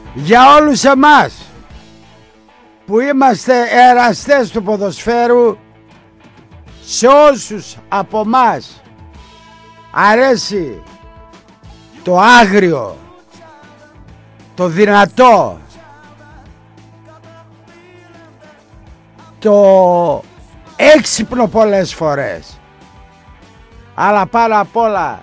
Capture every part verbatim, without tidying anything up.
Για όλους εμάς που είμαστε εραστές του ποδοσφαίρου, σε όσους από μας αρέσει το άγριο, το δυνατό, το έξυπνο πολλές φορές, αλλά πάνω απ' όλα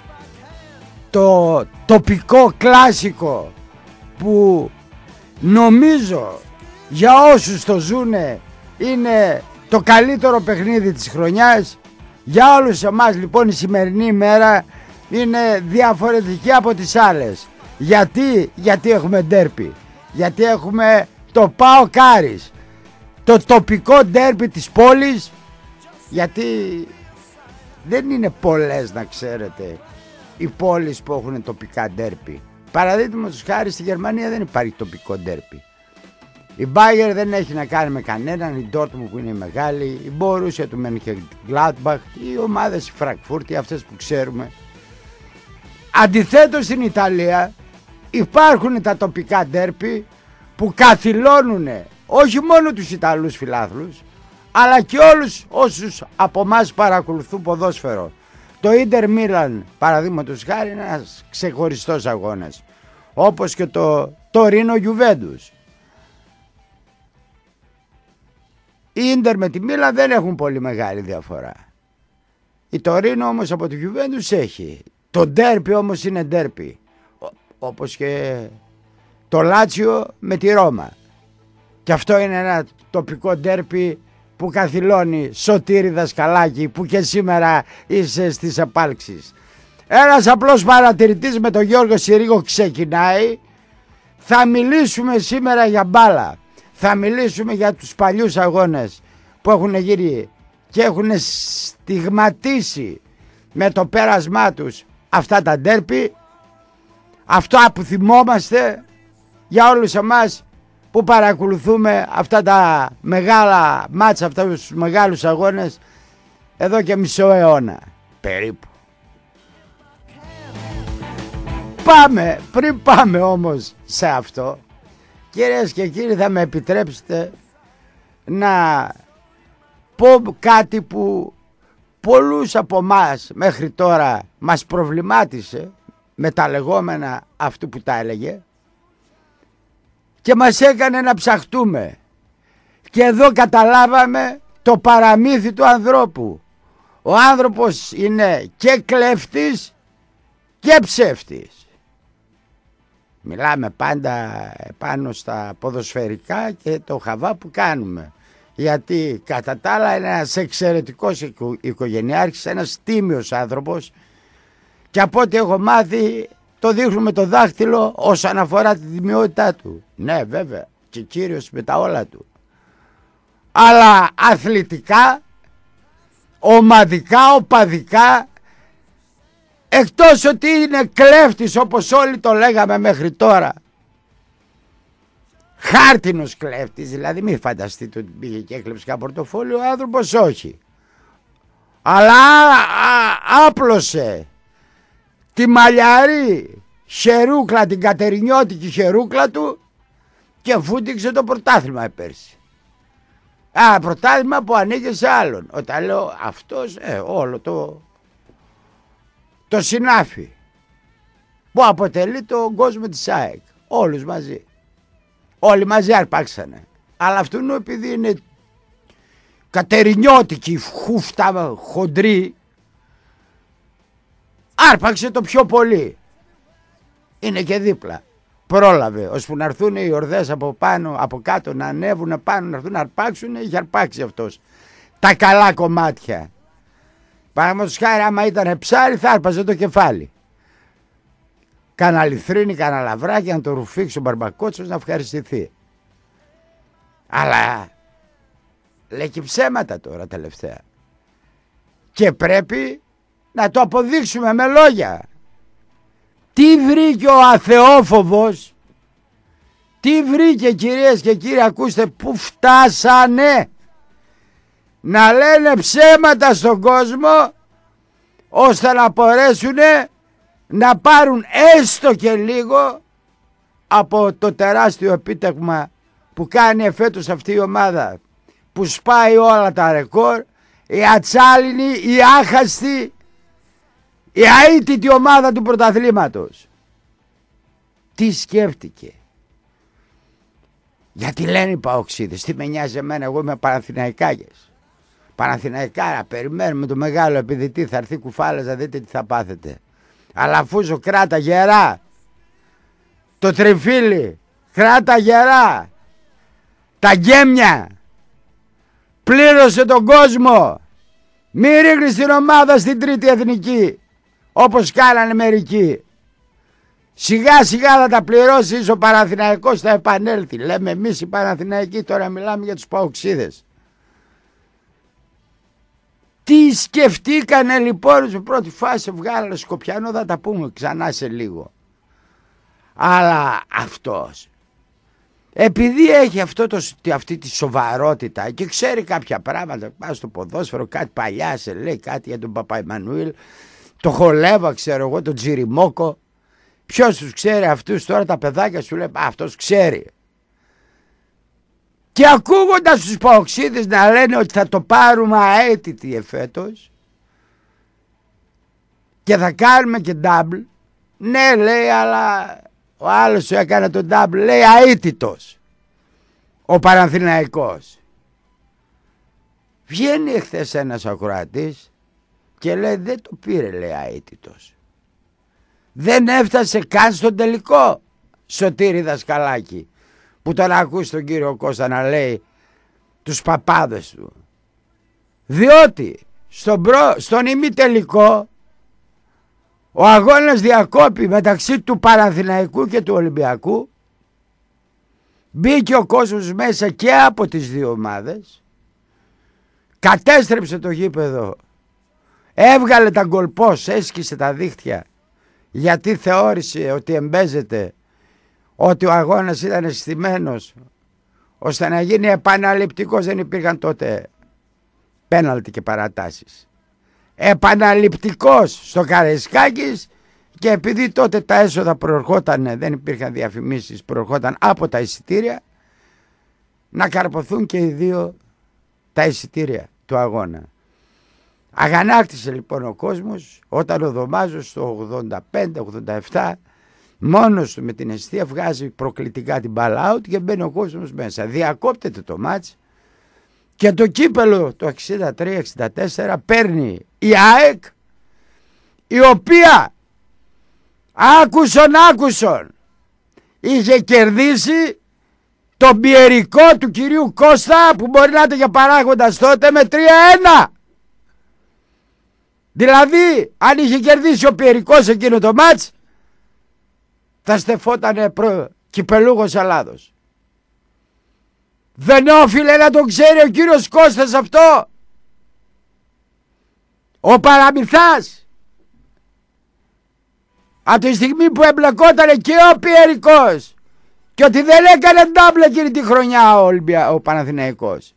το τοπικό κλάσικο που νομίζω για όσους το ζουνε είναι το καλύτερο παιχνίδι της χρονιάς. Για όλους εμάς λοιπόν η σημερινή ημέρα είναι διαφορετική από τις άλλες. Γιατί, γιατί έχουμε ντέρπι, γιατί έχουμε το ΠΑΟΚ Άρης, το τοπικό ντέρπι της πόλης, γιατί δεν είναι πολλές, να ξέρετε, οι πόλεις που έχουν τοπικά ντέρπι. Παραδείγματος χάρη στη Γερμανία δεν υπάρχει τοπικό ντέρπι. Η Μπάγερ δεν έχει να κάνει με κανέναν, η Ντόρτμουντ που είναι μεγάλη, η Μπορούσια του Μönchengladbach, οι ομάδες η Φραγκφούρτη, αυτές που ξέρουμε. Αντιθέτως στην Ιταλία υπάρχουν τα τοπικά ντέρπι που καθυλώνουν όχι μόνο τους Ιταλούς φιλάθλους, αλλά και όλους όσους από εμάς παρακολουθούν ποδόσφαιρο. Το Ίντερ Μίλαν παραδείγματος χάρη είναι ένας ξεχωριστός αγώνας, όπως και το Τωρίνο Γιουβέντους. Η Ίντερ με τη Μίλαν δεν έχουν πολύ μεγάλη διαφορά. Η Τωρίνο όμως από τη Γιουβέντους έχει. Το ντέρπι όμως είναι ντέρπι, όπως και το Λάτσιο με τη Ρώμα. Και αυτό είναι ένα τοπικό ντέρπι που καθυλώνει. Σωτήρη Δασκαλάκη, που και σήμερα είσαι στις επάλξεις. Ένας απλός παρατηρητής με τον Γιώργο Συρίγο ξεκινάει. Θα μιλήσουμε σήμερα για μπάλα. Θα μιλήσουμε για τους παλιούς αγώνες που έχουν γύρει και έχουν στιγματίσει με το πέρασμά τους αυτά τα ντέρπι. Αυτό που θυμόμαστε για όλους εμάς που παρακολουθούμε αυτά τα μεγάλα μάτσα, αυτά τους μεγάλους αγώνες εδώ και μισό αιώνα περίπου. Πάμε, πριν πάμε όμως σε αυτό, κυρίες και κύριοι, θα με επιτρέψετε να πω κάτι που πολλούς από εμάς μέχρι τώρα μας προβλημάτισε με τα λεγόμενα αυτού που τα έλεγε και μας έκανε να ψαχτούμε. Και εδώ καταλάβαμε το παραμύθι του ανθρώπου. Ο άνθρωπος είναι και κλέφτης και ψεύτης. Μιλάμε πάντα πάνω στα ποδοσφαιρικά και το χαβά που κάνουμε. Γιατί κατά τα άλλα είναι ένας εξαιρετικός οικο, οικογενειάρχης, ένας τίμιος άνθρωπος, και από ό,τι έχω μάθει το δείχνουμε το δάχτυλο όσον αφορά τη τιμιότητά του. Ναι βέβαια, και κύριος με τα όλα του. Αλλά αθλητικά, ομαδικά, οπαδικά, εκτός ότι είναι κλέφτης όπως όλοι το λέγαμε μέχρι τώρα, χάρτινος κλέφτης, δηλαδή μην φανταστείτε ότι πήγε και έκλεψε κάποιο πορτοφόλιο, ο άνθρωπος όχι. Αλλά α, άπλωσε τη μαλλιαρή χερούκλα, την κατερινιώτικη χερούκλα του και φούτηξε το πρωτάθλημα πέρσι. Α, πρωτάθλημα που ανήκε σε άλλον. Όταν λέω αυτός, ε, όλο το το συνάφι που αποτελεί τον κόσμο της ΑΕΚ, όλους μαζί, όλοι μαζί αρπάξανε. Αλλά αυτόν επειδή είναι κατερινιώτικη χούφτα χοντρή, άρπαξε το πιο πολύ. Είναι και δίπλα. Πρόλαβε ώσπου να έρθουν οι ορδές από πάνω, από κάτω, να ανέβουν πάνω, να έρθουν να αρπάξουν. Είχε αρπάξει αυτός τα καλά κομμάτια. Παραδείγματος χάρη, άμα ήταν ψάρι θα άρπαζε το κεφάλι. Κάνα λιθρίνι, κάνα λαβράκι, να το ρουφήξει ο Μπαρμπακότσος να ευχαριστηθεί. Αλλά λέει και ψέματα τώρα τελευταία. Και πρέπει να το αποδείξουμε με λόγια. Τι βρήκε ο αθεόφοβος, τι βρήκε, κυρίες και κύριοι, ακούστε που φτάσανε να λένε ψέματα στον κόσμο ώστε να μπορέσουν να πάρουν έστω και λίγο από το τεράστιο επίτευγμα που κάνει εφέτος αυτή η ομάδα, που σπάει όλα τα ρεκόρ, η ατσάλινη, η άχαστη, η αίτητη ομάδα του πρωταθλήματος. Τι σκέφτηκε? Γιατί λένε οι παοξίδες, τι με νοιάζει εμένα, εγώ είμαι Παναθηναϊκάκες. Παναθηναϊκάρα, περιμένουμε το μεγάλο επιδητή, θα έρθει κουφάλας, θα δείτε τι θα πάθετε. Αλλά αφού κράτα γερά το τριφύλι, κράτα γερά τα γκέμια, πλήρωσε τον κόσμο, μη ρίχνεις την ομάδα στην τρίτη εθνική όπως κάνανε μερικοί. Σιγά σιγά θα τα πληρώσεις, ο Παναθηναϊκός θα επανέλθει. Λέμε εμείς οι Παναθηναϊκοί, τώρα μιλάμε για τους παοξίδες. Τι σκεφτήκανε λοιπόν σε πρώτη φάση? Βγάλανε Σκοπιανό, θα τα πούμε ξανά σε λίγο. Αλλά αυτός, επειδή έχει αυτό το, αυτή τη σοβαρότητα και ξέρει κάποια πράγματα, πάει στο ποδόσφαιρο, κάτι παλιά σε λέει, κάτι για τον Παπαϊμανουήλ, το Χολέβα ξέρω εγώ, τον Τζιριμόκο. Ποιος τους ξέρει αυτούς? Τώρα τα παιδάκια σου λέει αυτός ξέρει. Και ακούγοντας τους παοξίδες να λένε ότι θα το πάρουμε αέτητοι εφέτος και θα κάνουμε και double, ναι λέει, αλλά ο άλλος σου έκανε το double, λέει αίτητος ο Παναθηναϊκός. Βγαίνει εχθές ένας ακροατής και λέει δεν το πήρε, λέει, αίτητος. Δεν έφτασε καν στον τελικό, Σωτήρη Δασκαλάκη, που τον ακούς τον κύριο Κώστα να λέει τους παπάδες του. Διότι στον, προ... στον ημιτελικό ο αγώνας διακόπη μεταξύ του Παναθηναϊκού και του Ολυμπιακού. Μπήκε ο κόσμος μέσα και από τις δύο ομάδες, κατέστρεψε το γήπεδο, έβγαλε τα γκολπός, έσκησε τα δίχτυα, γιατί θεώρησε ότι εμπέζεται, ότι ο αγώνας ήταν στημένος ώστε να γίνει επαναληπτικός. Δεν υπήρχαν τότε πέναλτι και παρατάσεις. Επαναληπτικός στο Καραϊσκάκης, και επειδή τότε τα έσοδα προερχόταν, δεν υπήρχαν διαφημίσεις, προερχόταν από τα εισιτήρια, να καρποθούν και οι δύο τα εισιτήρια του αγώνα. Αγανάκτησε λοιπόν ο κόσμος όταν ο Δωμάζος το ογδόντα πέντε ογδόντα επτά μόνος του με την αιστεία βγάζει προκλητικά την μπάλα out και μπαίνει ο κόσμος μέσα. Διακόπτεται το μάτς και το κύπελο το εξήντα τρία εξήντα τέσσερα παίρνει η ΑΕΚ, η οποία άκουσον άκουσον είχε κερδίσει τον πιερικό του κυρίου Κώστα, που μπορεί να ήταν για παράγοντας τότε, με τρία ένα. Δηλαδή αν είχε κερδίσει ο πιερικός εκείνο το μάτς, θα στεφότανε προ κυπελούχος Ελλάδος. Δεν όφιλε να το ξέρει ο κύριος Κώστας αυτό, ο παραμυθάς, από τη στιγμή που εμπλεκόταν και ο πιερικός, και ότι δεν έκανε ντάμπλε εκείνη τη χρονιά ο, Ολυμπια... ο Παναθηναϊκός.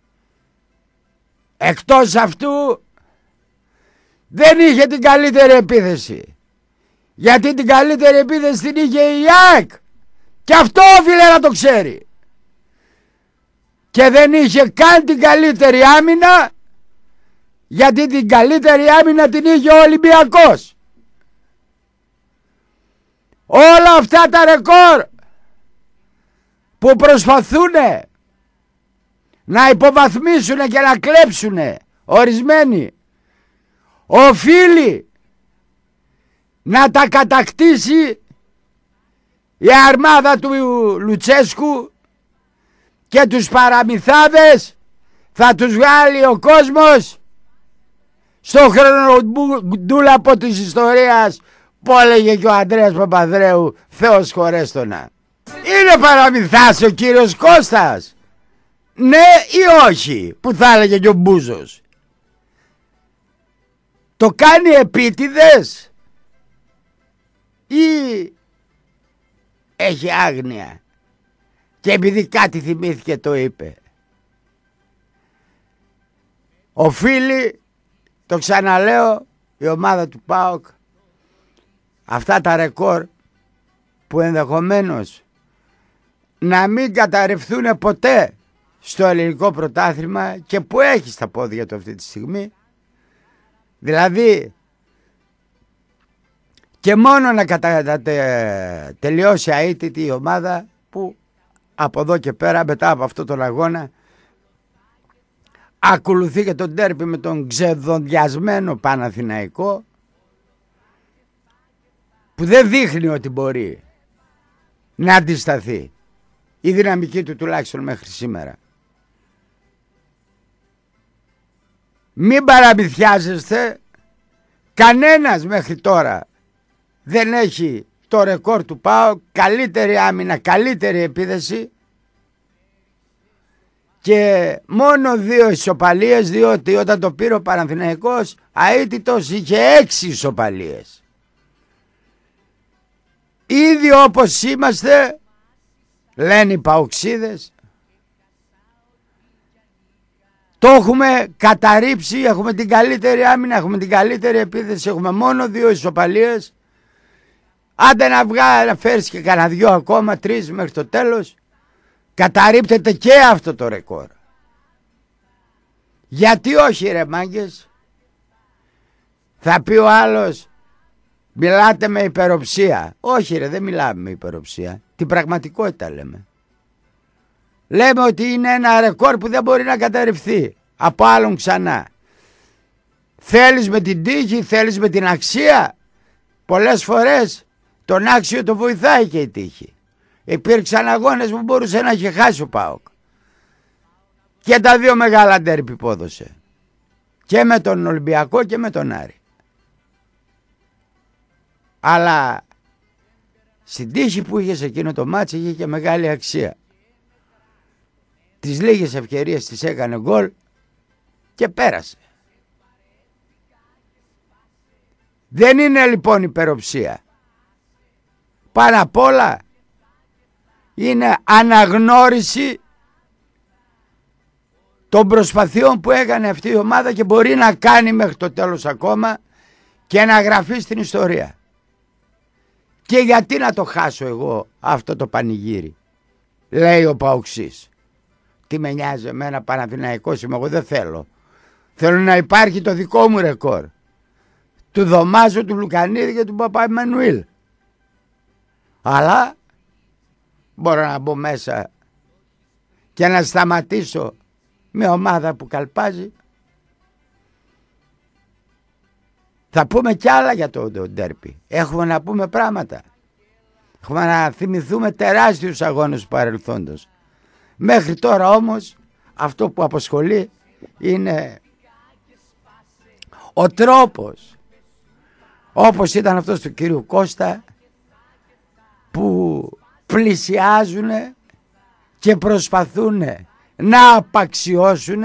Εκτός αυτού δεν είχε την καλύτερη επίθεση, γιατί την καλύτερη επίθεση την είχε η ΑΕΚ, και αυτό όφιλε να το ξέρει. Και δεν είχε καν την καλύτερη άμυνα, γιατί την καλύτερη άμυνα την είχε ο Ολυμπιακός. Όλα αυτά τα ρεκόρ που προσπαθούν να υποβαθμίσουν και να κλέψουν ορισμένοι, οφείλει να τα κατακτήσει η αρμάδα του Λουτσέσκου, και τους παραμυθάδες θα τους βγάλει ο κόσμος στο χρονοτούλαπο της ιστορίας, που έλεγε και ο Ανδρέας Παπαδρέου, Θεός χωρέστονα. Είναι παραμυθάς ο κύριος Κώστας, ναι ή όχι, που θα έλεγε και ο Μπούζος? Το κάνει επίτηδες ή έχει άγνοια και επειδή κάτι θυμήθηκε το είπε? Οφείλει, το ξαναλέω, η ομάδα του ΠΑΟΚ αυτά τα ρεκόρ, που ενδεχομένως να μην καταρρευθούν ποτέ στο ελληνικό πρωτάθλημα και που έχει στα πόδια του αυτή τη στιγμή. Δηλαδή και μόνο να κατα... τε... τελειώσει αίτητη η ομάδα που από εδώ και πέρα μετά από αυτό τον αγώνα ακολουθεί και τον ντέρμπι με τον ξεδοντιασμένο Παναθηναϊκό που δεν δείχνει ότι μπορεί να αντισταθεί η δυναμική του τουλάχιστον μέχρι σήμερα. Μην παραμυθιάζεστε, κανένας μέχρι τώρα δεν έχει το ρεκόρ του ΠΑΟΚ, καλύτερη άμυνα, καλύτερη επίδεση και μόνο δύο ισοπαλίες, διότι όταν το πήρε ο Παναθηναϊκός αίτητος είχε έξι ισοπαλίες. Ήδη όπως είμαστε, λένε οι παοξίδες, το έχουμε καταρρύψει, έχουμε την καλύτερη άμυνα, έχουμε την καλύτερη επίθεση, έχουμε μόνο δύο ισοπαλίες. Άντε να βγάλει, να φέρεις και κανένα δυο ακόμα, τρεις μέχρι το τέλος, καταρρίπτεται και αυτό το ρεκόρ. Γιατί όχι ρε μάγκες? Θα πει ο άλλος, μιλάτε με υπεροψία. Όχι ρε, δεν μιλάμε με υπεροψία, την πραγματικότητα λέμε. Λέμε ότι είναι ένα ρεκόρ που δεν μπορεί να καταρριφθεί από άλλον ξανά. Θέλεις με την τύχη, θέλεις με την αξία. Πολλές φορές τον άξιο το βοηθάει και η τύχη. Υπήρξαν αγώνες που μπορούσε να έχει χάσει ο ΠΑΟΚ. Και τα δύο μεγάλα ντέρμπι πόδωσε. Και με τον Ολυμπιακό και με τον Άρη. Αλλά στην τύχη που είχε σε εκείνο το μάτς είχε και μεγάλη αξία. Τις λίγες ευκαιρίες τις έκανε γκολ και πέρασε. Δεν είναι λοιπόν υπεροψία. Πάνω απ' όλα είναι αναγνώριση των προσπαθειών που έκανε αυτή η ομάδα και μπορεί να κάνει μέχρι το τέλος ακόμα και να γραφεί στην ιστορία. Και γιατί να το χάσω εγώ αυτό το πανηγύρι, λέει ο Παοξής. Τι με νοιάζει εμένα, Παναθηναϊκός είμαι εγώ, δεν θέλω. Θέλω να υπάρχει το δικό μου ρεκόρ. Του Δωμάζου, του Λουκανίδη και του Παπα-Εμμανουήλ. Αλλά μπορώ να μπω μέσα και να σταματήσω μια ομάδα που καλπάζει. Θα πούμε κι άλλα για το, το ντέρμπι. Έχουμε να πούμε πράγματα. Έχουμε να θυμηθούμε τεράστιους αγώνες του παρελθόντος. Μέχρι τώρα όμως αυτό που απασχολεί είναι ο τρόπος, όπως ήταν αυτός του κύριου Κώστα, που πλησιάζουν και προσπαθούν να απαξιώσουν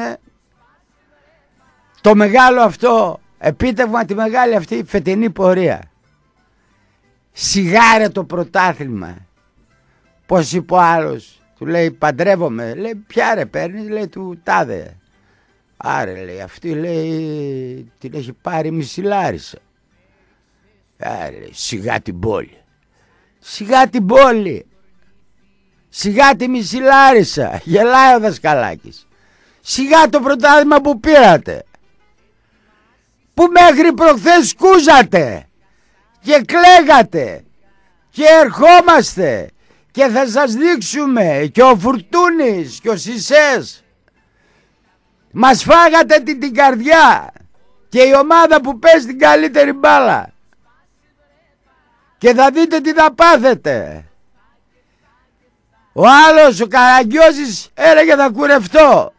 το μεγάλο αυτό επίτευγμα, τη μεγάλη αυτή φετινή πορεία. Σιγάρε το πρωτάθλημα. Πως είπε ο άλλος, του λέει παντρεύομαι, λέει ποια ρε παίρνεις, λέει του τάδε. Άρε λέει αυτή λέει την έχει πάρει Μισιλάρισα. Άρε λέει, σιγά την πόλη. Σιγά την πόλη. Σιγά τη Μισιλάρισα. Γελάει ο δασκαλάκης. Σιγά το πρωτάθλημα που πήρατε, που μέχρι προχθές σκούζατε και κλαίγατε και ερχόμαστε και θα σας δείξουμε και ο Φουρτούνης και ο Σισές. Μας φάγατε την, την καρδιά και η ομάδα που παίζει την καλύτερη μπάλα και θα δείτε τι θα πάθετε. Ο άλλος ο Καραγκιόζης έλεγε θα κουρευτώ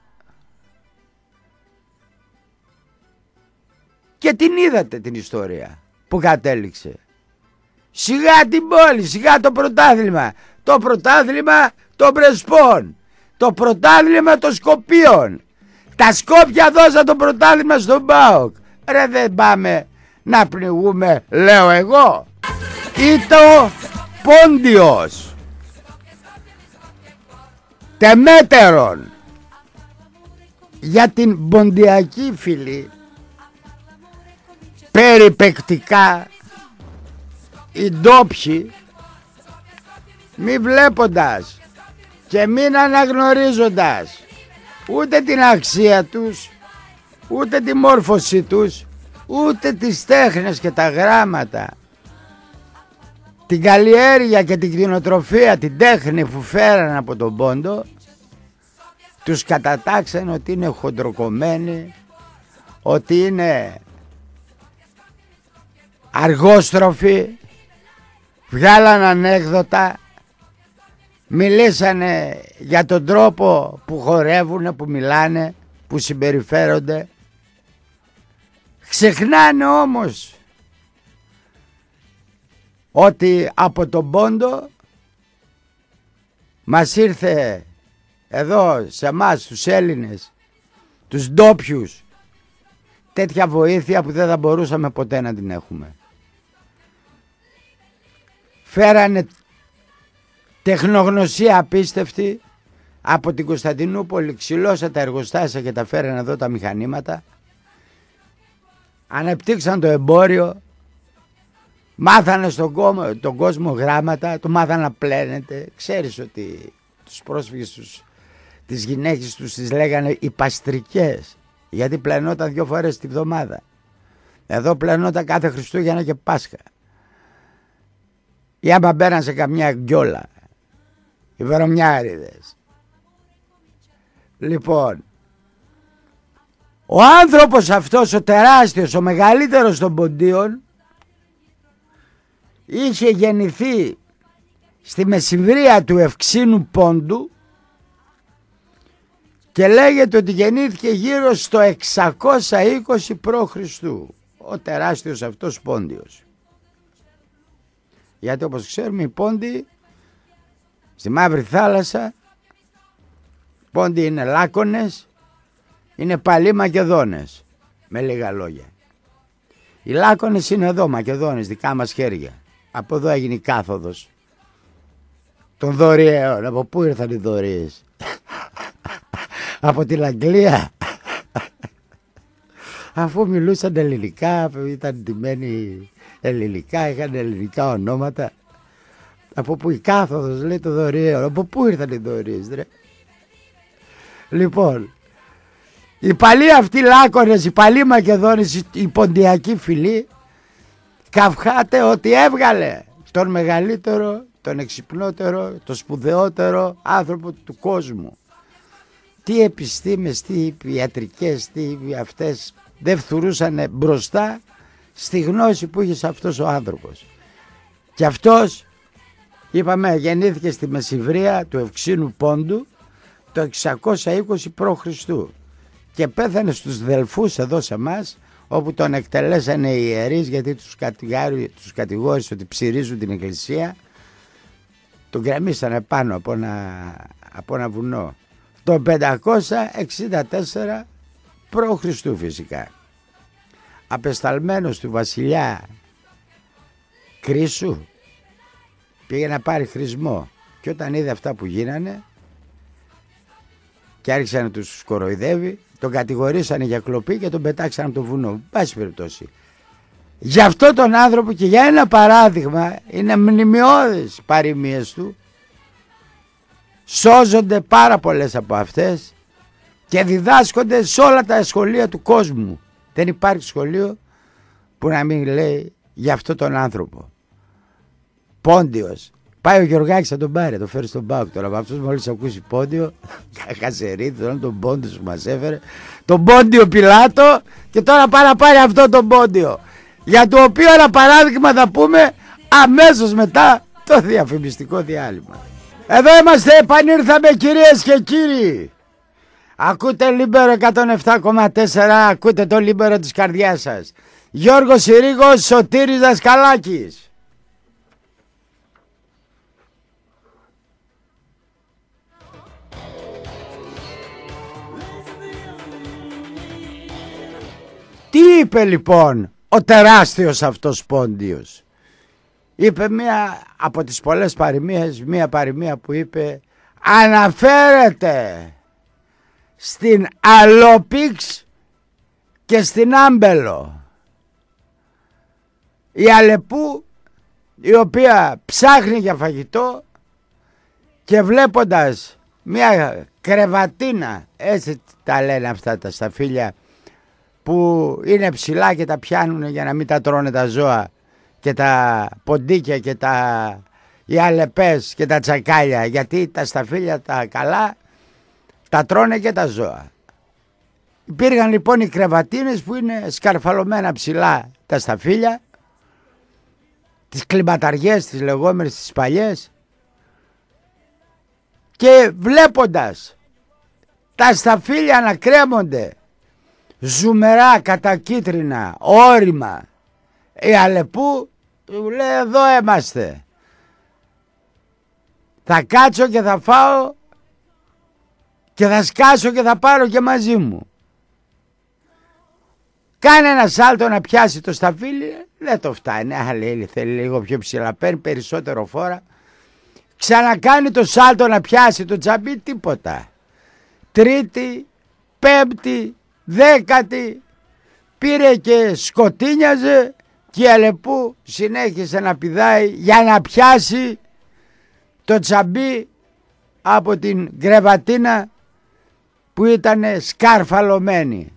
και την είδατε την ιστορία που κατέληξε. Σιγά την πόλη, σιγά το πρωτάθλημα. Το πρωτάθλημα των Πρεσπών, το πρωτάθλημα των Σκοπίων. Τα Σκόπια δώσαν το πρωτάθλημα στον ΠΑΟΚ. Ρε δεν πάμε να πνιγούμε, λέω εγώ. Ή το Πόντιος Τεμέτερον. Για την ποντιακή φυλή περιπεκτικά οι ντόπιοι, μη βλέποντας και μην αναγνωρίζοντας ούτε την αξία τους, ούτε τη μόρφωσή τους, ούτε τις τέχνες και τα γράμματα, την καλλιέργεια και την κτηνοτροφία, την τέχνη που φέραν από τον Πόντο, τους κατατάξαν ότι είναι χοντροκομμένοι, ότι είναι αργόστροφοι, βγάλαν ανέκδοτα, μιλήσανε για τον τρόπο που χορεύουν, που μιλάνε, που συμπεριφέρονται. Ξεχνάνε όμως ότι από τον Πόντο μας ήρθε εδώ σε εμάς τους Έλληνες, τους ντόπιους, τέτοια βοήθεια που δεν θα μπορούσαμε ποτέ να την έχουμε. Φέρανε τεχνογνωσία απίστευτη από την Κωνσταντινούπολη, ξυλώσαν τα εργοστάσια και τα φέρανε εδώ τα μηχανήματα, ανεπτύξαν το εμπόριο, μάθανε στον κόσμο, τον κόσμο γράμματα, το μάθανε να πλένεται. Ξέρεις ότι τους πρόσφυγες τους, τις γυναίκες τους τις λέγανε οι παστρικές, γιατί πλενόταν δυο φορές τη βδομάδα. Εδώ πλενόταν κάθε Χριστούγεννα και Πάσχα. Ή άμα μπαίναν σε καμιά γκιόλα, οι βερομιάριδες. Λοιπόν, ο άνθρωπος αυτός, ο τεράστιος, ο μεγαλύτερος των Ποντίων, είχε γεννηθεί στη μεσημβρία του Ευξήνου Πόντου και λέγεται ότι γεννήθηκε γύρω στο εξακόσια είκοσι π.Χ. ο τεράστιος αυτός Πόντιος. Γιατί όπως ξέρουμε οι Πόντιοι στη Μαύρη Θάλασσα, οι Πόντιοι είναι Λάκωνες, είναι παλιοί Μακεδόνες, με λίγα λόγια. Οι Λάκωνες είναι εδώ, Μακεδόνες, δικά μας χέρια. Από εδώ έγινε η κάθοδος των δωριαίων. Από πού ήρθαν οι δωρείες? Από την Αγγλία. Αφού μιλούσαν ελληνικά, ήταν ντυμένοι ελληνικά, είχαν ελληνικά ονόματα. Από πού η κάθοδος, λέει, το δωριαίο? Από πού ήρθαν οι δωρείες, ρε? Λοιπόν, οι παλιοί αυτοί Λάκωνες, οι παλιοί Μακεδόνες, η ποντιακή φυλή, καυχάται ότι έβγαλε τον μεγαλύτερο, τον εξυπνότερο, τον σπουδαιότερο άνθρωπο του κόσμου. Τι επιστήμες, τι ιατρικές, τι αυτές δεν φθουρούσαν μπροστά στη γνώση που είχε αυτός ο άνθρωπος. Και αυτός, είπαμε, γεννήθηκε στη μεσημβρία του Ευξήνου Πόντου το εξακόσια είκοσι π.Χ. και πέθανε στους Δελφούς εδώ σε εμάς, όπου τον εκτελέσανε οι ιερείς, γιατί τους, τους κατηγόρησε ότι ψηρίζουν την εκκλησία. Τον γκρεμίσανε πάνω από ένα, από ένα βουνό το πεντακόσια εξήντα τέσσερα π.Χ. φυσικά. Απεσταλμένος του βασιλιά Κρίσου πήγε να πάρει χρησμό και όταν είδε αυτά που γίνανε και άρχισε να τους κοροϊδεύει, τον κατηγορήσανε για κλοπή και τον πετάξανε από το βουνό. Πάση περιπτώσει, για αυτό τον άνθρωπο και για ένα παράδειγμα, είναι μνημειώδες οι παροιμίες του, σώζονται πάρα πολλές από αυτές και διδάσκονται σε όλα τα σχολεία του κόσμου. Δεν υπάρχει σχολείο που να μην λέει για αυτό τον άνθρωπο. Πόντιος. Πάει ο Γιωργάκης θα τον πάρει, το φέρει στον Πάοκ τώρα. Από αυτός μόλις ακούσει Πόντιο, Κασερίδη, τον, τον Πόντιο που μας έφερε, τον Πόντιο Πιλάτο, και τώρα πάει να πάρει αυτό τον Πόντιο. Για το οποίο ένα παράδειγμα θα πούμε αμέσως μετά το διαφημιστικό διάλειμμα. Εδώ είμαστε, επανήρθαμε κυρίες και κύριοι. Ακούτε Λίμπερο εκατόν επτά κόμμα τέσσερα, ακούτε το Λίμπερο της καρδιάς σας. Γιώργος Συρίγος, Σωτήρης Δασκαλάκης. Τι είπε λοιπόν ο τεράστιος αυτός Πόντιος? Είπε μία από τις πολλές παροιμίες, μία παροιμία που είπε, αναφέρεται στην Αλόπιξ και στην Άμπελο. Η Αλεπού, η οποία ψάχνει για φαγητό και βλέποντας μια κρεβατίνα, έτσι τα λένε αυτά τα σταφύλια, που είναι ψηλά και τα πιάνουν για να μην τα τρώνε τα ζώα και τα ποντίκια και τα οι αλεπές και τα τσακάλια, γιατί τα σταφύλια τα καλά τα τρώνε και τα ζώα. Υπήρχαν λοιπόν οι κρεβατίνες που είναι σκαρφαλωμένα ψηλά τα σταφύλια, τις κλιματαριές τις λεγόμενες τις παλιές, και βλέποντας τα σταφύλια να κρέμονται ζουμερά, κατακίτρινα, όρημα, η Αλεπού λέει εδώ είμαστε, θα κάτσω και θα φάω και θα σκάσω και θα πάρω και μαζί μου. Κάνει ένα σάλτο να πιάσει το σταφύλι, δεν το φτάνει, άλλη θέλει λίγο πιο ψηλά, παίρνει περισσότερο φόρα. Ξανακάνει το σάλτο να πιάσει το τσαμπί, τίποτα. Τρίτη, πέμπτη, δέκατη, πήρε και σκοτίνιαζε και η Αλεπού συνέχισε να πηδάει για να πιάσει το τσαμπί από την κρεβατίνα που ήταν σκαρφαλωμένη.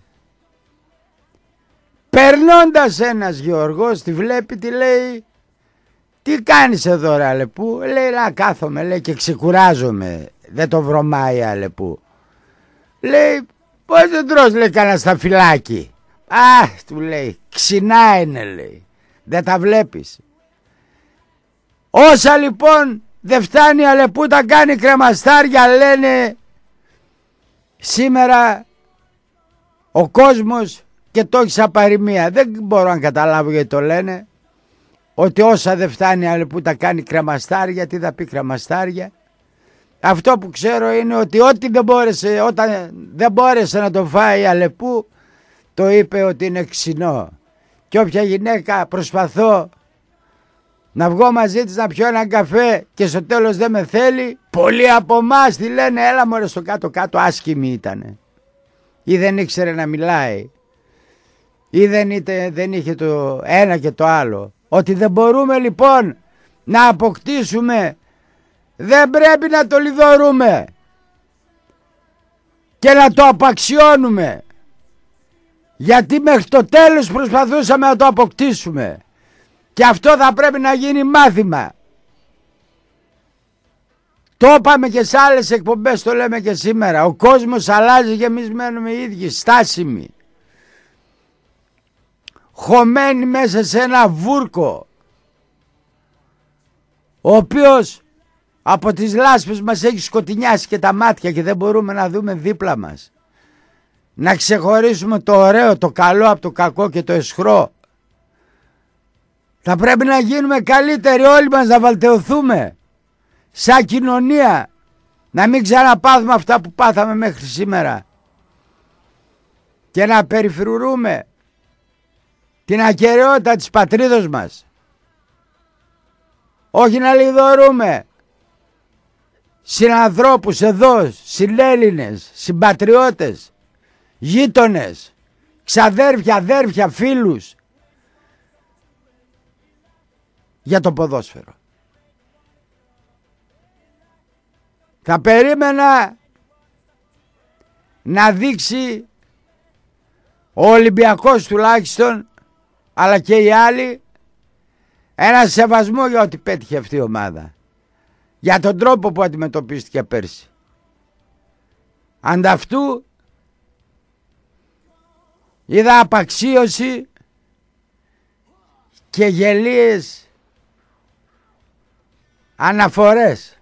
Περνώντας ένας Γεωργός τη βλέπει, τη λέει, τι κάνεις εδώ ρε Αλεπού? Λέει, να κάθομαι, λέει, και ξεκουράζομαι, δεν το βρωμάει Αλεπού. Λέει, πώς δεν τρως, λέει, κανένα σταφυλάκι? Α, του λέει, ξινά είναι, λέει, δεν τα βλέπεις? Όσα λοιπόν δεν φτάνει η Αλεπού τα κάνει κρεμαστάρια, λένε σήμερα ο κόσμος, και το έχει σαν παροιμία. Δεν μπορώ να καταλάβω γιατί το λένε, ότι όσα δεν φτάνει η Αλεπού τα κάνει κρεμαστάρια. Τι θα πει κρεμαστάρια? Αυτό που ξέρω είναι ότι ό,τι δεν μπόρεσε, όταν δεν μπόρεσε να το φάει η Αλεπού, το είπε ότι είναι ξινό. Και όποια γυναίκα προσπαθώ να βγω μαζί της να πιω έναν καφέ και στο τέλος δεν με θέλει, πολλοί από εμάς τη λένε, έλα μωρέ στο κάτω κάτω, άσχημη ήτανε, ή δεν ήξερε να μιλάει, ή δεν, είτε, δεν είχε το ένα και το άλλο. Ότι δεν μπορούμε λοιπόν να αποκτήσουμε, δεν πρέπει να το λιδωρούμε και να το απαξιώνουμε, γιατί μέχρι το τέλος προσπαθούσαμε να το αποκτήσουμε, και αυτό θα πρέπει να γίνει μάθημα. Το είπαμε και σε άλλες εκπομπές, το λέμε και σήμερα. Ο κόσμος αλλάζει και εμείς μένουμε οι ίδιοι στάσιμοι, χωμένοι μέσα σε ένα βούρκο, ο οποίος από τις λάσπες μας έχει σκοτεινιάσει και τα μάτια και δεν μπορούμε να δούμε δίπλα μας, να ξεχωρίσουμε το ωραίο, το καλό από το κακό και το αισχρό. Θα πρέπει να γίνουμε καλύτεροι όλοι μας, να βαλτεωθούμε σαν κοινωνία, να μην ξαναπάθουμε αυτά που πάθαμε μέχρι σήμερα και να περιφρουρούμε την ακεραιότητα της πατρίδος μας, όχι να λιδωρούμε συνανθρώπους εδώ, συνέλληνες, συμπατριώτες, γείτονες, ξαδέρφια, αδέρφια, φίλους, για το ποδόσφαιρο. Θα περίμενα να δείξει ο Ολυμπιακός τουλάχιστον, αλλά και οι άλλοι, ένα σεβασμό για ό,τι πέτυχε αυτή η ομάδα, για τον τρόπο που αντιμετωπίστηκε πέρσι. Ανταυτού είδα απαξίωση και γελίες αναφορές.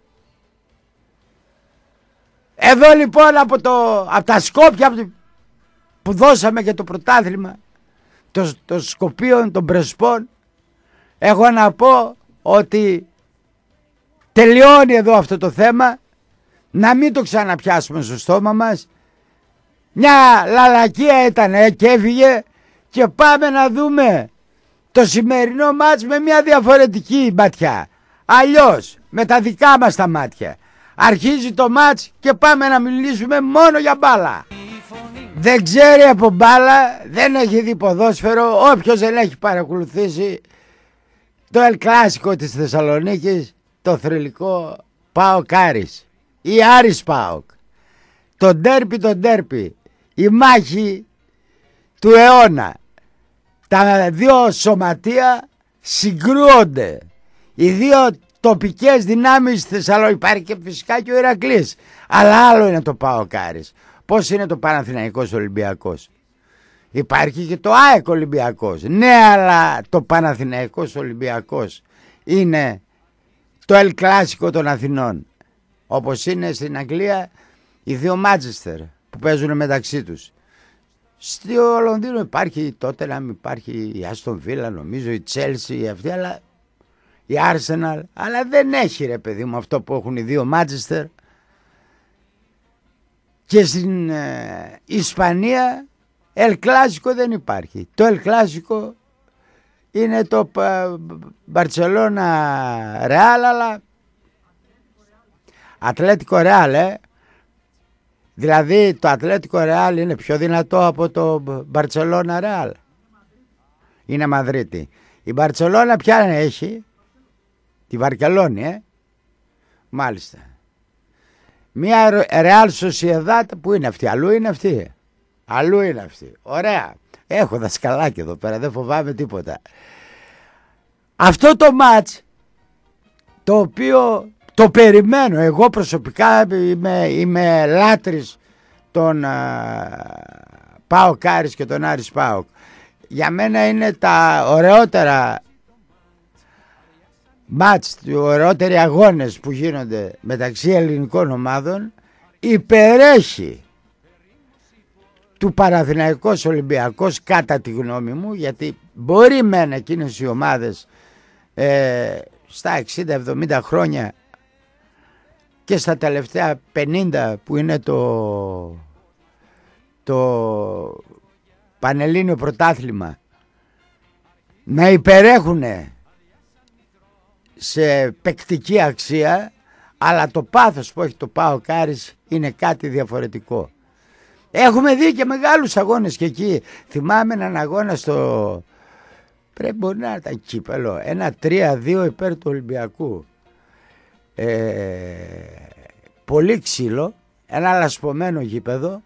Εδώ λοιπόν από, το, από τα Σκόπια που δώσαμε και το πρωτάθλημα των το Σκοπίων, των Πρεσπών, έχω να πω ότι τελειώνει εδώ αυτό το θέμα, να μην το ξαναπιάσουμε στο στόμα μας. Μια λαλακία ήταν και έφυγε, και πάμε να δούμε το σημερινό μάτς με μια διαφορετική ματιά, αλλιώς με τα δικά μας τα μάτια. Αρχίζει το μάτς και πάμε να μιλήσουμε μόνο για μπάλα. Δεν ξέρει από μπάλα, δεν έχει δει ποδόσφαιρο. Όποιος δεν έχει παρακολουθήσει το Ελ Κλάσικο της Θεσσαλονίκης, το θρυλικό ΠΑΟΚ Άρης, ή Άρης ΠΑΟΚ. Το ντέρπι, το ντέρπι, η μάχη του αιώνα. Τα δύο σωματεία συγκρούονται. Οι δύο τοπικές δυνάμεις στη Θεσσαλονίκη. Υπάρχει και φυσικά και ο Ηρακλής. Αλλά άλλο είναι το ΠΑΟΚ Άρης. Πώς είναι το Παναθηναϊκός Ολυμπιακός. Υπάρχει και το ΑΕΚ Ολυμπιακός. Ναι, αλλά το Παναθηναϊκός Ολυμπιακός είναι το Ελ Κλάσικο των Αθηνών. Όπως είναι στην Αγγλία οι δύο Μάντσεστερ που παίζουν μεταξύ τους. Στο Λονδίνο υπάρχει τότε να μην υπάρχει η Άστον Βίλα, νομίζω η Τσέλσι, αυτή, αλλά η Arsenal, αλλά δεν έχει ρε παιδί μου αυτό που έχουν οι δύο Μάντσεστερ. Και στην ε, Ισπανία Ελ Κλάσικο δεν υπάρχει. Το Ελ Κλάσικο είναι το Μπαρτσελώνα Ρεάλ, αλλά Ατλέτικο Ρεάλ, ε. Δηλαδή το Ατλέτικο Ρεάλ είναι πιο δυνατό από το Μπαρτσελώνα Ρεάλ. Είναι Μαδρίτη. Η Μπαρτσελώνα ποια έχει? Τη Βαρκελόνη, ε. Μάλιστα. Μια Ρεάλ Σοσιεδάτ που είναι αυτή? Αλλού είναι αυτή. Αλλού είναι αυτή. Ωραία. Έχω δασκαλάκι εδώ πέρα, δεν φοβάμαι τίποτα. Αυτό το μάτς, το οποίο το περιμένω, εγώ προσωπικά είμαι, είμαι λάτρης των ΠΑΟΚ Άρης και των Άρης ΠΑΟΚ. Για μένα είναι τα ωραιότερα μάτς, οι ωραιότεροι αγώνες που γίνονται μεταξύ ελληνικών ομάδων. Υπερέχει του Παναθηναϊκός Ολυμπιακός κατά τη γνώμη μου, γιατί μπορεί μεν εκείνες οι ομάδες ε, στα εξήντα εβδομήντα χρόνια και στα τελευταία πενήντα που είναι το, το Πανελλήνιο Πρωτάθλημα να υπερέχουν σε παικτική αξία, αλλά το πάθος που έχει το ΠΑΟΚ Άρης είναι κάτι διαφορετικό. Έχουμε δει και μεγάλους αγώνες και εκεί. Θυμάμαι έναν αγώνα στο, πρέπει μπορεί να ήταν κύπελο, ένα τρία δύο υπέρ του Ολυμπιακού. Ε, πολύ ξύλο, ένα λασπωμένο γήπεδο.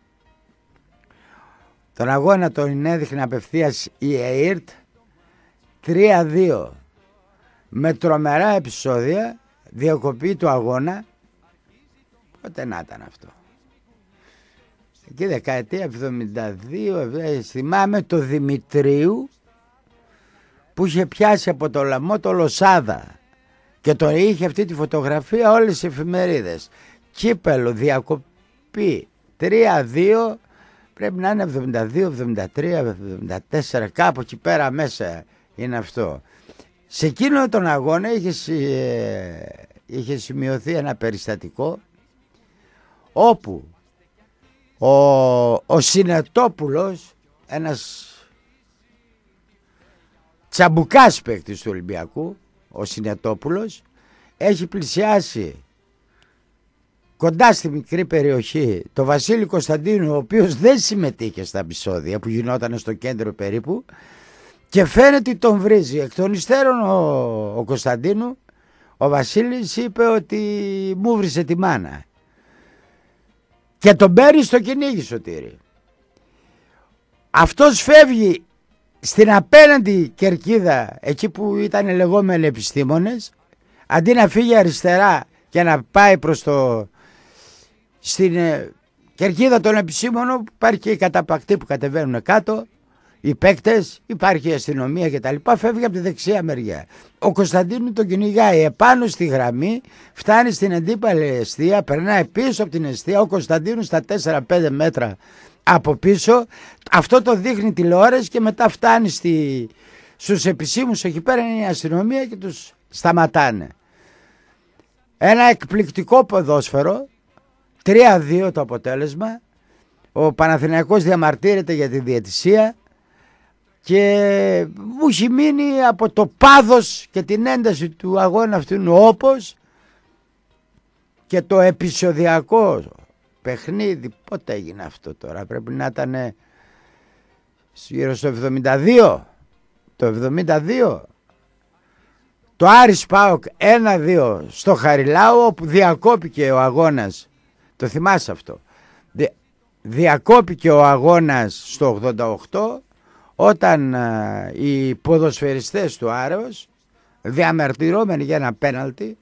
Τον αγώνα τον έδειχνε απευθείας η ΕΙΡΤ, τρία δύο, με τρομερά επεισόδια, διακοπή του αγώνα. Πότε να ήταν αυτό? Εκεί δεκαετία εβδομήντα δύο, θυμάμαι το Δημητρίου που είχε πιάσει από το λαμό το Λοσάδα και το είχε αυτή τη φωτογραφία όλες οι εφημερίδες. Κύπελο, διακοπή, τρία δύο, πρέπει να είναι εβδομήντα δύο, εβδομήντα τρία, εβδομήντα τέσσερα, κάπου εκεί πέρα μέσα είναι αυτό. Σε εκείνο τον αγώνα είχε, είχε σημειωθεί ένα περιστατικό όπου ο, ο Συνετόπουλος, ένας τσαμπουκάς παίκτης του Ολυμπιακού, ο Συνετόπουλος, έχει πλησιάσει κοντά στη μικρή περιοχή το Βασίλη Κωνσταντίνου, ο οποίος δεν συμμετείχε στα επεισόδια που γινόταν στο κέντρο περίπου, και φαίνεται ότι τον βρίζει. Εκ των υστέρων ο, ο Κωνσταντίνου, ο Βασίλης είπε ότι μου βρίσκε τη μάνα και τον παίρνει στο κυνήγι, Σωτήρη. Αυτός φεύγει στην απέναντι κερκίδα, εκεί που ήταν λεγόμενοι επιστήμονες, αντί να φύγει αριστερά και να πάει προς το, στην κερκίδα των επιστήμονων, υπάρχει και οι καταπακτοί που κατεβαίνουν κάτω, οι παίκτες, υπάρχει η αστυνομία και τα λοιπά, φεύγει από τη δεξιά μεριά. Ο Κωνσταντίνου τον κυνηγάει επάνω στη γραμμή, φτάνει στην αντίπαλη εστία, περνάει πίσω από την εστία, ο Κωνσταντίνου στα τέσσερα πέντε μέτρα από πίσω. Αυτό το δείχνει τηλεόραση και μετά φτάνει στη, στους επισήμους εκεί πέρα, είναι η αστυνομία και τους σταματάνε. Ένα εκπληκτικό ποδόσφαιρο, τρία δύο το αποτέλεσμα. Ο Παναθηναϊκός διαμαρτύρεται για τη διαιτησία και μου έχει μείνει από το πάθος και την ένταση του αγώνα αυτού όπως και το επεισοδιακό παιχνίδι. Πότε έγινε αυτό τώρα? Πρέπει να ήταν γύρω στο εβδομήντα δύο. Το εβδομήντα δύο το Άρης ΠΑΟΚ ένα δύο στο Χαριλάου, όπου διακόπηκε ο αγώνας. Το θυμάσαι αυτό? Δι, διακόπηκε ο αγώνας στο ογδόντα οκτώ, όταν α, οι ποδοσφαιριστές του Άρεως, διαμαρτυρώμενοι για ένα πέναλτι,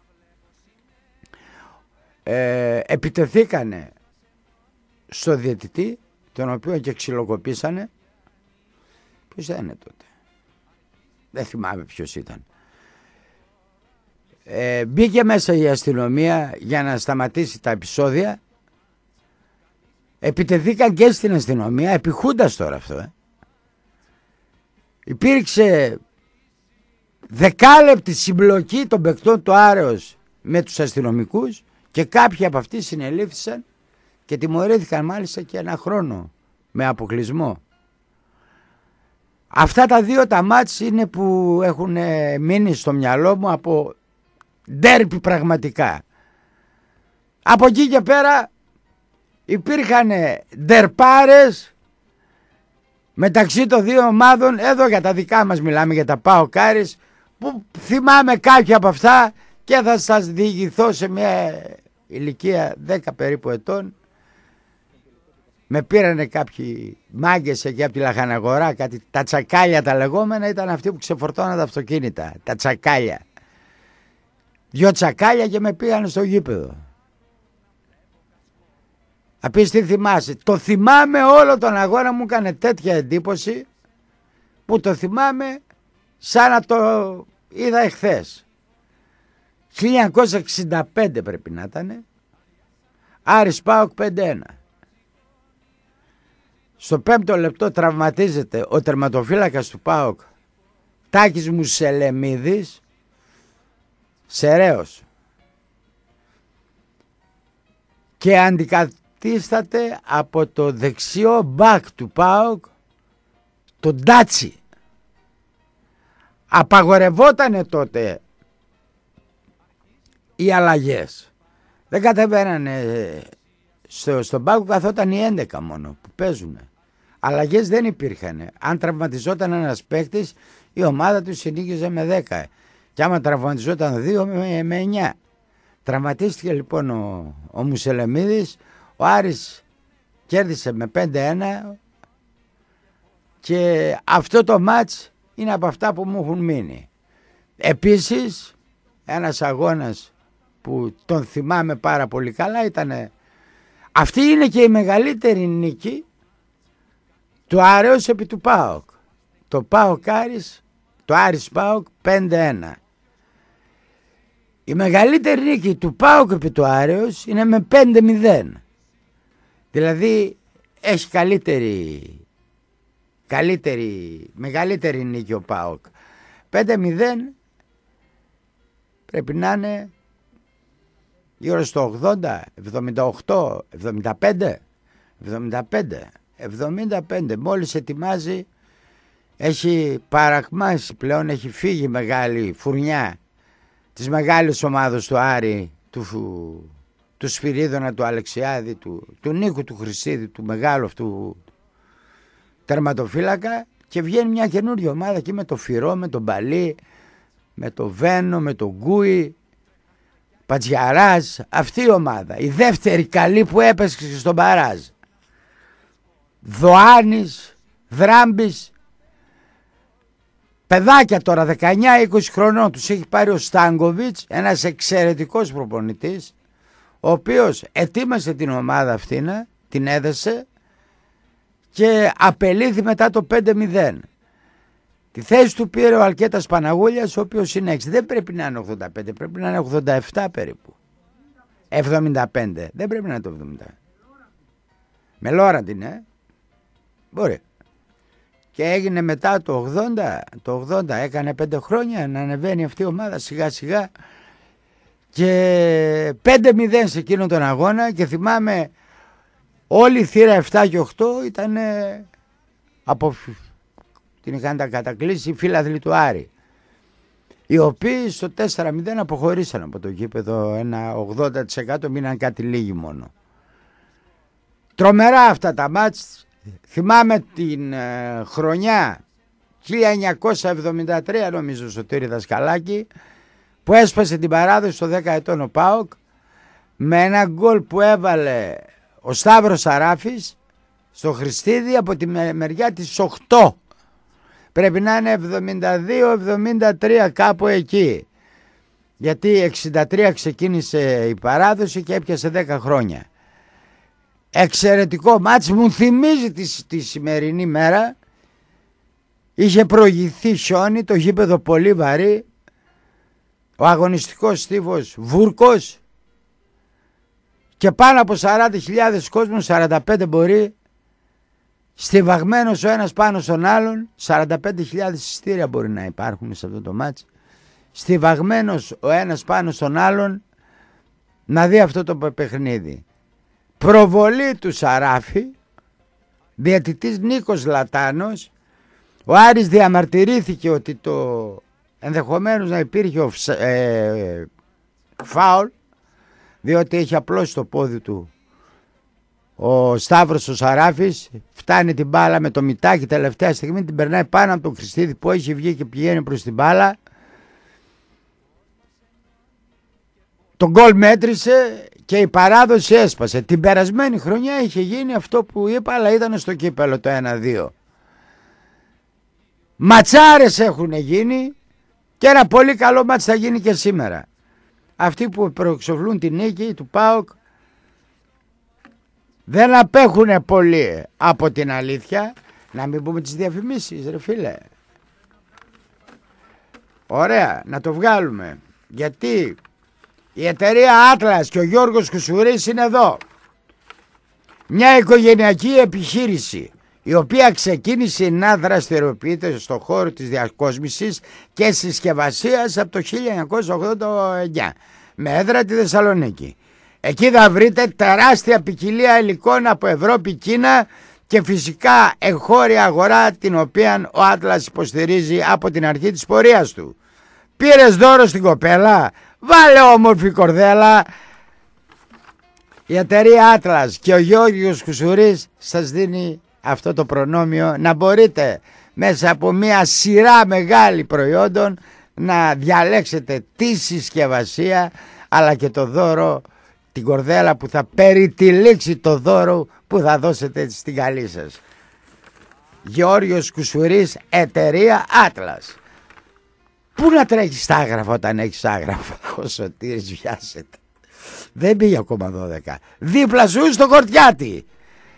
ε, επιτεθήκανε στο διαιτητή, τον οποίο και ξυλοκοπήσανε. Ποιος ήταν τότε? Δεν θυμάμαι ποιος ήταν. Ε, μπήκε μέσα η αστυνομία για να σταματήσει τα επεισόδια. Επιτεθήκαν και στην αστυνομία, επιχούντας τώρα αυτό. Ε. Υπήρξε δεκάλεπτη συμπλοκή των παικτών του Άρεως με τους αστυνομικούς και κάποιοι από αυτοί συνελήφθησαν και τιμωρήθηκαν μάλιστα και ένα χρόνο με αποκλεισμό. Αυτά τα δύο τα μάτς είναι που έχουν μείνει στο μυαλό μου από ντέρπι πραγματικά. Από εκεί και πέρα υπήρχαν ντερπάρες μεταξύ των δύο ομάδων. Εδώ για τα δικά μας μιλάμε, για τα ΠΑΟΚ Άρης, που θυμάμαι κάποια από αυτά και θα σας διηγηθώ σε μια ηλικία δέκα περίπου ετών. Με πήρανε κάποιοι μάγκες εκεί από τη Λαχαναγορά, κάτι, τα τσακάλια τα λεγόμενα, ήταν αυτοί που ξεφορτώναν τα αυτοκίνητα, τα τσακάλια. Δυο τσακάλια και με πήγανε στο γήπεδο. Θα πεις τι θυμάσαι? Το θυμάμαι όλο τον αγώνα, μου έκανε τέτοια εντύπωση που το θυμάμαι σαν να το είδα εχθές. χίλια εννιακόσια εξήντα πέντε πρέπει να ήταν. Άρης ΠΑΟΚ πέντε ένα. Στο πέμπτο λεπτό τραυματίζεται ο τερματοφύλακας του ΠΑΟΚ, Τάκης Μουσελεμίδης, σεραίος, και αντικαθίσταται από το δεξιό μπακ του ΠΑΟΚ, τον Ντάτσι. Απαγορευότανε τότε οι αλλαγές. Δεν κατεβαίνανε στο, στον πάγκο, καθόταν οι έντεκα μόνο που παίζουν. Αλλαγές δεν υπήρχαν. Αν τραυματιζόταν ένας παίκτης, η ομάδα του συνήγιζε με δέκα. Και άμα τραυματιζόταν δύο, με, με εννιά. Τραυματίστηκε λοιπόν ο, ο Μουσελεμίδης. Ο Άρης κέρδισε με πέντε ένα. Και αυτό το μάτς είναι από αυτά που μου έχουν μείνει. Επίσης, ένας αγώνας που τον θυμάμαι πάρα πολύ καλά ήταν... Αυτή είναι και η μεγαλύτερη νίκη του Άρεως επί του ΠΑΟΚ. Το ΠΑΟΚ Άρης, το Άρης ΠΑΟΚ πέντε ένα. Η μεγαλύτερη νίκη του ΠΑΟΚ επί του Άρεως είναι με πέντε μηδέν. Δηλαδή έχει καλύτερη, καλύτερη, μεγαλύτερη νίκη ο ΠΑΟΚ. πέντε μηδέν πρέπει να είναι γύρω στο ογδόντα, εβδομήντα οκτώ, εβδομήντα πέντε, εβδομήντα πέντε, εβδομήντα πέντε. Μόλις ετοιμάζει, έχει παρακμάσει πλέον, έχει φύγει μεγάλη φουρνιά της μεγάλης ομάδας του Άρη, του, του Σπυρίδωνα, του Αλεξιάδη, του, του Νίκου του Χρυσίδη, του μεγάλου αυτού τερματοφύλακα, και βγαίνει μια καινούργια ομάδα εκεί με το Φυρό, με τον Μπαλί, με το Βένο, με τον Γκούι, Πατζιαράς, αυτή η ομάδα, η δεύτερη καλή που έπεσε στον Παράζ. Δωάνης, Δράμπης, παιδάκια τώρα δεκαεννιά είκοσι χρονών, τους έχει πάρει ο Στάνκοβιτς, ένας εξαιρετικός προπονητής, ο οποίος ετοίμασε την ομάδα αυτήν, την έδεσε και απελήθη μετά το πέντε μηδέν. Τη θέση του πήρε ο Αλκέτας Παναγούλιας, ο οποίος είναι έξι. Δεν πρέπει να είναι ογδόντα πέντε, πρέπει να είναι ογδόντα επτά περίπου. εβδομήντα πέντε, δεν πρέπει να είναι το εβδομήντα. Με Λόραντ είναι, μπορεί. Και έγινε μετά το ογδόντα, το ογδόντα έκανε πέντε χρόνια να ανεβαίνει αυτή η ομάδα σιγά σιγά. Και πέντε μηδέν σε εκείνον τον αγώνα, και θυμάμαι όλη η θύρα επτά και οκτώ ήταν από... την είχαν τα κατακλείσει οι φίλαθλοι του Άρη, οι οποίοι στο τέσσερα μηδέν αποχωρήσαν από το γήπεδο, ένα ογδόντα τοις εκατό, μείναν κάτι λίγοι μόνο. Τρομερά αυτά τα μάτς. Θυμάμαι την ε, χρονιά χίλια εννιακόσια εβδομήντα τρία νομίζω, Σωτήρη Δασκαλάκη, που έσπασε την παράδοση στο δέκα ετών ο ΠΑΟΚ με ένα γκολ που έβαλε ο Σταύρος Σαράφης στο Χριστίδη από τη μεριά της οκτώ. Πρέπει να είναι εβδομήντα δύο εβδομήντα τρία κάπου εκεί, γιατί εξήντα τρία ξεκίνησε η παράδοση και έπιασε δέκα χρόνια. Εξαιρετικό μάτς, μου θυμίζει τη, τη σημερινή μέρα. Είχε προηγηθεί χιόνι, το γήπεδο πολύ βαρύ, ο αγωνιστικός στίβος βούρκος και πάνω από σαράντα χιλιάδες κόσμος, σαράντα πέντε μπορεί, στιβαγμένος ο ένας πάνω στον άλλον. Σαράντα πέντε χιλιάδες εισιτήρια μπορεί να υπάρχουν σε αυτό το μάτς. Στιβαγμένος ο ένας πάνω στον άλλον να δει αυτό το παιχνίδι. Προβολή του Σαράφη, διαιτητής Νίκος Λατάνος. Ο Άρης διαμαρτυρήθηκε ότι το ενδεχομένως να υπήρχε ε, φάουλ, διότι έχει απλώσει το πόδι του ο Σταύρος ο Σαράφης, φτάνει την μπάλα με το μητάκι τελευταία στιγμή, την περνάει πάνω από τον Χριστίδη που έχει βγει και πηγαίνει προς την μπάλα. Το γκολ μέτρησε και η παράδοση έσπασε. Την περασμένη χρονιά είχε γίνει αυτό που είπα, αλλά ήταν στο κύπελο το ένα δύο. Ματσάρες έχουν γίνει και ένα πολύ καλό μάτς θα γίνει και σήμερα. Αυτοί που προεξοφλούν την νίκη του ΠΑΟΚ δεν απέχουν πολύ από την αλήθεια. Να μην πούμε τις διαφημίσεις, ρε φίλε. Ωραία, να το βγάλουμε. Γιατί η εταιρεία Atlas και ο Γιώργος Κουσουρής είναι εδώ. Μια οικογενειακή επιχείρηση η οποία ξεκίνησε να δραστηριοποιείται στον χώρο της διακόσμησης και συσκευασίας από το χίλια εννιακόσια ογδόντα εννιά με έδρα τη Θεσσαλονίκη. Εκεί θα βρείτε τεράστια ποικιλία υλικών από Ευρώπη, Κίνα και φυσικά εγχώρια αγορά, την οποία ο Atlas υποστηρίζει από την αρχή της πορείας του. Πήρες δώρο στην κοπέλα, βάλε όμορφη κορδέλα. Η εταιρεία Atlas και ο Γιώργος Κουσουρής σας δίνει αυτό το προνόμιο να μπορείτε μέσα από μια σειρά μεγάλη προϊόντων να διαλέξετε τη συσκευασία αλλά και το δώρο, την κορδέλα που θα περιτυλίξει το δώρο που θα δώσετε στην καλή σας. Γιώργος Κουσουρής, εταιρεία Atlas. Πού να τρέχεις τα άγραφα όταν έχεις άγραφα? Ο Σωτήρης βιάζεται. Δεν πήγε ακόμα δώδεκα. Δίπλα σου στο Χορτιάτι.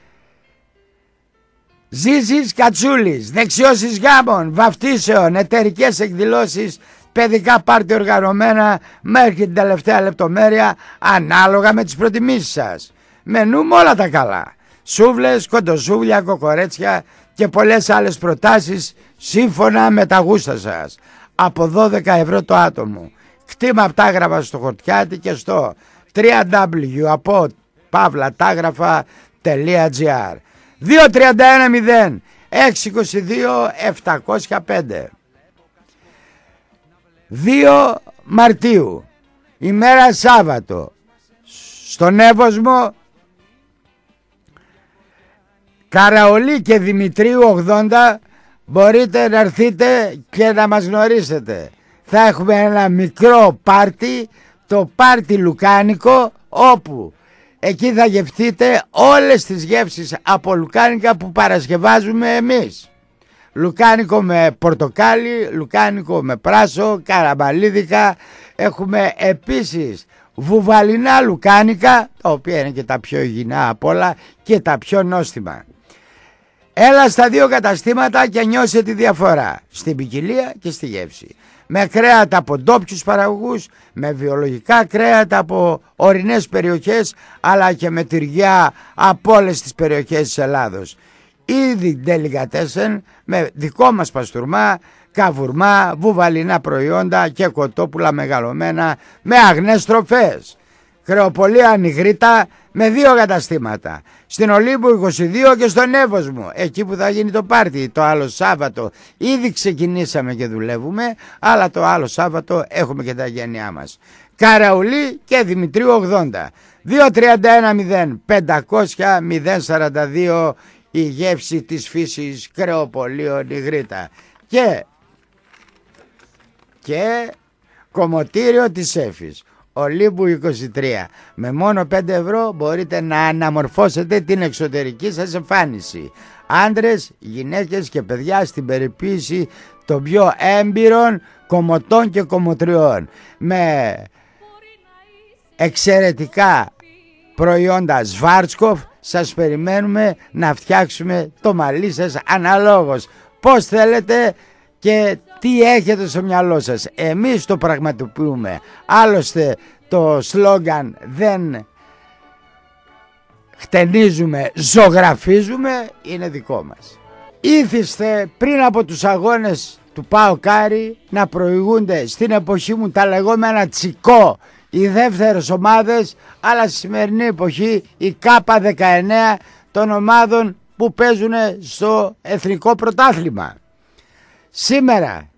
Ζήσης Κατσούλης, δεξιώσεις γάμων, βαφτίσεων, εταιρικές εκδηλώσεις, παιδικά πάρτι οργανωμένα μέχρι την τελευταία λεπτομέρεια ανάλογα με τις προτιμήσεις σας. Μενού με όλα τα καλά. Σούβλες, κοντοσούβλια, κοκορέτσια και πολλές άλλες προτάσεις σύμφωνα με τα γούστα σας. Από δώδεκα ευρώ το άτομο. Κτήμα από τάγραφα στο Χορτιάτι και στο double-u double-u double-u από παύλατάγραφα τελεία τζι άρ. δύο τρία ένα μηδέν έξι δύο δύο επτά μηδέν πέντε. δύο Μαρτίου, ημέρα Σάββατο, στον Εύωσμο, Καραολί και Δημητρίου ογδόντα, μπορείτε να έρθετε και να μας γνωρίσετε. Θα έχουμε ένα μικρό πάρτι, το πάρτι λουκάνικο, όπου εκεί θα γευτείτε όλες τις γεύσεις από λουκάνικα που παρασκευάζουμε εμείς. Λουκάνικο με πορτοκάλι, λουκάνικο με πράσο, καραμπαλίδικα. Έχουμε επίσης βουβαλινά λουκάνικα, τα οποία είναι και τα πιο υγιεινά απ' όλα και τα πιο νόστιμα. Έλα στα δύο καταστήματα και νιώσε τη διαφορά στην ποικιλία και στη γεύση. Με κρέατα από ντόπιους παραγωγούς, με βιολογικά κρέατα από ορεινές περιοχές, αλλά και με τυριά από όλες τις περιοχές της Ελλάδος. Ήδη ντελικατέσεν με δικό μας παστούρμα, καβουρμά, βουβαλινά προϊόντα και κοτόπουλα μεγαλωμένα με αγνές τροφές. Κρεοπολία Νιγρήτα με δύο καταστήματα. Στην Ολύμπου είκοσι δύο και στον Εύωσμο, εκεί που θα γίνει το πάρτι το άλλο Σάββατο. Ήδη ξεκινήσαμε και δουλεύουμε, αλλά το άλλο Σάββατο έχουμε και τα γένειά μας. Καραουλή και Δημητρίου ογδόντα. δύο τρία ένα μηδέν πεντακόσια μηδέν σαράντα δύο, η γεύση της φύσης, Κρεοπολείο Νιγρήτα. Και, και κομμωτήριο της Έφης Ολύμπου είκοσι τρία. Με μόνο πέντε ευρώ μπορείτε να αναμορφώσετε την εξωτερική σας εμφάνιση. Άντρες, γυναίκες και παιδιά στην περιποίηση των πιο έμπειρων κομμωτών και κομμωτριών. Με εξαιρετικά προϊόντα Σβάρτσκοφ σας περιμένουμε να φτιάξουμε το μαλλί σας αναλόγως πώς θέλετε και τι έχετε στο μυαλό σας. Εμείς το πραγματοποιούμε. Άλλωστε το σλόγγαν δεν χτενίζουμε, ζωγραφίζουμε, είναι δικό μας. Ήθιστε πριν από τους αγώνες του ΠΑΟΚ Άρη να προηγούνται στην εποχή μου τα λεγόμενα τσικό οι δεύτερες ομάδες, αλλά στη σημερινή εποχή η ΚΑΠΑ δεκαεννέα των ομάδων που παίζουν στο εθνικό πρωτάθλημα. Σήμερα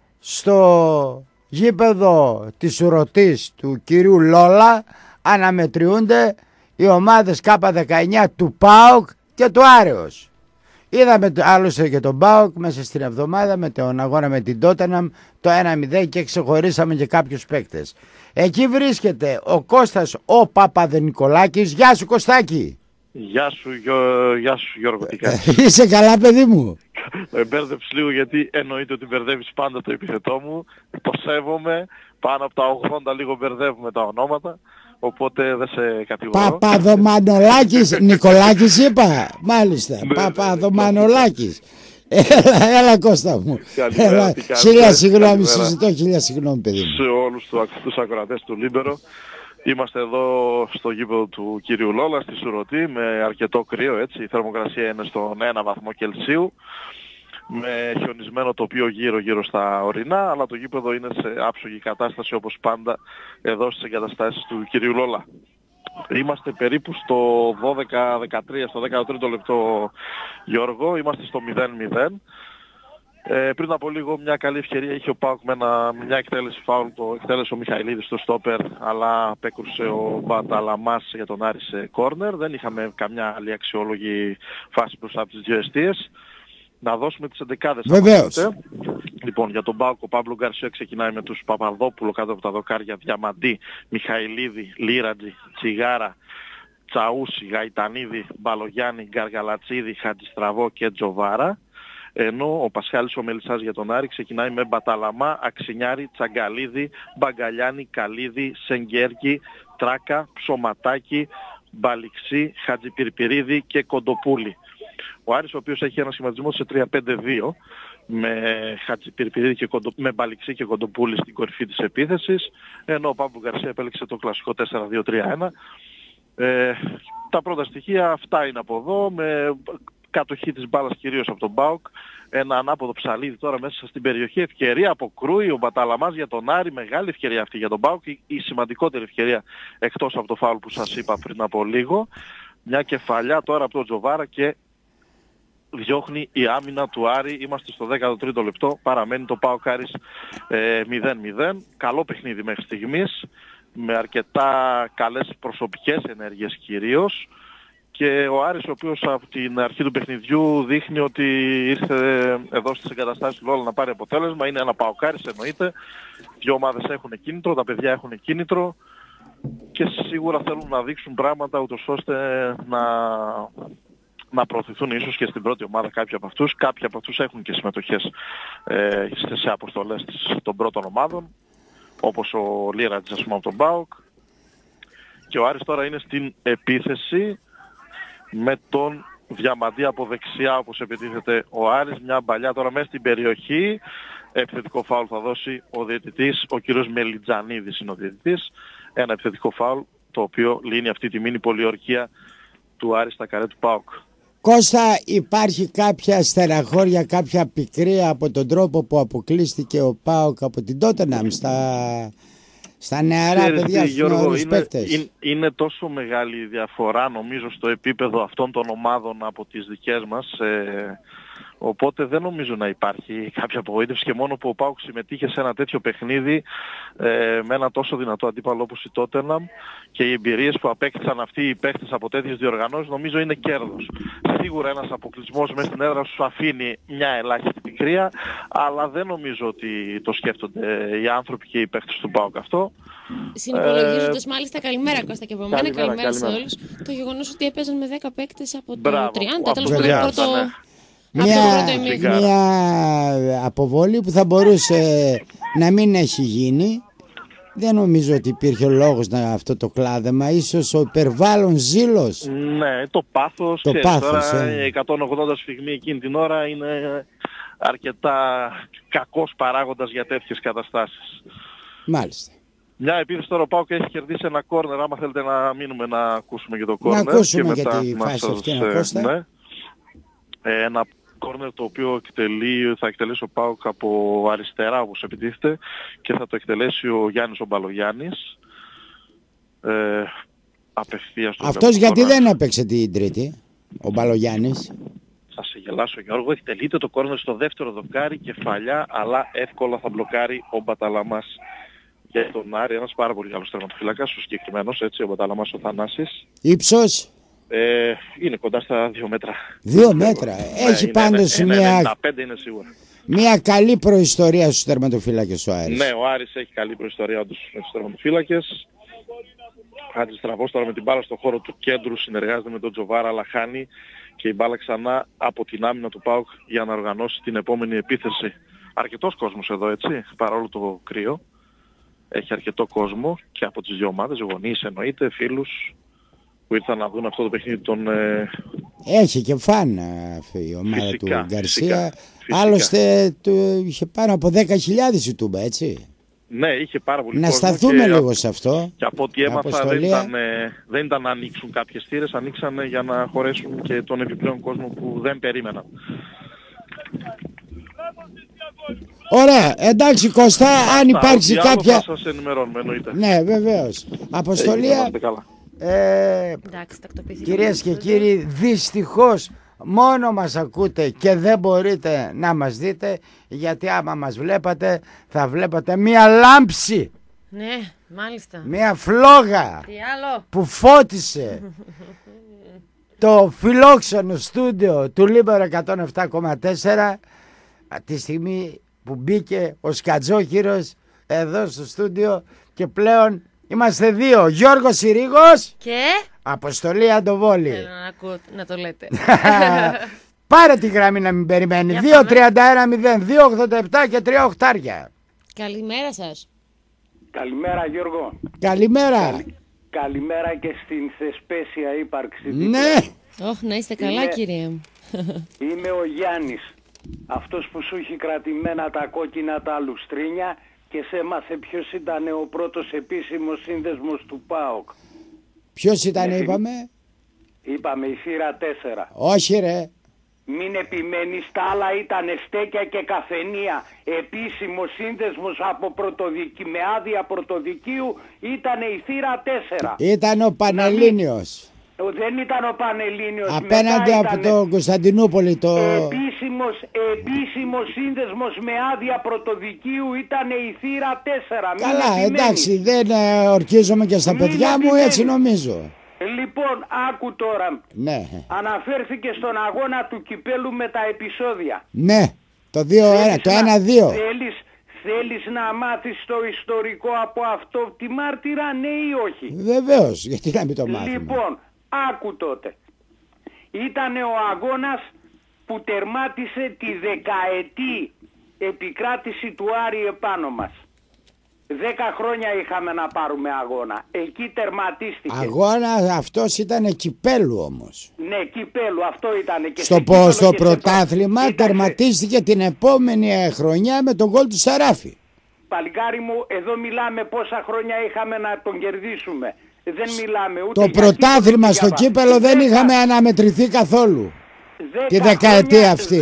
στο γήπεδο της Ουρωτής του κυρίου Λόλα αναμετριούνται οι ομάδες ΚΑΠΑ δεκαεννέα του ΠΑΟΚ και του Άρεος. Είδαμε άλλωστε και τον ΠΑΟΚ μέσα στην εβδομάδα με τον αγώνα με την Τότεναμ το ένα μηδέν και ξεχωρίσαμε και κάποιους παίκτες. Εκεί βρίσκεται ο Κώστας ο Παπαδενικολάκης. Γεια σου Κωστάκη. Γεια σου, γιο, γεια σου Γιώργο, τι κάνεις? Είσαι καλά παιδί μου? Μπέρδεψες λίγο γιατί εννοείται ότι μπερδεύεις πάντα το επιθετό μου. Το σέβομαι, πάνω από τα ογδόντα λίγο μπερδεύουμε τα ονόματα. Οπότε δεν σε κατηγορώ. Παπαδομανολάκης, Νικολάκης είπα. Μάλιστα, Παπαδομανολάκης. Έλα, έλα Κώστα μου. Έλα, χίλια συγγνώμη, συζητώ, χίλια συγγνώμη παιδί μου. Σε όλους τους ακροατές του Λίμπερο. Είμαστε εδώ στο γήπεδο του κύριου Λόλα, στη Σουρωτή, με αρκετό κρύο έτσι. Η θερμοκρασία είναι στον ένα βαθμό Κελσίου. Με χιονισμένο τοπίο γύρω γύρω στα ορεινά, αλλά το γήπεδο είναι σε άψογη κατάσταση όπως πάντα εδώ στις εγκαταστάσεις του κυρίου Λόλα. Είμαστε περίπου στο δώδεκα δεκατρία, στο δέκατο τρίτο λεπτό Γιώργο, είμαστε στο μηδέν μηδέν. Ε, πριν από λίγο μια καλή ευκαιρία είχε ο ΠΑΟΚ με ένα, μια εκτέλεση φάουλ, το εκτέλεσε ο Μιχαηλίδης στο στόπερ, αλλά απέκρουσε ο Μπαταλαμάς για τον Άρη σε κόρνερ. Δεν είχαμε καμιά άλλη αξιόλογη φάση μπροστά από τις δύο εστίες. Να δώσουμε τις εντεκάδες. Βεβαίως. Λοιπόν, για τον ΠΑΟΚ ο Παύλο Γκαρσία ξεκινάει με τους Παπαδόπουλο κάτω από τα δοκάρια, Διαμαντή, Μιχαηλίδη, Λίρατζη, Τσιγάρα, Τσαούσι, Γαϊτανίδη, Μπαλογιάννη, Γκαργαλατσίδη, Χατζηστραβό και Τζοβάρα. Ενώ ο Πασχάλης ο Μελισσάς για τον Άρη ξεκινάει με Μπαταλαμά, Αξινιάρη, Τσαγκαλίδη, Μπαγκαλιάννη, Καλίδη, Σενγκέρκη, Τράκα, Ψωματάκη, Μπαλιξή, Χατζηπιρπιρίδη και Κοντοπούλη. Ο Άρης ο οποίος έχει ένα σχηματισμό σε τρία πέντε δύο με Χατζηπιρπιρίδη και Κοντο... με Μπαλιξή και Κοντοπούλη στην κορυφή της επίθεσης, ενώ ο Παύλο Γκαρσία επέλεξε το κλασικό τέσσερα δύο τρία ένα. Ε, τα πρώτα στοιχεία αυτά είναι από εδώ, με κατοχή της μπάλας κυρίως από τον ΠΑΟΚ, ένα ανάποδο ψαλίδι τώρα μέσα στην περιοχή, ευκαιρία από Κρούι, ο Μπαταλαμάς για τον Άρη, μεγάλη ευκαιρία αυτή για τον ΠΑΟΚ, η, η σημαντικότερη ευκαιρία εκτός από το φάουλ που σας είπα πριν από λίγο. Μια κεφαλιά τώρα από τον Τζοβάρα και διώχνει η άμυνα του Άρη. Είμαστε στο δέκατο τρίτο λεπτό, παραμένει το ΠΑΟΚ Άρης ε, μηδέν μηδέν. Καλό παιχνίδι μέχρι στιγμής, με αρκετά καλές προσωπικές ενέργειες κυρίως. Και ο Άρης ο οποίος από την αρχή του παιχνιδιού δείχνει ότι ήρθε εδώ στις εγκαταστάσεις του Λόλα να πάρει αποτέλεσμα. Είναι ένα ΠΑΟΚ-Άρης εννοείται. Δύο ομάδες έχουν κίνητρο, τα παιδιά έχουν κίνητρο και σίγουρα θέλουν να δείξουν πράγματα ούτως ώστε να, να προωθηθούν ίσως και στην πρώτη ομάδα κάποιοι από αυτούς. Κάποιοι από αυτούς έχουν και συμμετοχές ε, σε αποστολές των πρώτων ομάδων, όπως ο Λίρατζης ας πούμε από τον ΠΑΟΚ. Και ο Άρης τώρα είναι στην επίθεση με τον Διαμαντή από δεξιά όπως επιτίθεται ο Άρης. Μια μπαλιά τώρα μέσα στην περιοχή. Επιθετικό φάουλ θα δώσει ο διαιτητής, ο κύριος Μελιτζανίδης είναι ο διαιτητής. Ένα επιθετικό φάουλ το οποίο λύνει αυτή τη μίνι πολιορκία του Άρη στα καρέ του ΠΑΟΚ. Κώστα, υπάρχει κάποια στεναχώρια, κάποια πικρία από τον τρόπο που αποκλείστηκε ο ΠΑΟΚ από την Τότεναμ στα... Στα νεαρά Ξέρετε, παιδιά, στους νεαρούς παίκτες. Είναι, είναι τόσο μεγάλη η διαφορά νομίζω στο επίπεδο αυτών των ομάδων από τις δικές μας. Ε, Οπότε δεν νομίζω να υπάρχει κάποια απογοήτευση και μόνο που ο ΠΑΟΚ συμμετείχε σε ένα τέτοιο παιχνίδι ε, με ένα τόσο δυνατό αντίπαλο όπως η Τότεναμ και οι εμπειρίες που απέκτησαν αυτοί οι παίχτες από τέτοιες διοργανώσεις νομίζω είναι κέρδος. Σίγουρα ένας αποκλεισμός μέσα στην έδρα σου αφήνει μια ελάχιστη πικρία, αλλά δεν νομίζω ότι το σκέφτονται οι άνθρωποι και οι παίχτες του ΠΑΟΚ αυτό. Συνυπολογίζοντας ε... μάλιστα, καλημέρα Κώστα και από μένα, καλημέρα, καλημέρα, καλημέρα σε όλους, το γεγονός ότι έπαιζαν με δέκα παίκτες από το Μπράβο, τριάντα, τέλος από το πάντων πρώτο... ναι. Μια, μια αποβολή που θα μπορούσε να μην έχει γίνει. Δεν νομίζω ότι υπήρχε λόγος να αυτό το κλάδεμα. Ίσως ο υπερβάλλον ζήλος. Ναι, το πάθος. Το ξέρεις, πάθος τώρα, ε. η εκατόν ογδόντα σφιγμή εκείνη την ώρα είναι αρκετά κακός παράγοντας για τέτοιες καταστάσεις. Μάλιστα. Μια επίθεση τώρα ο ΠΑΟΚ έχει κερδίσει ένα κόρνερ. Άμα θέλετε να μείνουμε να ακούσουμε και το κόρνερ. Να ακούσουμε και μετά για τη φάση σας, αυτή, να Κώστα. Ναι. Ένα κόρνερ το οποίο εκτελεί, θα εκτελέσει ο ΠΑΟΚ από αριστερά όπως επιτίθεται και θα το εκτελέσει ο Γιάννης ο Μπαλογιάννης. Ε, απευθείας το Αυτός γιατί κόρνερ. Δεν έπαιξε την Τρίτη, ο Μπαλογιάννης. Θα σε γελάσω Γιώργο, εκτελείται το κόρνερ στο δεύτερο δοκάρι, κεφαλιά, αλλά εύκολα θα μπλοκάρει ο Μπαταλαμάς για τον Άρη, ένας πάρα πολύ καλός τερματοφύλακας, ο συγκεκριμένος, έτσι, ο Μπαταλαμάς ο Θανάσης. Ύψος. Ε, είναι κοντά στα δύο μέτρα. Δύο μέτρα. Έχει ναι, πάντως είναι, μια... είναι, ενενήντα πέντε είναι σίγουρα. Μια καλή προϊστορία στους τερματοφύλακες ο Άρης. Ναι, ο Άρης έχει καλή προϊστορία όντως με τους τερματοφύλακες. Χατζηστραβός τώρα με την μπάλα στον χώρο του κέντρου συνεργάζεται με τον Τζοβάρα, αλλά χάνει και η μπάλα ξανά από την άμυνα του ΠΑΟΚ για να οργανώσει την επόμενη επίθεση. Αρκετός κόσμος εδώ, έτσι, παρόλο το κρύο. Έχει αρκετό κόσμο και από τις δύο ομάδες, γονείς εννοείται, φίλους που ήρθαν να δουν αυτό το παιχνίδι των... Ε... Έχει και φαν η ομάδα φυσικά, του Γκαρσία. Φυσικά, φυσικά. Άλλωστε του είχε πάνω από δέκα χιλιάδες η Τούμπα, έτσι. Ναι, είχε πάρα πολύ να κόσμο. Να σταθούμε και... λίγο σε αυτό. Και από ό,τι έμαθα δεν ήταν, δεν ήταν να ανοίξουν κάποιες θύρες, ανοίξαν για να χωρέσουν και τον επιπλέον κόσμο που δεν περίμεναν. Ωραία, εντάξει Κώστα, Άστα, αν υπάρξει κάποια... θα σας ενημερώνουμε, εννοείται. Ναι, βεβαίως. Αποστολία, ε, κυρίες και κύριοι, δυστυχώς μόνο μας ακούτε και δεν μπορείτε να μας δείτε, γιατί άμα μας βλέπατε θα βλέπατε μία λάμψη. Ναι, μάλιστα. Μία φλόγα που φώτισε το φιλόξενο στούντιο του Λίμπερο εκατόν επτά κόμμα τέσσερα τη στιγμή που μπήκε ο Σκατζόχυρος εδώ στο στούντιο και πλέον είμαστε δύο, Γιώργος Συρίγος και Αποστολή Αντοβόλη. Θέλω να ακούω να το λέτε. Πάρε τη γραμμή να μην περιμένει. δύο τριάντα ένα μηδέν δύο ογδόντα επτά και τρία οχτάρια. Καλημέρα σας. Καλημέρα Γιώργο. Καλημέρα. Καλη... Καλημέρα και στην θεσπέσια ύπαρξη. Ναι. Όχ, να είστε καλά είμαι... κύριε. Είμαι ο Γιάννης. Αυτός που σου έχει κρατημένα τα κόκκινα τα λουστρίνια και σε έμαθε ποιος ήταν ο πρώτος επίσημος σύνδεσμος του ΠΑΟΚ. Ποιος ήταν ε, είπαμε? Είπαμε η θύρα τέσσερα. Όχι ρε. Μην επιμένεις, τα άλλα ήταν στέκια και καφενεία. Επίσημος σύνδεσμος από πρωτοδικη... με άδεια πρωτοδικίου ήταν η θύρα τέσσερα. Ήταν ο Πανελλήνιος. Δεν ήταν ο Πανελλήνιος. Απέναντι από ήταν... το Κωνσταντινούπολη το... Επίσημος, επίσημος σύνδεσμος με άδεια πρωτοδικίου ήταν η θύρα τέσσερα. Καλά, εντάξει, δεν ε, ορκίζομαι και στα Μην παιδιά μου, έτσι νομίζω. Λοιπόν, άκου τώρα. Ναι. Αναφέρθηκε στον αγώνα του κυπέλου με τα επεισόδια. Ναι, το δύο ένα, το ένα δύο. Θέλεις, θέλεις να μάθεις το ιστορικό από αυτό τη μάρτυρα, ναι ή όχι? Βεβαίως, γιατί να μην το μάθουμε. Λοιπόν, άκου τότε. Ήτανε ο αγώνας που τερμάτισε τη δεκαετή επικράτηση του Άρη επάνω μας. Δέκα χρόνια είχαμε να πάρουμε αγώνα. Εκεί τερματίστηκε. Αγώνα αυτός ήταν κυπέλου όμως. Ναι, κυπέλου αυτό ήταν. Και στο πο, στο και πρωτάθλημα σε... τερματίστηκε την επόμενη χρονιά με τον γκολ του Σαράφη. Παλικάρι μου, εδώ μιλάμε πόσα χρόνια είχαμε να τον κερδίσουμε. Δεν μιλάμε ούτε το πρωτάθλημα στο κύπελο δεν είχαμε αναμετρηθεί καθόλου. Τη δεκαετία αυτή.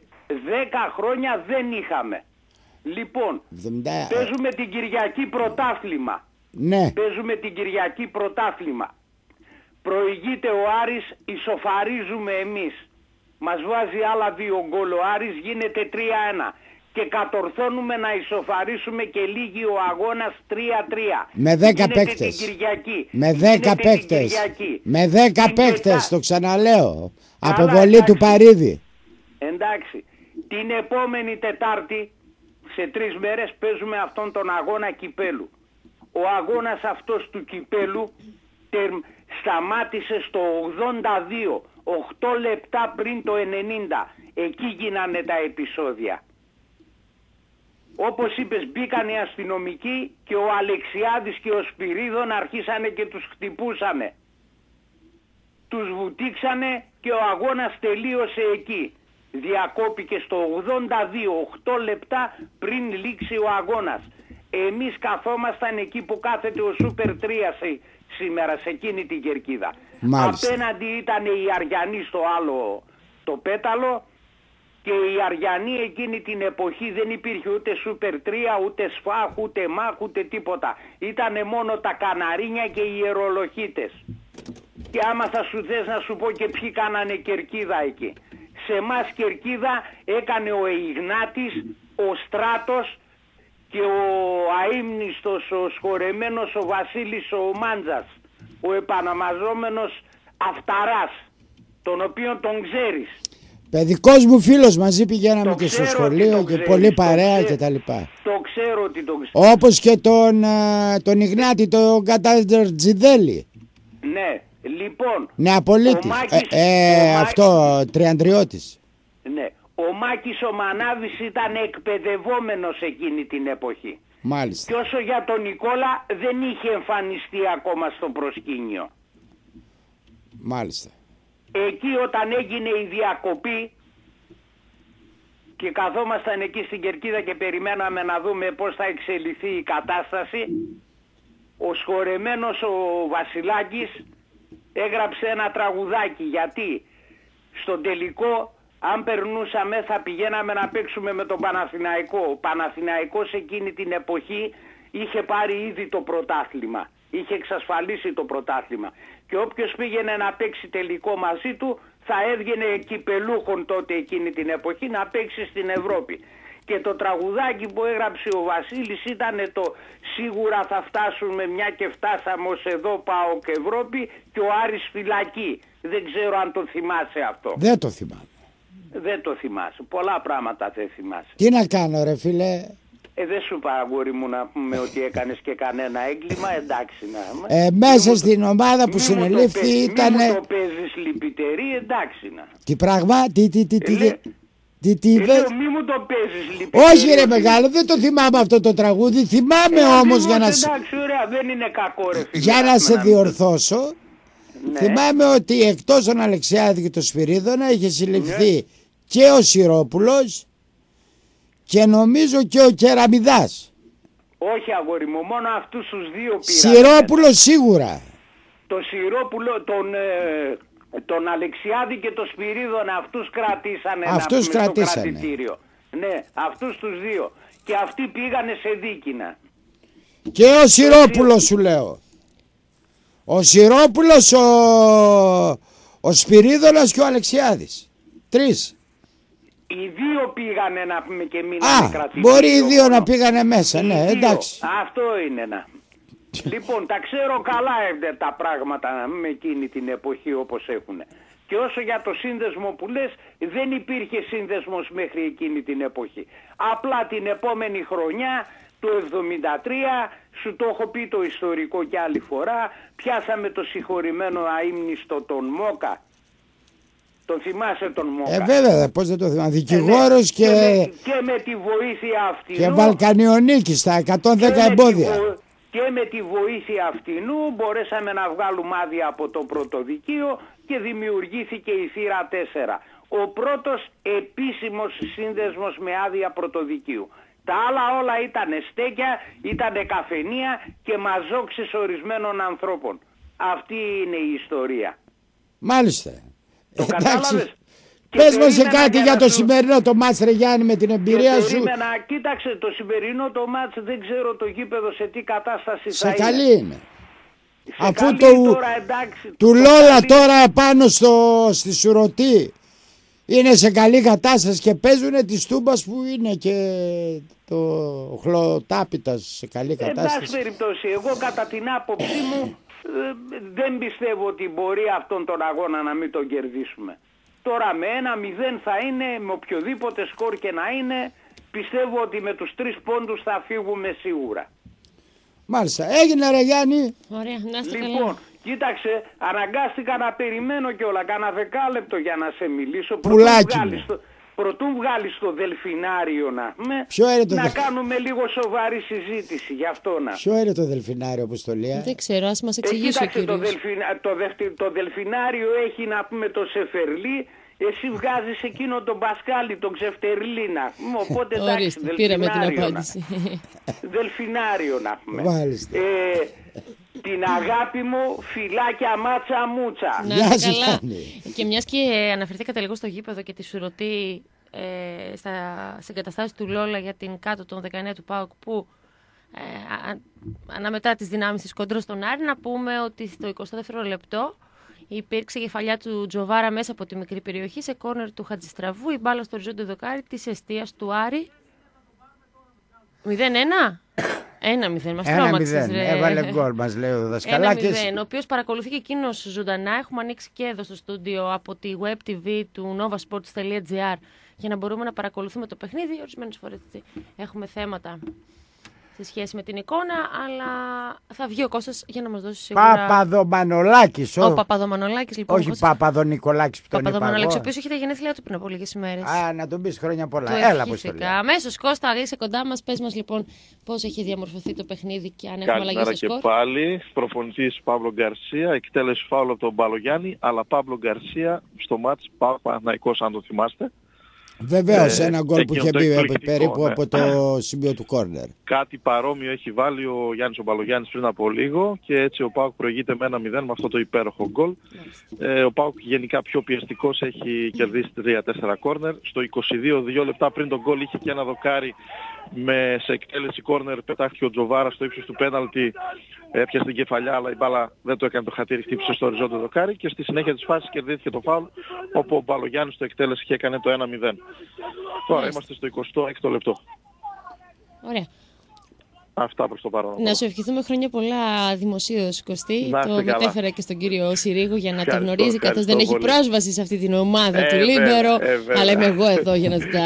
Δέκα χρόνια δεν είχαμε. Λοιπόν, εβδομήντα... παίζουμε την Κυριακή πρωτάθλημα. Ναι. Παίζουμε την Κυριακή πρωτάθλημα. Προηγείται ο Άρης, ισοφαρίζουμε εμείς. μας βάζει άλλα δύο γκολ ο Άρης, γίνεται τρία ένα. Και κατορθώνουμε να ισοφαρίσουμε και λίγη ο αγώνας τρία τρία. Με δέκα παίκτες. Με δέκα παίκτες. Με δέκα παίκτες, το ξαναλέω. Αποβολή του Παρίδη. Εντάξει. Την επόμενη Τετάρτη, σε τρεις μέρες, παίζουμε αυτόν τον αγώνα κυπέλου. Ο αγώνας αυτός του κυπέλου τερ, σταμάτησε στο ογδόντα δύο, οκτώ λεπτά πριν το ενενήντα. Εκεί γίνανε τα επεισόδια. Όπως είπες, μπήκαν οι αστυνομικοί και ο Αλεξιάδης και ο Σπυρίδων αρχίσανε και τους χτυπούσανε. Τους βουτήξανε και ο αγώνας τελείωσε εκεί. Διακόπηκε στο ογδόντα δύο, οκτώ λεπτά πριν λήξει ο αγώνας. Εμείς καθόμασταν εκεί που κάθεται ο Σούπερ τρία σε, σήμερα, σε εκείνη την κερκίδα. Μάλιστα. Απέναντι ήταν οι Αριανοί στο άλλο το πέταλο. Και οι Αριανοί εκείνη την εποχή δεν υπήρχε ούτε Σούπερ τρία, ούτε Σφάχ, ούτε Μάχ, ούτε τίποτα. Ήτανε μόνο τα Καναρίνια και οι Ιερολοχίτες. Και άμα θα σου θες να σου πω και ποιοι κάνανε κερκίδα εκεί. Σε εμάς κερκίδα έκανε ο Ιγνάτης, ο Στράτος και ο αείμνηστος, ο σχορεμένος ο Βασίλης ο Μάντζας. Ο επαναμαζόμενος Αυταράς, τον οποίον τον ξέρεις. Παιδικός μου φίλος, μαζί πηγαίναμε το και στο σχολείο και πολύ παρέα και τα λοιπά. Το ξέρω ότι το ξέρω. Όπως και τον, τον Ιγνάτη, τον Κατατζηδέλη. Ναι, λοιπόν. Νεαπολίτης. Μάκης, ε, ε, αυτό, Μάκης, Τριαντριώτης. Ναι, ο Μάκης ο Μανάβης ήταν εκπαιδευόμενος εκείνη την εποχή. Μάλιστα. Και όσο για τον Νικόλα δεν είχε εμφανιστεί ακόμα στο προσκήνιο. Μάλιστα. Εκεί όταν έγινε η διακοπή και καθόμασταν εκεί στην κερκίδα και περιμέναμε να δούμε πώς θα εξελιχθεί η κατάσταση, ο σχορεμένος ο Βασιλάκης έγραψε ένα τραγουδάκι, γιατί στον τελικό αν περνούσαμε θα πηγαίναμε να παίξουμε με τον Παναθηναϊκό. Ο Παναθηναϊκός εκείνη την εποχή είχε πάρει ήδη το πρωτάθλημα. Είχε εξασφαλίσει το πρωτάθλημα. Και όποιος πήγαινε να παίξει τελικό μαζί του θα έβγαινε κυπελούχων τότε εκείνη την εποχή να παίξει στην Ευρώπη. Και το τραγουδάκι που έγραψε ο Βασίλης ήταν το «Σίγουρα θα φτάσουμε μια και φτάσαμε ως εδώ πάω και Ευρώπη» και ο Άρης φυλακή. Δεν ξέρω αν το θυμάσαι αυτό. Δεν το θυμάμαι. Δεν το θυμάσαι. Πολλά πράγματα δεν θυμάσαι. Τι να κάνω ρε φίλε. Ε, δεν σου είπα αγόρι μου να πούμε ότι έκανες και κανένα έγκλημα, εντάξει να. Ε, μέσα μη στην ομάδα που συνελήφθη ήταν. Μη μου το παίζεις λυπητερή, εντάξει να. Τι πράγμα, τι, τι, τι, τι, ε, τι, τι, ε, λέω, μη μου το παίζεις λυπητερή. Όχι ρε μεγάλο, δεν το θυμάμαι αυτό το τραγούδι, θυμάμαι ε, όμως για να. Εντάξει, ωραία, δεν είναι κακό ρε φίλε. Για να σε διορθώσω, ναι. Θυμάμαι ότι εκτός τον Αλεξιάδη και τον Σπυρίδωνα είχε συλληφθεί ναι. και ο Σιρόπουλος και νομίζω και ο Κεραμιδάς. Όχι αγόρι μου, μόνο αυτούς τους δύο πήραν. Σιρόπουλος σίγουρα. Το Σιρόπουλο, τον, ε, τον Αλεξιάδη και τον Σπυρίδωνα, αυτούς κρατήσανε αυτούς να, κρατήσανε. στο κρατητήριο. Ναι, αυτούς τους δύο. Και αυτοί πήγανε σε δίκηνα. Και ο Σιρόπουλος σου λέω. Ο Σιρόπουλος, ο, ο Σπυρίδωνας και ο Αλεξιάδης. Τρεις. Οι δύο πήγανε να πούμε και μείνανε κρατητήριο. Μπορεί οι δύο να πήγανε μέσα, οι ναι, δύο. Εντάξει. Αυτό είναι να. Λοιπόν, τα ξέρω καλά ε, τα πράγματα με εκείνη την εποχή όπως έχουν. Και όσο για το σύνδεσμο που λες, δεν υπήρχε σύνδεσμος μέχρι εκείνη την εποχή. Απλά την επόμενη χρονιά, το εβδομήντα τρία, σου το έχω πει το ιστορικό κι άλλη φορά, πιάσαμε το συγχωρημένο αείμνηστο τον Μόκα. Τον θυμάσαι τον Μόκα. Ε βέβαια, πώς δεν το θυμάμαι. Δικηγόρος και... Και με, και με τη βοήθεια αυτήν. Και Βαλκανιονίκη στα εκατόν δέκα εμπόδια. Βο... Και με τη βοήθεια αυτινού μπορέσαμε να βγάλουμε άδεια από το πρωτοδικείο και δημιουργήθηκε η θύρα τέσσερα. Ο πρώτος επίσημος σύνδεσμος με άδεια πρωτοδικείου. Τα άλλα όλα ήταν στέκια, ήταν καφενεία και μαζόξεις ορισμένων ανθρώπων. Αυτή είναι η ιστορία. Μάλιστα. Το κατάλαβες. Πες μας σε κάτι για το σου... σημερινό το μάτς ρε Γιάννη με την εμπειρία και σου. Περίμενα, κοίταξε το σημερινό το μάτς, δεν ξέρω το γήπεδο σε τι κατάσταση σε θα είναι. Σε καλή είναι. Σε Αφού καλή το, τώρα, εντάξει, του Λόλα καλή... τώρα πάνω στο, στη Σουρωτή είναι σε καλή κατάσταση και παίζουν τη Τούμπας που είναι και το Χλωτάπητας σε καλή κατάσταση. Εντάξει περιπτώσει, εγώ κατά την άποψή μου ε, δεν πιστεύω ότι μπορεί αυτόν τον αγώνα να μην τον κερδίσουμε. Τώρα με ένα μηδέν θα είναι, με οποιοδήποτε σκορ και να είναι, πιστεύω ότι με τους τρεις πόντους θα φύγουμε σίγουρα. Μάλιστα. Έγινε ρε Γιάννη. Ωραία, να είστε καλά. Λοιπόν, κοίταξε, αναγκάστηκα να περιμένω κιόλα κάνα δεκάλεπτο για να σε μιλήσω. Πουλάκι μου. Πρωτού βγάλεις το Δελφινάριο να πούμε, το να δε... κάνουμε λίγο σοβαρή συζήτηση γι' αυτό να. Ποιο είναι το Δελφινάριο, Αποστολία? Δεν ξέρω, ας μας εξηγήσει ε, ο κύριος. Το, δελφινα... το, δευ... το Δελφινάριο έχει να πούμε το Σεφερλί, εσύ βγάζεις εκείνο τον Πασκάλι, τον Ξεφτερλίνα. Οπότε εντάξει, πήραμε την απάντηση. Δελφινάριο να πούμε. Μάλιστα. Ε, την αγάπη μου, φυλάκια μάτσα μούτσα. Να είστε καλά. Και μιας και αναφερθήκατε λίγο στο γήπεδο και τη σουρωτή ε, στα συγκαταστάσεις του Λόλα για την κάτω των δεκαεννέα του ΠΑΟΚ που ε, αναμετρά τις δυνάμεις της κόντρας στον Άρη, να πούμε ότι στο εικοστό δεύτερο λεπτό υπήρξε κεφαλιά του Τζοβάρα μέσα από τη μικρή περιοχή σε κόρνερ του Χατζηστραβού, η μπάλα στο οριζόντιο δοκάρι της εστίας του Άρη. μηδέν ένα. Ένα μηδέν, μας τρόμαξες ρε. Έβαλε γκολ, μας λέει ο Δασκαλάκης. Ένα μηδέν, ο οποίος παρακολουθεί και εκείνος ζωντανά. Έχουμε ανοίξει και εδώ στο στούντιο από τη web τι βι του novasports.gr για να μπορούμε να παρακολουθούμε το παιχνίδι. Ορισμένες φορές έχουμε θέματα σε σχέση με την εικόνα, αλλά θα βγει ο Κώστας για να μας δώσει σίγουρα... Παπαδομανολάκης. Ο, ο Παπαδομανολάκης λοιπόν. Όχι Παπαδονικολάκης που τον είπα εγώ. Παπαδομανολάκης, ο οποίος είχε τα γενέθλιά του πριν από λίγες ημέρες. Α, να τον πεις χρόνια πολλά. Το Έλα, πώς το λέω. Αμέσως Κώστα, είσαι κοντά μας. Πες μας λοιπόν πώς έχει διαμορφωθεί το παιχνίδι και αν έχουμε αλλαγή στο σκορ. Καλημέρα και πάλι. Προπονητής Παύλο Γκαρσία, εκτέλεση φάουλ από τον Μπαλογιάννη, αλλά Παύλο Γκαρσία στο μάτς ΠΑΟΚ Παναθηναϊκός, αν το θυμάστε. Βεβαίως, ε, ένα γκολ που είχε μπει περίπου ναι. από το σημείο του κόρνερ. Κάτι παρόμοιο έχει βάλει ο Γιάννης ο Μπαλογιάννης πριν από λίγο και έτσι ο ΠΑΟΚ προηγείται με ένα μηδέν με αυτό το υπέροχο γκολ. Ε, ο ΠΑΟΚ γενικά πιο πιεστικός, έχει κερδίσει τρία τέσσερα κόρνερ. Στο είκοσι δύο, δύο λεπτά πριν τον γκολ είχε και ένα δοκάρι με σε εκτέλεση κόρνερ, πετάχτηκε ο Τζοβάρα στο ύψος του πέναλτι, έπιασε την κεφαλιά αλλά η μπάλα δεν το έκανε το χατήρι, χτύπησε στο οριζόντιο δοκάρι και στη συνέχεια της φάσης κερδίθηκε το φάουλ όπου ο Μπαλογιάννης το εκτέλεση και έκανε το ένα μηδέν. Τώρα είμαστε στο εικοστό έκτο λεπτό. Ωραία. Αυτά προς το παρόν. Να σου ευχηθούμε χρόνια πολλά δημοσίως, Κωστή. Το μετέφερα και στον κύριο Συρίγο για να ευχαριστώ, το γνωρίζει, καθώς δεν έχει πρόσβαση σε αυτή την ομάδα ε, του Λίμπερο. Ε, αλλά είμαι εγώ εδώ για να, τα...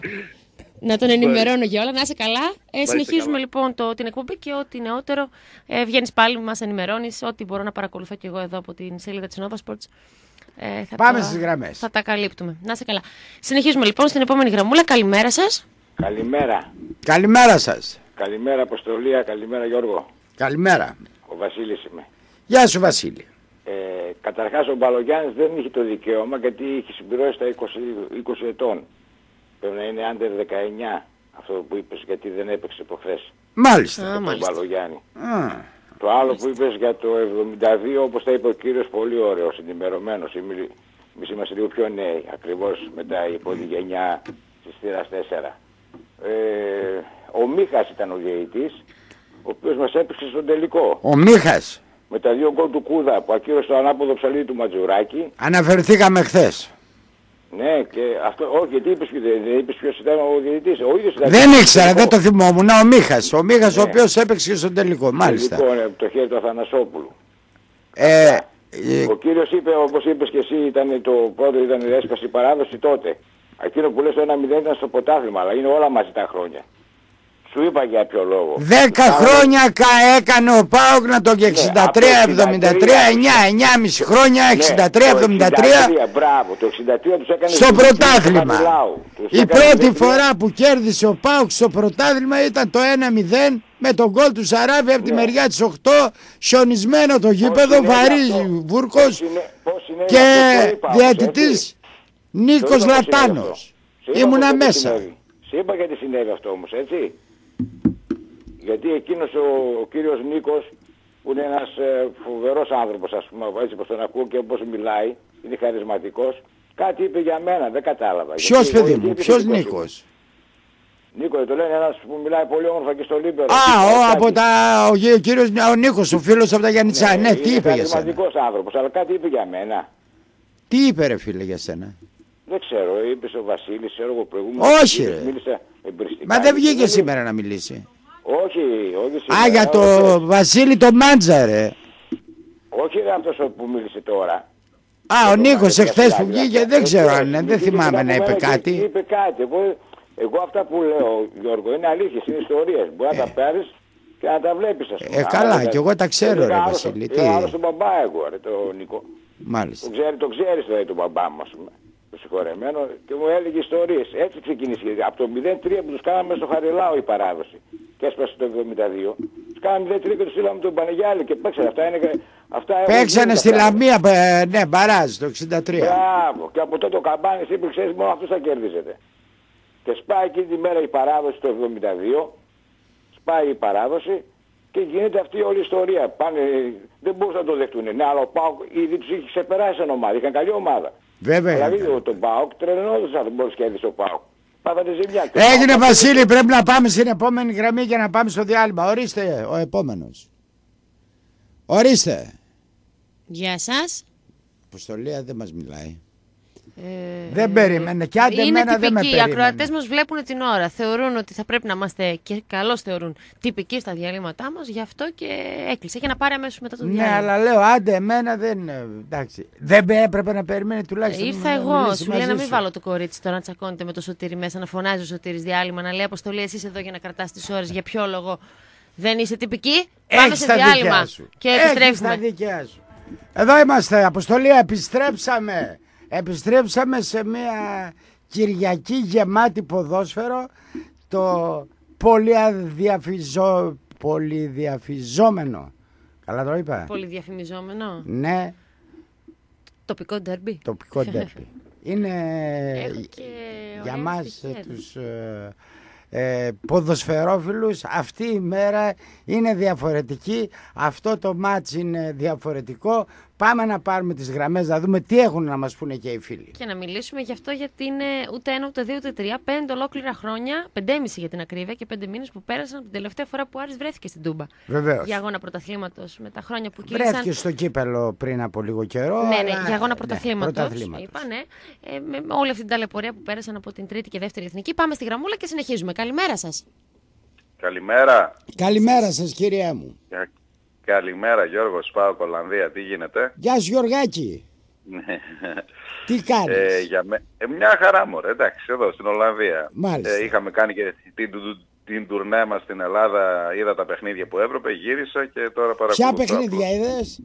να τον ενημερώνω για όλα. Να είσαι καλά. Ε, συνεχίζουμε καλά. Λοιπόν το, την εκπομπή και ό,τι νεότερο ε, βγαίνεις πάλι, μας ενημερώνεις. Ό,τι μπορώ να παρακολουθώ και εγώ εδώ από την σελίδα της Nova Sports. Ε, θα Πάμε τα, στις γραμμές. Θα τα καλύπτουμε. Να είσαι καλά. Συνεχίζουμε λοιπόν στην επόμενη γραμμούλα. Καλημέρα σας. Καλημέρα. Καλημέρα σας. Καλημέρα Αποστολία, καλημέρα Γιώργο. Καλημέρα. Ο Βασίλης είμαι. Γεια σου Βασίλη. Ε, καταρχάς ο Μπαλογιάννης δεν είχε το δικαίωμα γιατί είχε συμπληρώσει τα είκοσι, είκοσι ετών. Πρέπει να είναι άντερ δεκαεννιά αυτό που είπες γιατί δεν έπαιξε προχθές. Μάλιστα. Α, τον Μπαλογιάννη. Α. Το άλλο που είπες για το εβδομήντα δύο όπως τα είπε ο κύριος πολύ ωραίος, ενημερωμένος. Εμείς είμαστε λίγο πιο νέοι ακριβώς μετά η πρώτη γενιά της θύρας τέσσερα. Ε, ο Μίχας ήταν ο διαιτητής, ο οποίος μας έπαιξε στον τελικό. Ο Μίχας. Με τα δύο γκολ του Κούδα που ακύρωσε το ανάποδο ψαλίδι του Ματζουράκη. Αναφερθήκαμε χθες. Ναι, και αυτό, όχι, γιατί είπες, δεν είπες ποιος ήταν ο διαιτητής. Ο ίδιος ήταν. Δεν ήξερα, δεν το θυμόμουν. Ο Μίχας, ο Μίχας ναι. Ο οποίος έπαιξε στον τελικό, μάλιστα. Λοιπόν, ναι, το χέρι του Αθανασόπουλου. Ε, ε, ο κύριος είπε, όπως είπες και εσύ, ήταν το πρώτο, ήταν η έσπαση παράδοση τότε. Εκείνο που λες το ένα μηδέν ήταν στο πρωτάθλημα, αλλά είναι όλα μαζί τα χρόνια. Σου είπα για ποιο λόγο. Δέκα χρόνια έκανε ο ΠΑΟΚ να το εξήντα τρία εβδομήντα τρία, εννιά, εννιά και μισό χρόνια, εξήντα τρία εβδομήντα τρία. Μπράβο, το εξήντα τρία τους έκανε στο πρωτάθλημα. Η πρώτη φορά που κέρδισε ο ΠΑΟΚ στο πρωτάθλημα ήταν το ένα μηδέν με τον γκολ του Σαράβη από τη μεριά της οκτώ, χιονισμένο το γήπεδο, βαρύ βούρκος και διαιτητής Νίκος Λατάνος. Ήμουνα μέσα. Σε είπα γιατί συνέβη αυτό όμως, έτσι. Γιατί εκείνος ο, ο κύριος Νίκος, που είναι ένας ε, φοβερός άνθρωπος, ας πούμε, έτσι πως τον ακούω και όπως μιλάει, είναι χαρισματικός, κάτι είπε για μένα, δεν κατάλαβα. Ποιος παιδί μου, ποιος Νίκος? Νίκο, το λένε ένας που μιλάει πολύ όμορφα και στο Λίμπερο. Α, ο, από τα, ο, ο κύριος ο Νίκος, ο φίλος από τα Γιάννητσά, ναι, ναι, τι είπε για σένα? Είναι χαρισματικός άνθρωπος, αλλά κάτι είπε για μένα. Τι είπε ρε φίλε για σένα? Δεν ξέρω, είπε ο Βασίλης, ξέρω εγώ προηγούμενο. Όχι ρε. Μίλησα εμπριστικά. Μα δεν βγήκε δεν σήμερα να μιλήσει. Όχι, όχι σήμερα. Α, για το όχι. Βασίλη το Μάντζα ρε. Όχι ρε αυτός που μίλησε τώρα. Α, ο το Νίκος Μάντζα, εχθές που δηλαδή, βγήκε, αυτά. δεν ξέρω Ε, αν είναι, ε, δεν βγήκε θυμάμαι μετά να από είπε μένα κάτι. και Είπε κάτι. Εγώ, εγώ αυτά που λέω, Γιώργο, είναι αλήθειες, είναι ιστορίες. Μπορεί να τα πάρεις και να τα βλέπεις, ας πούμε. Ε, καλά, κι εγώ τα ξέρω ρε Βασίλη. Λέω άλλο τον μπαμπά εγώ, ρε, τον Νίκο. Μάλιστα. Το ξέρει, το ξέρεις δηλαδή τον μπαμπά μου, ας πούμε. Το συγχωρεμένο, και μου έλεγε ιστορίες. Έτσι ξεκίνησε. Από το μηδέν τρία που τους κάναμε στο Χαριλάου η παράδοση. Και έσπασε το εβδομήντα δύο. Τους κάναμε μηδέν τρία και τους στείλαμε τον Πανεγιάλη και παίξανε. Αυτά είναι... Αυτά Παίξανε στη Λαμία, ναι, μπαράζ το εξήντα τρία. Μπράβο. Και από τότε ο Καμπάνης είπε, ξέρεις, μόνο αυτούς θα κερδίζετε. Και σπάει εκείνη τη μέρα η παράδοση το εβδομήντα δύο. Σπάει η παράδοση και γίνεται αυτή όλη η ιστορία. Πάνε, δεν μπορούσαν να το δεχτούν. Ναι, αλλά ο ΠΑΟΚ ήδη τους είχε ξεπεράσει σαν ομάδα. Είχαν καλή ομάδα. Βέβαια. Δηλαδή τον ΠΑΟΚ τρελαινόντουσαν, δεν μπορούσε να κερδίσει ο ΠΑΟΚ. Πάθατε ζημιά. Έγινε Βασίλη, πρέπει να πάμε στην επόμενη γραμμή για να πάμε στο διάλειμμα. Ορίστε ο επόμενος. Ορίστε. Γεια σας. Αποστολία δεν μας μιλάει. Ε, δεν περίμενε και άντε είναι εμένα δεν με τυπική. Οι περίμενε. ακροατές μας βλέπουν την ώρα. Θεωρούν ότι θα πρέπει να είμαστε, και καλώς θεωρούν, τυπικοί στα διαλύματά μας. Γι' αυτό και έκλεισε. Για να πάρει αμέσως μετά το ναι, διάλειμμα. αλλά λέω άντε εμένα δεν... Εντάξει. Δεν έπρεπε να περιμένει τουλάχιστον. Ε, ήρθα εγώ. Σου λέει να μην βάλω το κορίτσι τώρα να τσακώνεται με το Σωτήρι μέσα, να φωνάζει ο Σωτήρης διάλειμμα, να λέει Αποστολή, εσύ είσαι εδώ για να κρατάς τις ώρες. Για ποιο λόγο δεν είσαι τυπική? Πάμε σε διάλειμμα και επιστρέφουμε. Έχεις τα δικιά σου. Εδώ είμαστε, Αποστολή, επιστρέψαμε. Επιστρέψαμε σε μια Κυριακή γεμάτη ποδόσφαιρο. Το πολυαδιαφυζό... πολυδιαφυζόμενο. Καλά το είπα. Πολυδιαφημιζόμενο. Ναι. Τοπικό ντέρμπι. Τοπικό ντέρμπι. Είναι και για μας τους ε, ε, ποδοσφαιρόφιλους αυτή η μέρα είναι διαφορετική. Αυτό το μάτς είναι διαφορετικό. Πάμε να πάρουμε τις γραμμές να δούμε τι έχουν να μας πούνε και οι φίλοι. Και να μιλήσουμε γι' αυτό, γιατί είναι ούτε ένα, ούτε δύο, ούτε τρία. Πέντε ολόκληρα χρόνια, πεντέμιση για την ακρίβεια και πέντε μήνες που πέρασαν από την τελευταία φορά που ο Άρης βρέθηκε στην Τούμπα. Βεβαίως. Για αγώνα πρωταθλήματος με τα χρόνια που κύλησαν. Βρέθηκε στο κύπελο πριν από λίγο καιρό. Ναι, ναι, αλλά... για αγώνα πρωταθλήματος. Ναι, πρωταθλήματος. Είπα, ναι. Ε, με όλη αυτή την ταλαιπωρία που πέρασαν από την τρίτη και δεύτερη εθνική. Πάμε στη γραμμούλα και συνεχίζουμε. Καλημέρα σας. Καλημέρα. Καλημέρα σας, κυρία μου. Καλημέρα, Γιώργος, πάω Ολλανδία, τι γίνεται? Γεια σου, Γιωργάκη. Τι κάνεις? Ε, για με... ε, μια χαρά μωρέ, εντάξει, εδώ στην Ολλανδία. Μάλιστα. Ε, είχαμε κάνει και την, την, την τουρνέ μας στην Ελλάδα, είδα τα παιχνίδια που έπρεπε, γύρισα και τώρα παρακολουθώ. Ποια παιχνίδια είδες?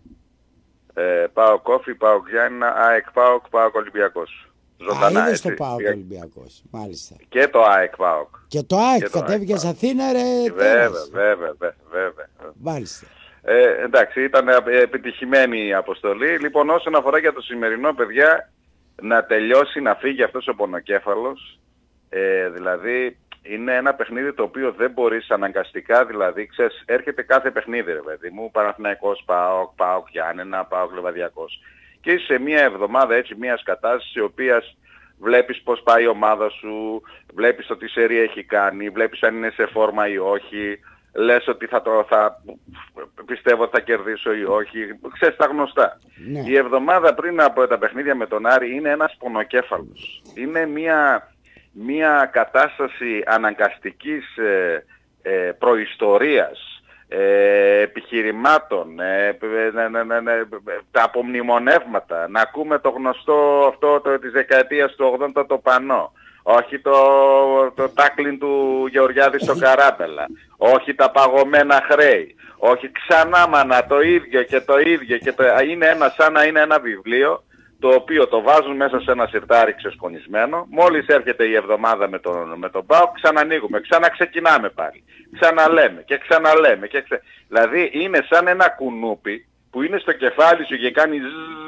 Ε, πάω Κόφι, πάω Γιάννηνα, ΑΕΚ ΠΑΟΚ, πάω Ολυμπιακός. Ζωντανά, Α, είδες έτσι. το ΠΑΟΚ Ολυμπιακός, μάλιστα. Και το ΑΕΚ ΠΑΟΚ. Και το ΑΕΚ κατέβηκες Αθήνα ρε? Βέβαια, βέβαια, βέβαια. Μάλιστα. Ε, εντάξει, ήταν επιτυχημένη η αποστολή. Λοιπόν, όσον αφορά για το σημερινό, παιδιά, να τελειώσει, να φύγει αυτός ο πονοκέφαλος. Ε, δηλαδή, είναι ένα παιχνίδι το οποίο δεν μπορείς αναγκαστικά, δηλαδή, ξέρεις, έρχεται κάθε παιχνίδι, ρε παιδί μου, Παναθηναϊκός, ΠΑΟΚ, ΠΑΟΚ Γιάννενα, ΠΑΟΚ Λεβαδιακός. Και είσαι σε μια εβδομάδα έτσι, μιας κατάστασης, η οποία βλέπεις πώς πάει η ομάδα σου, βλέπεις το τι σερί έχει κάνει, βλέπεις αν είναι σε φόρμα ή όχι, λες ότι θα το, θα, πιστεύω ότι θα κερδίσω ή όχι, ξέρεις τα γνωστά. Ναι. Η εβδομάδα πριν από τα παιχνίδια με τον Άρη είναι ένας πονοκέφαλος. Είναι μια, μια κατάσταση αναγκαστικής ε, ε, προϊστορίας, ε, επιχειρημάτων, ε, ναι, ναι, ναι, ναι, τα απομνημονεύματα, να ακούμε το γνωστό αυτό το, της δεκαετίας του ογδόντα το πανό. Όχι το, το τάκλιν του Γεωργιάδη στο Καράπελα. Όχι τα παγωμένα χρέη. Όχι ξανά μάνα το ίδιο και το ίδιο. Και το... Είναι ένα, σαν να είναι ένα βιβλίο το οποίο το βάζουν μέσα σε ένα σιρτάρι ξεσκονισμένο. Μόλις έρχεται η εβδομάδα με τον, με τον ΠΑΟΚ, ξανανοίγουμε, ξαναξεκινάμε πάλι. Ξαναλέμε και ξαναλέμε. Και ξα... Δηλαδή είναι σαν ένα κουνούπι που είναι στο κεφάλι σου και κάνει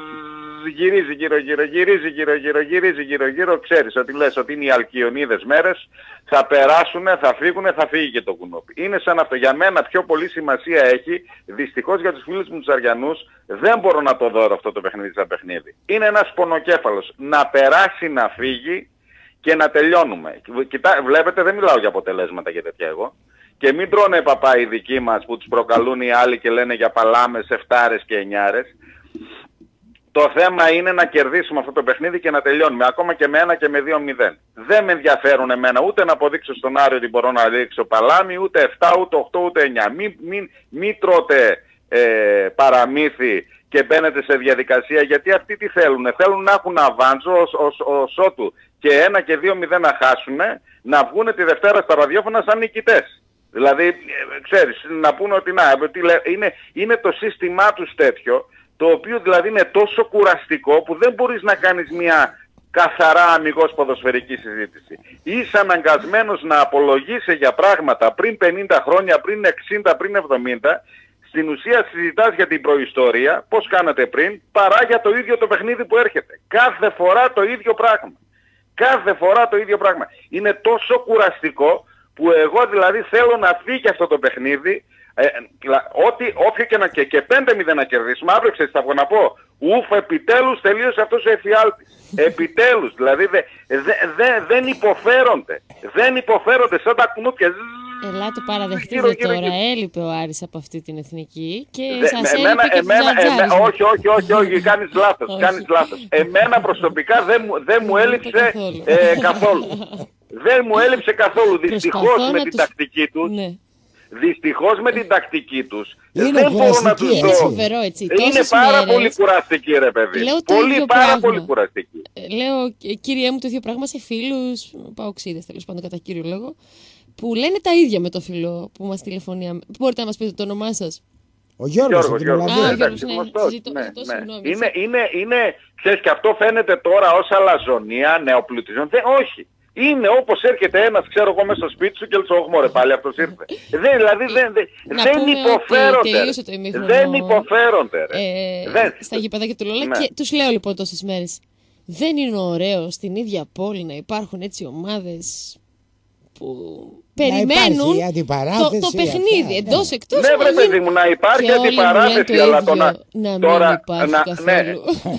γυρίζει γύρω γύρω, γυρίζει γύρω γύρω, γυρίζει γύρω γύρω, ξέρεις ότι λες ότι είναι οι αλκιονίδες μέρες, θα περάσουν, θα φύγουν, θα φύγει και το κουνούπι. Είναι σαν αυτό. Για μένα πιο πολύ σημασία έχει, δυστυχώς για τους φίλους μου τους Αριανούς, δεν μπορώ να το δω αυτό το παιχνίδι σαν παιχνίδι. Είναι ένας πονοκέφαλος. Να περάσει, να φύγει και να τελειώνουμε. Κοιτά, βλέπετε, δεν μιλάω για αποτελέσματα και τέτοια εγώ. Και μην τρώνε παπά οι δικοί μας που τους προκαλούν οι άλλοι και λένε για παλάμες, εφτάρες και εννιάρες. Το θέμα είναι να κερδίσουμε αυτό το παιχνίδι και να τελειώνουμε. Ακόμα και με ένα και με δύο μηδέν. Δεν με ενδιαφέρουν εμένα ούτε να αποδείξω στον Άρη ότι μπορώ να ρίξω παλάμη, ούτε επτά, ούτε οκτώ, ούτε εννιά. Μην μη, μη τρώτε ε, παραμύθι και μπαίνετε σε διαδικασία, γιατί αυτοί τι θέλουν. Θέλουν να έχουν αβάντζο ως ότου και ένα και δύο μηδέν να χάσουν, να βγουν τη Δευτέρα στα ραδιόφωνα σαν νικητές. Δηλαδή, ξέρεις, να πούνε ότι να, είναι, είναι το σύστημά τους τέτοιο, το οποίο δηλαδή είναι τόσο κουραστικό που δεν μπορείς να κάνεις μια καθαρά αμιγώς ποδοσφαιρική συζήτηση. Είσαι αναγκασμένος να απολογείσαι για πράγματα πριν πενήντα χρόνια, πριν εξήντα, πριν εβδομήντα. Στην ουσία συζητάς για την προϊστορία, πώς κάνατε πριν, παρά για το ίδιο το παιχνίδι που έρχεται. Κάθε φορά το ίδιο πράγμα. Κάθε φορά το ίδιο πράγμα. Είναι τόσο κουραστικό που εγώ δηλαδή θέλω να φύγει αυτό το παιχνίδι, ε, ό,τι, όποιο και να και, και πέντε μηδέν να κερδίσουμε, αύριο ξέρεις θα βγω να πω, ουφ, επιτέλους τελείωσε αυτός ο εφιάλτης. Επιτέλους, δηλαδή δε, δε, δε, δεν υποφέρονται. Δεν υποφέρονται σαν τα κουνούπια. Ελάτε παραδεχτείτε τώρα, έλειπε ο Άρης από αυτή την εθνική και Δε, σας εμένα, έλειπε και εμένα, τους εμένα, όχι, όχι, όχι, όχι, κάνεις λάθος, κάνεις λάθος. Εμένα προσωπικά δεν μου, δεν μου έλειψε ε, καθόλου. Δεν μου έλειψε καθόλου, δυστυχώς με την τους... τακτική τους. Ναι. Δυστυχώς με την τακτική τους είναι δεν μπορώ να τους δω. Φοβερό, έτσι. Είναι πάρα μέρες... πολύ κουραστική ρε παιδί. Πολύ, πάρα πράγμα. πολύ κουραστική. Λέω κύριε μου το ίδιο πράγμα σε φίλους παοξίδες τέλος πάντων κατά κύριο λόγο, που λένε τα ίδια με το φίλο που μας τηλεφωνεί. Μπορείτε να μας πείτε το όνομά σας? Ο Γιώργος. Γιώργος, Γιώργος. Α, ναι, Γιώργος, ναι. γνωστός, Ζητώ, ναι, ζητώ, ναι. συγγνώμη, Είναι, είναι, είναι, ξέρεις, και αυτό φαίνεται τώρα ως αλαζονία, νεοπλουτισμό. Δεν, όχι. Είναι όπως έρχεται ένας, ξέρω εγώ, μέσα στο σπίτι σου και λες, όχι μωρέ, πάλι αυτός ήρθε. Δεν, δηλαδή δεν, δεν, δεν υποφέρονται. Δεν υποφέρονται. Ε, δεν. Στα γηπεδάκια του Λόλα, Ναι. Και τους λέω λοιπόν τόσες μέρες. Δεν είναι ωραίο στην ίδια πόλη να υπάρχουν έτσι ομάδες που περιμένουν το, το παιχνίδι εντός εκτός. Ναι, βρε παιδί μου, να υπάρχει αντιπαράθεση, αλλά το να... να τώρα, μην υπάρχει να, καθόλου. ναι.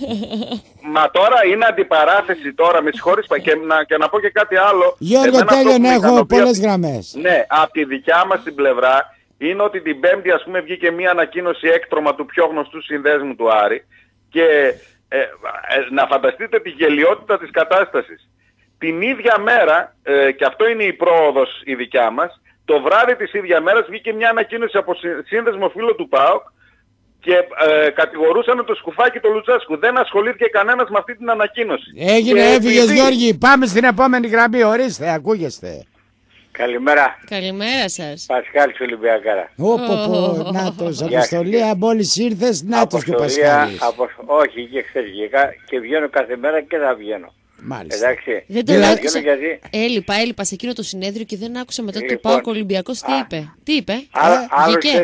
Μα τώρα είναι αντιπαράθεση τώρα, με συγχωρείς, και να, και να πω και κάτι άλλο. Γιώργο, τέλειο να έχω πολλές γραμμές. Ναι, από τη δικιά μας την πλευρά είναι ότι την Πέμπτη ας πούμε βγήκε μια ανακοίνωση έκτρωμα του πιο γνωστού συνδέσμου του Άρη και ε, ε, να φανταστείτε τη γελιότητα της κατάστασης. Την ίδια μέρα, ε, και αυτό είναι η πρόοδος η δικιά μας, το βράδυ της ίδια μέρας βγήκε μια ανακοίνωση από σύνδεσμο φίλο του ΠΑΟΚ και ε, κατηγορούσαν το Σκουφάκι το Λουτσάσκου. Δεν ασχολήθηκε κανένας με αυτή την ανακοίνωση. Έγινε, και έφυγες επειδή... Γιώργη. Πάμε στην επόμενη γραμμή. Ορίστε, ακούγεστε. Καλημέρα. Καλημέρα σας. Πασχάλης Ολυμπιακάρα. Όπο, πω, νάτος, Αποστολία, μόλις ήρθες, νάτος και ο Πασχάλης. Απο... Όχι, και χθες βγήκα και βγαίνω κάθε μέρα και θα βγαίνω. Μάλιστα. Εντάξει. Δεν το Δηλαδή... άκουσα. Γιατί... Έλειπα, έλειπα σε εκείνο το συνέδριο και δεν άκουσα μετά Λοιπόν, το ΠΑΟΚ Ολυμπιακός τι α, είπε. Τι είπε, Άλλωστε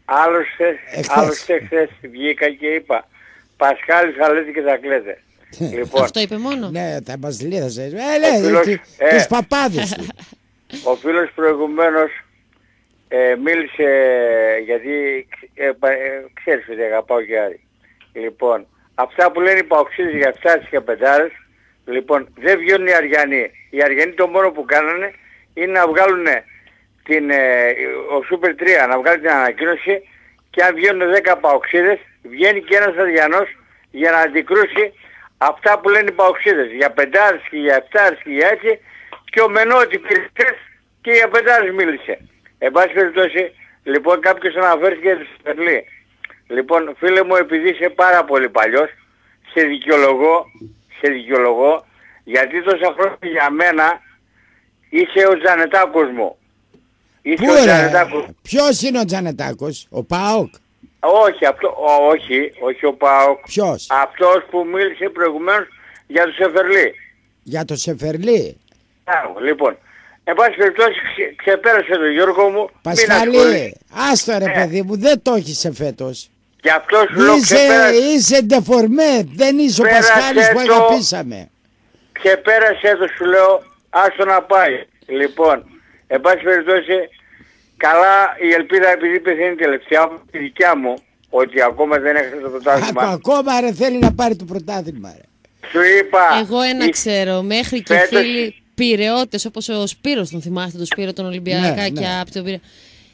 χθες βγήκα και είπα Πασχάλης θα λέτε και θα κλαίτε. Λοιπόν, αυτό είπε μόνο. Ναι, θα μας λίδασε. Ε, λέει, τους παπάδες του. Ο φίλος προηγουμένως ε, μίλησε γιατί ε, ε, ξέρεις ότι αγαπάω και Άρη. Λοιπόν, αυτά που λένε οι παοξίδες για φτάσεις και πεντάρες, λοιπόν, δεν βγαίνουν οι Αριανοί. Οι Αριανοί το μόνο που κάνανε είναι να βγάλουν την, ε, ο Σούπερ τρία, να βγάλει την ανακοίνωση και αν βγαίνουν δέκα παοξίδες, βγαίνει και ένας Αριανός για να αντικρούσει αυτά που λένε οι παοξίδες. Για πεντάρες και για εφτάρες και για έτσι, και ο Μενώτη πήρε και για πεντάρες μίλησε. Εν πάση περιπτώσει, λοιπόν, κάποιος αναφέρθηκε για τη Στερλή. Λοιπόν, φίλε μου, επειδή είσαι πάρα πολύ παλιός, σε δικαιολογώ, σε δικαιολογώ, γιατί τόσα χρόνια για μένα είσαι ο Τζανετάκος μου. Είσαι Πού ο ρε, Τζανετάκος. ποιος είναι ο Τζανετάκος, ο ΠΑΟΚ? Όχι, αυτό, ο, όχι, όχι ο ΠΑΟΚ. Ποιος? Αυτός που μίλησε προηγουμένως για το Σεφερλί. Για το Σεφερλί. Ά, λοιπόν, εν πάση περιπτώσει ξε, ξεπέρασε τον Γιώργο μου. Πασχαλή, άστο ρε ε. παιδί μου, δεν το έχεις φέτος. Και αυτός σου λέω Είσαι, ξεπέρασε. είσαι ντεφορμέ, δεν είσαι ο Πασχάλης που το, αγαπήσαμε. Ξεπέρασε το, σου λέω, άστο να πάει. Λοιπόν, εν πάση περιπτώσει, καλά η ελπίδα επειδή πεθαίνει τελευταία από τη δικιά μου, ότι ακόμα δεν έχασε το πρωτάθλημα. Ακόμα ρε θέλει να πάρει το πρωτάθλημα ρε. Σου είπα. Εγώ ένα η... ξέρω, μέχρι και φέτος... φίλοι πειραιώτες όπως ο Σπύρος, τον θυμάστε τον Σπύρο τον Ολυμπιακά ναι, και ναι. από τον Πειραιά.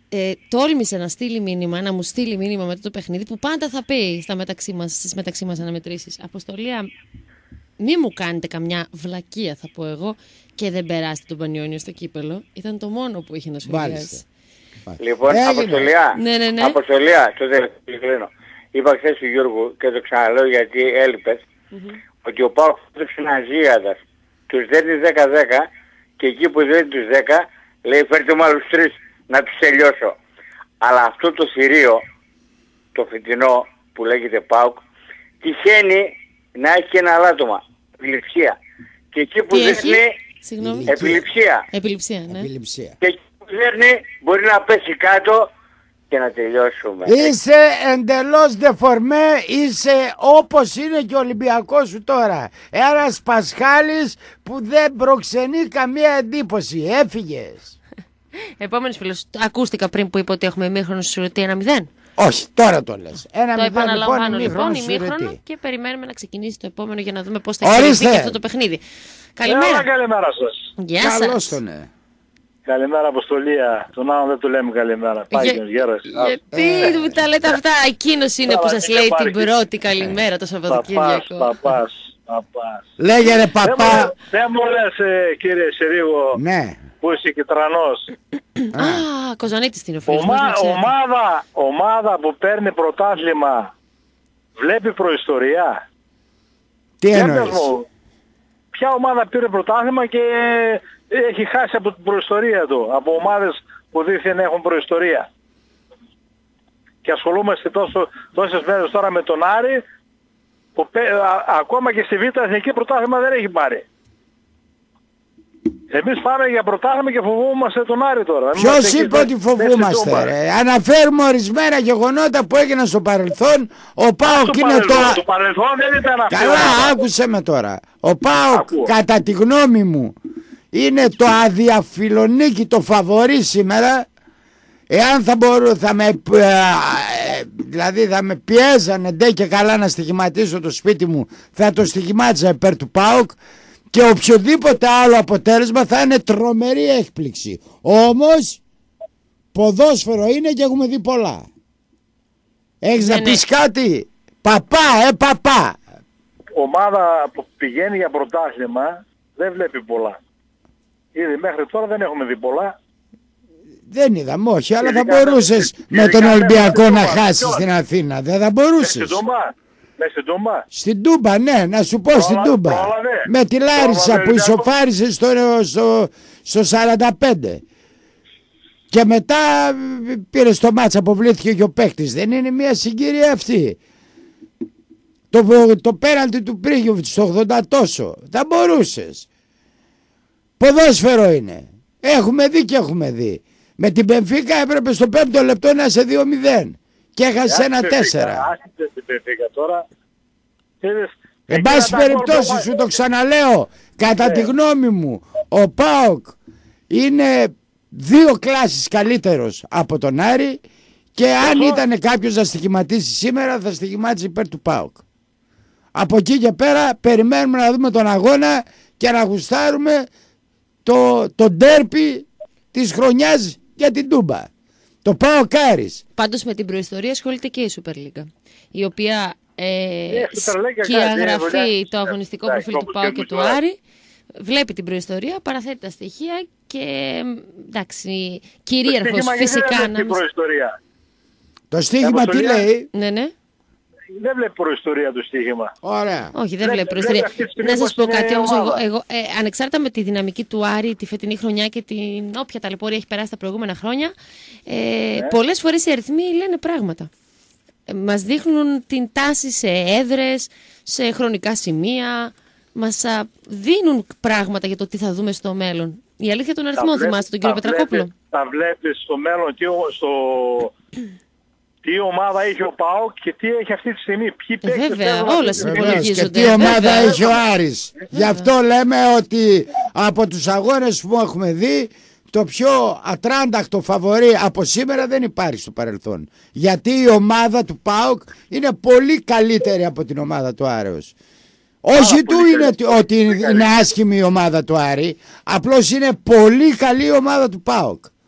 ε, τόλμησε να στείλει μήνυμα, να μου στείλει μήνυμα μετά το παιχνίδι που πάντα θα πει στα μεταξύ μας, στις μεταξύ μας αναμετρήσεις. Αποστολία, μη μου κάνετε καμιά βλακεία, θα πω εγώ, και δεν περάσετε τον Πανιόνιο στο κύπελο. Ήταν το μόνο που είχε να σχολιάσει. Λοιπόν, Αποστολία, ναι, ναι, ναι. Αποστολία, το τελευταίο. Είπα χθες του Γιώργου και το ξαναλέω γιατί έλειπες, mm-hmm. ότι ο Πάοκ έδωσε ένα ζύγαδας. Τους δέρνει δέκα δέκα και εκεί που δέρνει τους δέκα λέει φέρτε μου άλλους τρεις να τους τελειώσω. Αλλά αυτό το θηρίο, το φετινό που λέγεται Πάοκ, τυχαίνει να έχει και ένα αλάτωμα, επιληψία. Και εκεί που δέρνει επιληψία. Επιληψία, ναι. Επιληψία. Και εκεί που δέρνει μπορεί να πέσει κάτω και να τελειώσουμε. Είσαι εντελώς δεφορμέ, είσαι όπως είναι και ο Ολυμπιακός σου τώρα. Ένας Πασχάλης που δεν προξενεί καμία εντύπωση. Έφυγες. Επόμενος φίλος, ακούστηκα πριν που είπε ότι έχουμε ημίχρονο στη Σουρωτή ένα μηδέν. Όχι, τώρα το λες. Ένα το μηδέν, επαναλαμβάνω λοιπόν, ημίχρονο και περιμένουμε να ξεκινήσει το επόμενο για να δούμε πώς θα εξελιχθεί και αυτό το παιχνίδι. Καλημέρα. Έλα, καλημέρα σας. Γεια σας. Καλώς τον, ναι. Καλημέρα Αποστολία. Τον άλλον δεν του λέμε καλημέρα. Πάει Για... και γέρος. Γιατί μου τα λέτε αυτά? Εκείνος είναι που σας λέει την πρώτη καλημέρα το Σαββατοκύριακο. Παπάς, παπάς, παπάς. Λέγε ρε παπά. Δεν μου λες κύριε Συρίγο, ναι, που είσαι Κιτρανός. Α, Κοζανίτης είναι ο φίλος Ομα, μας. ομάδα, ομάδα που παίρνει πρωτάθλημα βλέπει προϊστορία. Τι εννοείς? Ποια ομάδα πήρε πρωτάθλημα και έχει χάσει από την προϊστορία του, από ομάδες που δήθεν έχουν προϊστορία. Και ασχολούμαστε τόσο, τόσες μέρες τώρα με τον Άρη, που α, ακόμα και στη Β' Εθνική πρωτάθλημα δεν έχει πάρει. Εμείς πάμε για πρωτάθλημα και φοβούμαστε τον Άρη τώρα. Ποιος είπε ότι φοβούμαστε ρε? Αναφέρουμε ορισμένα γεγονότα που έγιναν στο παρελθόν. Ο ΠΑΟΚ είναι παρελθόν, το... Το παρελθόν δεν ήταν αυτό. Καλά, άκουσε με τώρα. Ο ΠΑΟΚ κατά τη γνώμη μου είναι το αδιαφιλονίκητο φαβορί σήμερα. Εάν θα μπορώ, θα με, δηλαδή θα με πιέζανε ντε και καλά να στοιχηματίσω το σπίτι μου, θα το στοιχημάτιζα υπέρ του ΠΑΟΚ. Και οποιοδήποτε άλλο αποτέλεσμα θα είναι τρομερή έκπληξη. Όμως ποδόσφαιρο είναι και έχουμε δει πολλά. Έχεις ναι, να πεις ναι. κάτι? Παπά, ε παπά. Ομάδα που πηγαίνει για πρωτάθλημα δεν βλέπει πολλά. Ήδη μέχρι τώρα δεν έχουμε δει πολλά. Δεν είδαμε, όχι, αλλά θα μπορούσες με τον Ολυμπιακό να χάσεις στην Αθήνα. Δεν θα μπορούσες. Μέσα στην Τούμπα. Στην Τούμπα, ναι, να σου πω στην Τούμπα. Με τη Λάρισα που ισοφάρισε στο, στο, στο σαράντα πέντε. Και μετά πήρε το μάτσα, αποβλήθηκε και ο παίκτης. Δεν είναι μια συγκυρία αυτή? Το, το πέναλτι του Πρίγιοβιτ στο ογδόντα τόσο. Θα μπορούσες. Ποδόσφαιρο είναι. Έχουμε δει και έχουμε δει. Με την Μπενφίκα έπρεπε στο πέμπτο λεπτό να είσαι δύο μηδέν. Και έχασε ένα τέσσερα. Εν πάση περιπτώσει σου το ξαναλέω, κατά yeah. τη γνώμη μου ο ΠΑΟΚ είναι δύο κλάσεις καλύτερος από τον Άρη. Και αν ήταν κάποιος να στοιχηματίσει σήμερα, θα στοιχημάτισε υπέρ του ΠΑΟΚ. Από εκεί και πέρα περιμένουμε να δούμε τον αγώνα και να γουστάρουμε το, το ντέρπι της χρονιάς για την Τούμπα. Το Πάοκ Άρης. Πάντως με την προϊστορία ασχολείται και η Super League, η οποία ε, σκιαγραφεί το αγωνιστικό προφίλ του ΠΑΟΚ και του Άρη. Βλέπει την προϊστορία, παραθέτει τα στοιχεία και εντάξει, κυρίαρχος φυσικά να... Το στοίχημα τι λέει? Ναι, ναι. Δεν βλέπει προϊστορία το στοίχημα. Ωραία. Όχι, δεν βλέπει προϊστορία. Να σας πω κάτι όμως, εγώ, εγώ ε, ανεξάρτητα με τη δυναμική του Άρη, τη φετινή χρονιά και την όποια ταλαιπωρία έχει περάσει τα προηγούμενα χρόνια, ε, ναι. πολλές φορές οι αριθμοί λένε πράγματα. Ε, μας δείχνουν την τάση σε έδρες, σε χρονικά σημεία, μας α, δίνουν πράγματα για το τι θα δούμε στο μέλλον. Η αλήθεια των αριθμών, θυμάστε τον κύριο Πετρακόπουλο. Θα βλέπεις στο μέλλον τι, στο... τι ομάδα έχει ο ΠΑΟΚ και τι έχει αυτή τη στιγμή. Ποιοι ε, βέβαια, όλα συμπολογίζονται. Και τι ομάδα βέβαια. έχει ο Άρης. Βέβαια. Γι' αυτό λέμε ότι από τους αγώνες που έχουμε δει, το πιο ατράνταχτο φαβορί από σήμερα δεν υπάρχει στο παρελθόν. Γιατί η ομάδα του ΠΑΟΚ είναι πολύ καλύτερη από την ομάδα του Άρεως. Όχι του είναι ότι είναι άσχημη η ομάδα του Άρη, απλώς είναι πολύ καλή η ομάδα του ΠΑΟΚ.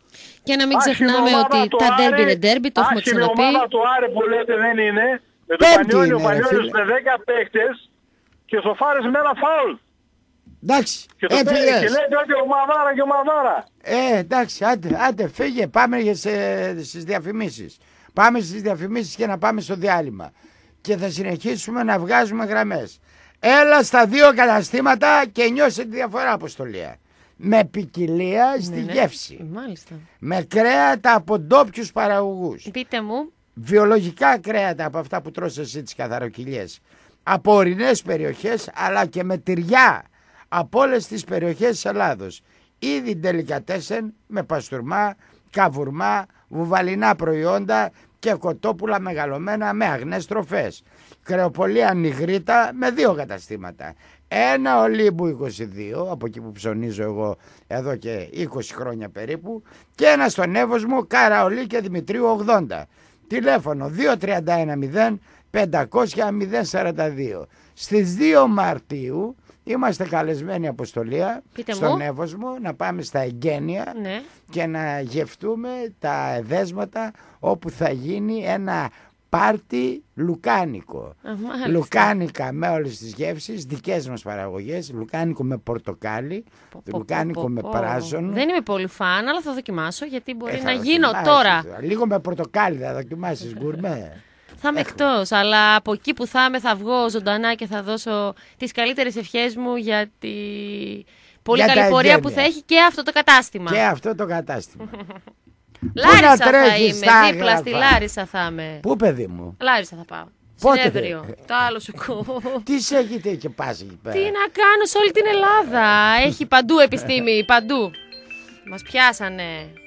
Και να μην Άσχημη ξεχνάμε ομάδα ότι του τα Άρη, ντέρμπι είναι ντέρμπι, το έχουμε άσχημη ξαναπεί. Η ομάδα του Άρη που λέτε δεν είναι. Με τον Πέμπτη Πανιόνιο, ο είναι, ρε Πανιόνιος φίλε. με δέκα παίκτες και ο Σοφάρης με ένα φάουλ. Εντάξει, Και, το έφυγες. και λέτε ότι ομαδάρα και ομαδάρα. Ε, εντάξει, άντε, άντε, φύγε, πάμε για σε, στις διαφημίσεις. Πάμε στις διαφημίσεις και να πάμε στο διάλειμμα. Και θα συνεχίσουμε να βγάζουμε γραμμές. Έλα στα δύο καταστήματα και νιώσε τη διαφορά, Αποστολία. Με ποικιλία στη Ναι, ναι. γεύση. Μάλιστα. Με κρέατα από ντόπιους παραγωγούς. Πείτε μου. Βιολογικά κρέατα από αυτά που τρως εσύ τις καθαροκυλιές. Από ορεινές περιοχές αλλά και με τυριά από όλες τις περιοχές της Ελλάδος. Ήδη ντελικατέσεν με παστούρμα, καβουρμά, βουβαλινά προϊόντα και κοτόπουλα μεγαλωμένα με αγνές τροφές. Κρεοπολία Νιγρίτα με δύο καταστήματα. Ένα Ολύμπου είκοσι δύο, από εκεί που ψωνίζω εγώ εδώ και είκοσι χρόνια περίπου, και ένα στον Εύωσμο Καραολί και Δημητρίου ογδόντα. Τηλέφωνο δύο τρία ένα μηδέν πεντακόσια μηδέν σαράντα δύο. Στις δύο Μαρτίου είμαστε καλεσμένοι, Αποστολία, Πείτε στον μου. Εύωσμο, να πάμε στα εγγένεια Ναι. και να γευτούμε τα εδέσματα όπου θα γίνει ένα πάρτι λουκάνικο. Α, μάλιστα. Λουκάνικα με όλες τις γεύσεις, δικές μας παραγωγές, λουκάνικο με πορτοκάλι, Πω, πω, λουκάνικο πω, με πω. πράσινο. Δεν είμαι πολύ φαν, αλλά θα δοκιμάσω γιατί μπορεί Ε, θα να γίνω δοκιμάσεις. τώρα. Λίγο με πορτοκάλι θα δοκιμάσεις, γκουρμέ. Θα είμαι εκτός, αλλά από εκεί που θα είμαι θα βγω ζωντανά και θα δώσω τις καλύτερες ευχές μου για τη πολύ Για τα καλή πορεία που εγγένεια. θα έχει και αυτό το κατάστημα. Και αυτό το κατάστημα. Λάρισα να θα τρέχεις είμαι, στα δίπλα στη άγραφα. Λάρισα θα είμαι. Πού, παιδί μου, Λάρισα θα πάω. Πότε, Συνέδριο. δε? Το άλλο σου ακούω. τι σε έχετε και πας εκεί πέρα. Τι να κάνω σε όλη την Ελλάδα. Έχει παντού επιστήμη, παντού. Μας πιάσανε.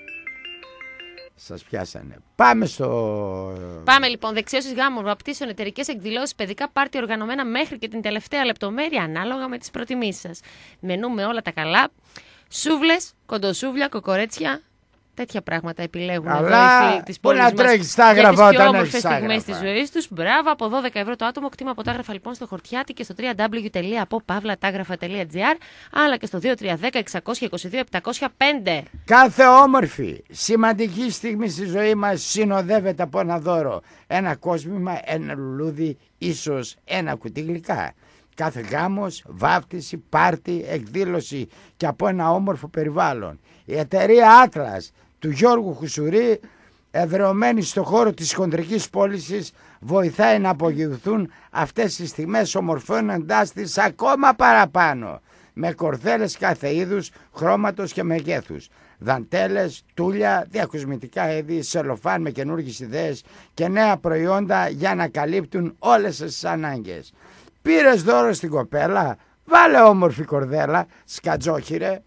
Σας πιάσανε. Πάμε στο... Πάμε λοιπόν, δεξιώσεις γάμων, βαπτίσεων, εταιρικές εκδηλώσεις, παιδικά πάρτι οργανωμένα μέχρι και την τελευταία λεπτομέρεια ανάλογα με τις προτιμήσεις σας. Μενού με όλα τα καλά. Σούβλες, κοντοσούβλια, κοκορέτσια. Τέτοια πράγματα επιλέγουν Αλλά, εδώ οι φίλοι της πού πόλης να μας τρέχεις στα για άγραφα τις πιο όταν όμορφες έχεις στιγμές της άγραφα. ζωής τους. Μπράβο, από δώδεκα ευρώ το άτομο. Κτήμα ποτάγραφα λοιπόν στο χορτιάτι και στο double-u double-u double-u τελεία από παύλα τάγραφα τελεία τζι άρ, αλλά και στο δύο τρία ένα μηδέν έξι δύο δύο επτά μηδέν πέντε. Κάθε όμορφη, σημαντική στιγμή στη ζωή μας συνοδεύεται από ένα δώρο. Ένα κόσμημα, ένα λουλούδι, ίσως ένα κουτί γλυκά. Κάθε γάμος, βάφτιση, πάρτι, εκδήλωση και από ένα όμορφο περιβάλλον. Η εταιρεία Atlas του Γιώργου Χουσουρή, εδρεωμένη στο χώρο της χοντρικής πώλησης, βοηθάει να απογειωθούν αυτές τις στιγμές, ομορφώνοντάς τις ακόμα παραπάνω. Με κορδέλες κάθε είδους, χρώματος και μεγέθους. Δαντέλες, τούλια, διακοσμητικά είδη, σελοφάν με καινούργιες ιδέες και νέα προϊόντα για να καλύπτουν όλες τις ανάγκες. Πήρες δώρο στην κοπέλα, βάλε όμορφη κορδέλα, σκατζόχυρε.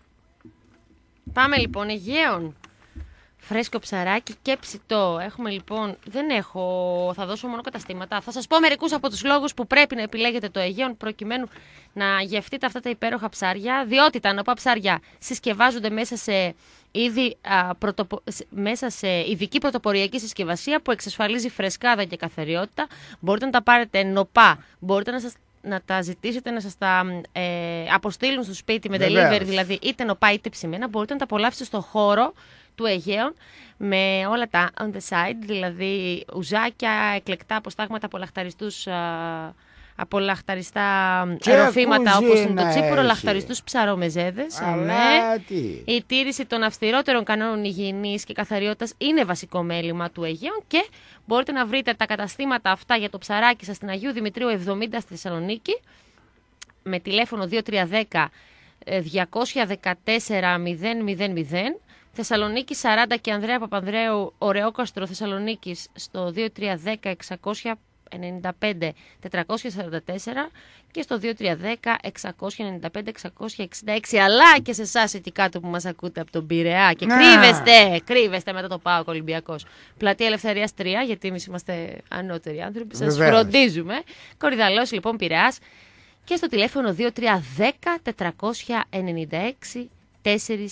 Πάμε λοιπόν, Αιγαίων. Φρέσκο ψαράκι και ψητό. Έχουμε λοιπόν, δεν έχω, θα δώσω μόνο καταστήματα. Θα σας πω μερικούς από τους λόγους που πρέπει να επιλέγετε το Αιγαίων προκειμένου να γευτείτε αυτά τα υπέροχα ψάρια. Διότι τα νοπά ψάρια συσκευάζονται μέσα σε, είδη, α, πρωτοπο, μέσα σε ειδική πρωτοποριακή συσκευασία που εξασφαλίζει φρεσκάδα και καθαριότητα. Μπορείτε να τα πάρετε νοπά, μπορείτε να σας να τα ζητήσετε να σας τα ε, αποστείλουν στο σπίτι με Βεβαίως. delivery, δηλαδή είτε νοπά είτε ψημένα. Μπορείτε να τα απολαύσετε στο χώρο του Αιγαίων με όλα τα on the side, δηλαδή ουζάκια, εκλεκτά αποστάγματα από λαχταριστούς, α, από λαχταριστά Και ροφήματα όπως είναι το κουζίνα τσίπουρο, έχει. λαχταριστούς ψαρομεζέδες. Αλλά αμέ. τι. Η τήρηση των αυστηρότερων κανόνων υγιεινής και καθαριότητας είναι βασικό μέλημα του Αιγαίων και μπορείτε να βρείτε τα καταστήματα αυτά για το ψαράκι σας στην Αγίου Δημητρίου εβδομήντα στη Θεσσαλονίκη με τηλέφωνο δύο τρία ένα μηδέν διακόσια δεκατέσσερα μηδέν μηδέν μηδέν, Θεσσαλονίκη σαράντα και Ανδρέα Παπανδρέου Ωρεόκαστρο Θεσσαλονίκης στο δύο τρία ένα μηδέν εξακόσια ενενήντα πέντε τετρακόσια σαράντα τέσσερα και στο δύο τρία ένα εξακόσια ενενήντα πέντε εξακόσια εξήντα έξι, αλλά και σε εσάς εκεί κάτω που μας ακούτε από τον Πειραιά και Να. κρύβεστε, κρύβεστε μετά το ΠΑΟΚ Ολυμπιακός. Πλατεία Ελευθερίας τρία, γιατί εμείς είμαστε ανώτεροι άνθρωποι, σας Βεβαίως. φροντίζουμε. Κορυδαλός λοιπόν Πειραιάς και στο τηλέφωνο δύο τρία ένα μηδέν τετρακόσια ενενήντα έξι τέσσερα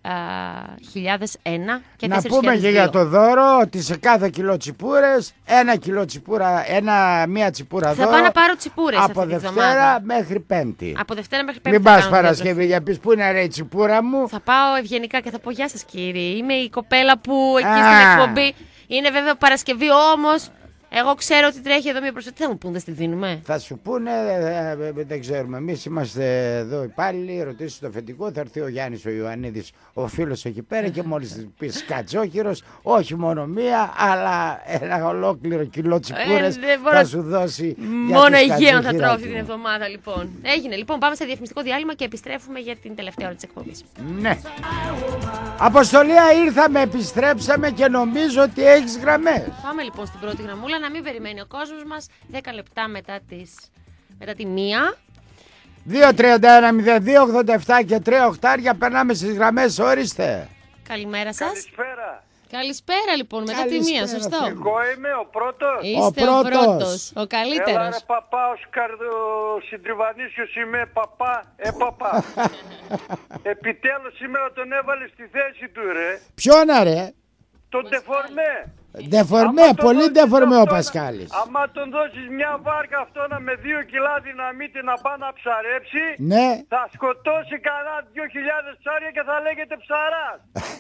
χιλιάδες ένα και να πούμε και για το δώρο ότι σε κάθε κιλό τσιπούρες, ένα κιλό τσιπούρα, ένα, μία τσιπούρα θα δώρο. Θα πάω να πάρω τσιπούρες από Δευτέρα μέχρι Πέμπτη. Από Δευτέρα μέχρι Πέμπτη. Μην πας Παρασκευή για πεις πού είναι ρε η τσιπούρα μου. Θα πάω ευγενικά και θα πω γεια σας κύριε. Είμαι η κοπέλα που εκεί Α. στην εκπομπή. Είναι βέβαια Παρασκευή όμως. Εγώ ξέρω ότι τρέχει εδώ μια προσοχή. Τι θα μου πούνε, δεν στη δίνουμε. Θα σου πούνε, ε, δεν ξέρουμε. Εμείς είμαστε εδώ υπάλληλοι. Ρωτήσεις το αφεντικό. Θα έρθει ο Γιάννης ο Ιωαννίδης, ο φίλος εκεί πέρα. Και μόλις πεις κατσόχυρος, όχι μόνο μία, αλλά ένα ολόκληρο κιλό τσιπούρες ε, θα σου δώσει. Μόνο υγεία θα τρώω αυτή την εβδομάδα λοιπόν. Έγινε λοιπόν. Πάμε σε διαφημιστικό διάλειμμα και επιστρέφουμε για την τελευταία ώρα της εκπομπής. Ναι. Αποστολία, ήρθαμε, επιστρέψαμε και νομίζω ότι έχεις γραμμές. Πάμε λοιπόν στην πρώτη γραμμούλα. Να μην περιμένει ο κόσμος μας. δέκα λεπτά μετά, τις... μετά τη μία. δύο τριάντα ένα μηδέν δύο ογδόντα επτά και τρία οχτάρια. Περνάμε στις γραμμές, ορίστε. Καλημέρα σας. Καλησπέρα. Καλησπέρα λοιπόν, μετά τη μία, σωστό. Εγώ είμαι ο πρώτος. Είστε ο, ο πρώτος, ο καλύτερος. Έλα ρε παπά, ο Συντριβανίσιος είμαι, παπά, ε παπά. Επιτέλους σήμερα τον έβαλε στη θέση του ρε. Ποιον ρε? Τον Ντεφορμέ. Ντεφορμέ, πολύ ντεφορμέ ο Πασχάλης. Άμα τον δώσεις μια βάρκα αυτόνα με δύο κιλά δυναμίτη να πάει να ψαρέψει, ναι. θα σκοτώσει κανένα δύο χιλιάδες ψάρια και θα λέγεται ψαράς.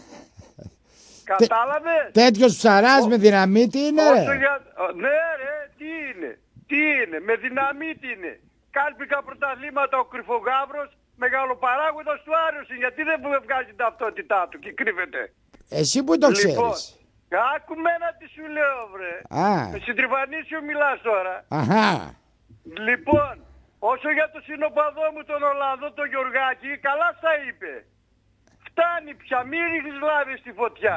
Κατάλαβες? Τέτοιος ψαράς με δυναμίτη είναι ρε? Για... Ναι ρε, τι είναι, τι είναι, με δυναμίτη είναι. Κάλπικα πρωταθλήματα ο Κρυφογάβρος, μεγαλοπαράγοντας του Άριος, γιατί δεν βγάζει την ταυτότητά του και κρύβεται. Εσύ που το ξέρεις? Λοιπόν, άκουμένα τι σου λέω βρε. Α. Με Συντριβανίσιο μιλάς τώρα. Αχα. Λοιπόν, όσο για το συνοπαδό μου τον Ολλανδό τον Γιωργάκη, καλά στα είπε. Φτάνει πια, μη ρίχνεις λάδι στη φωτιά.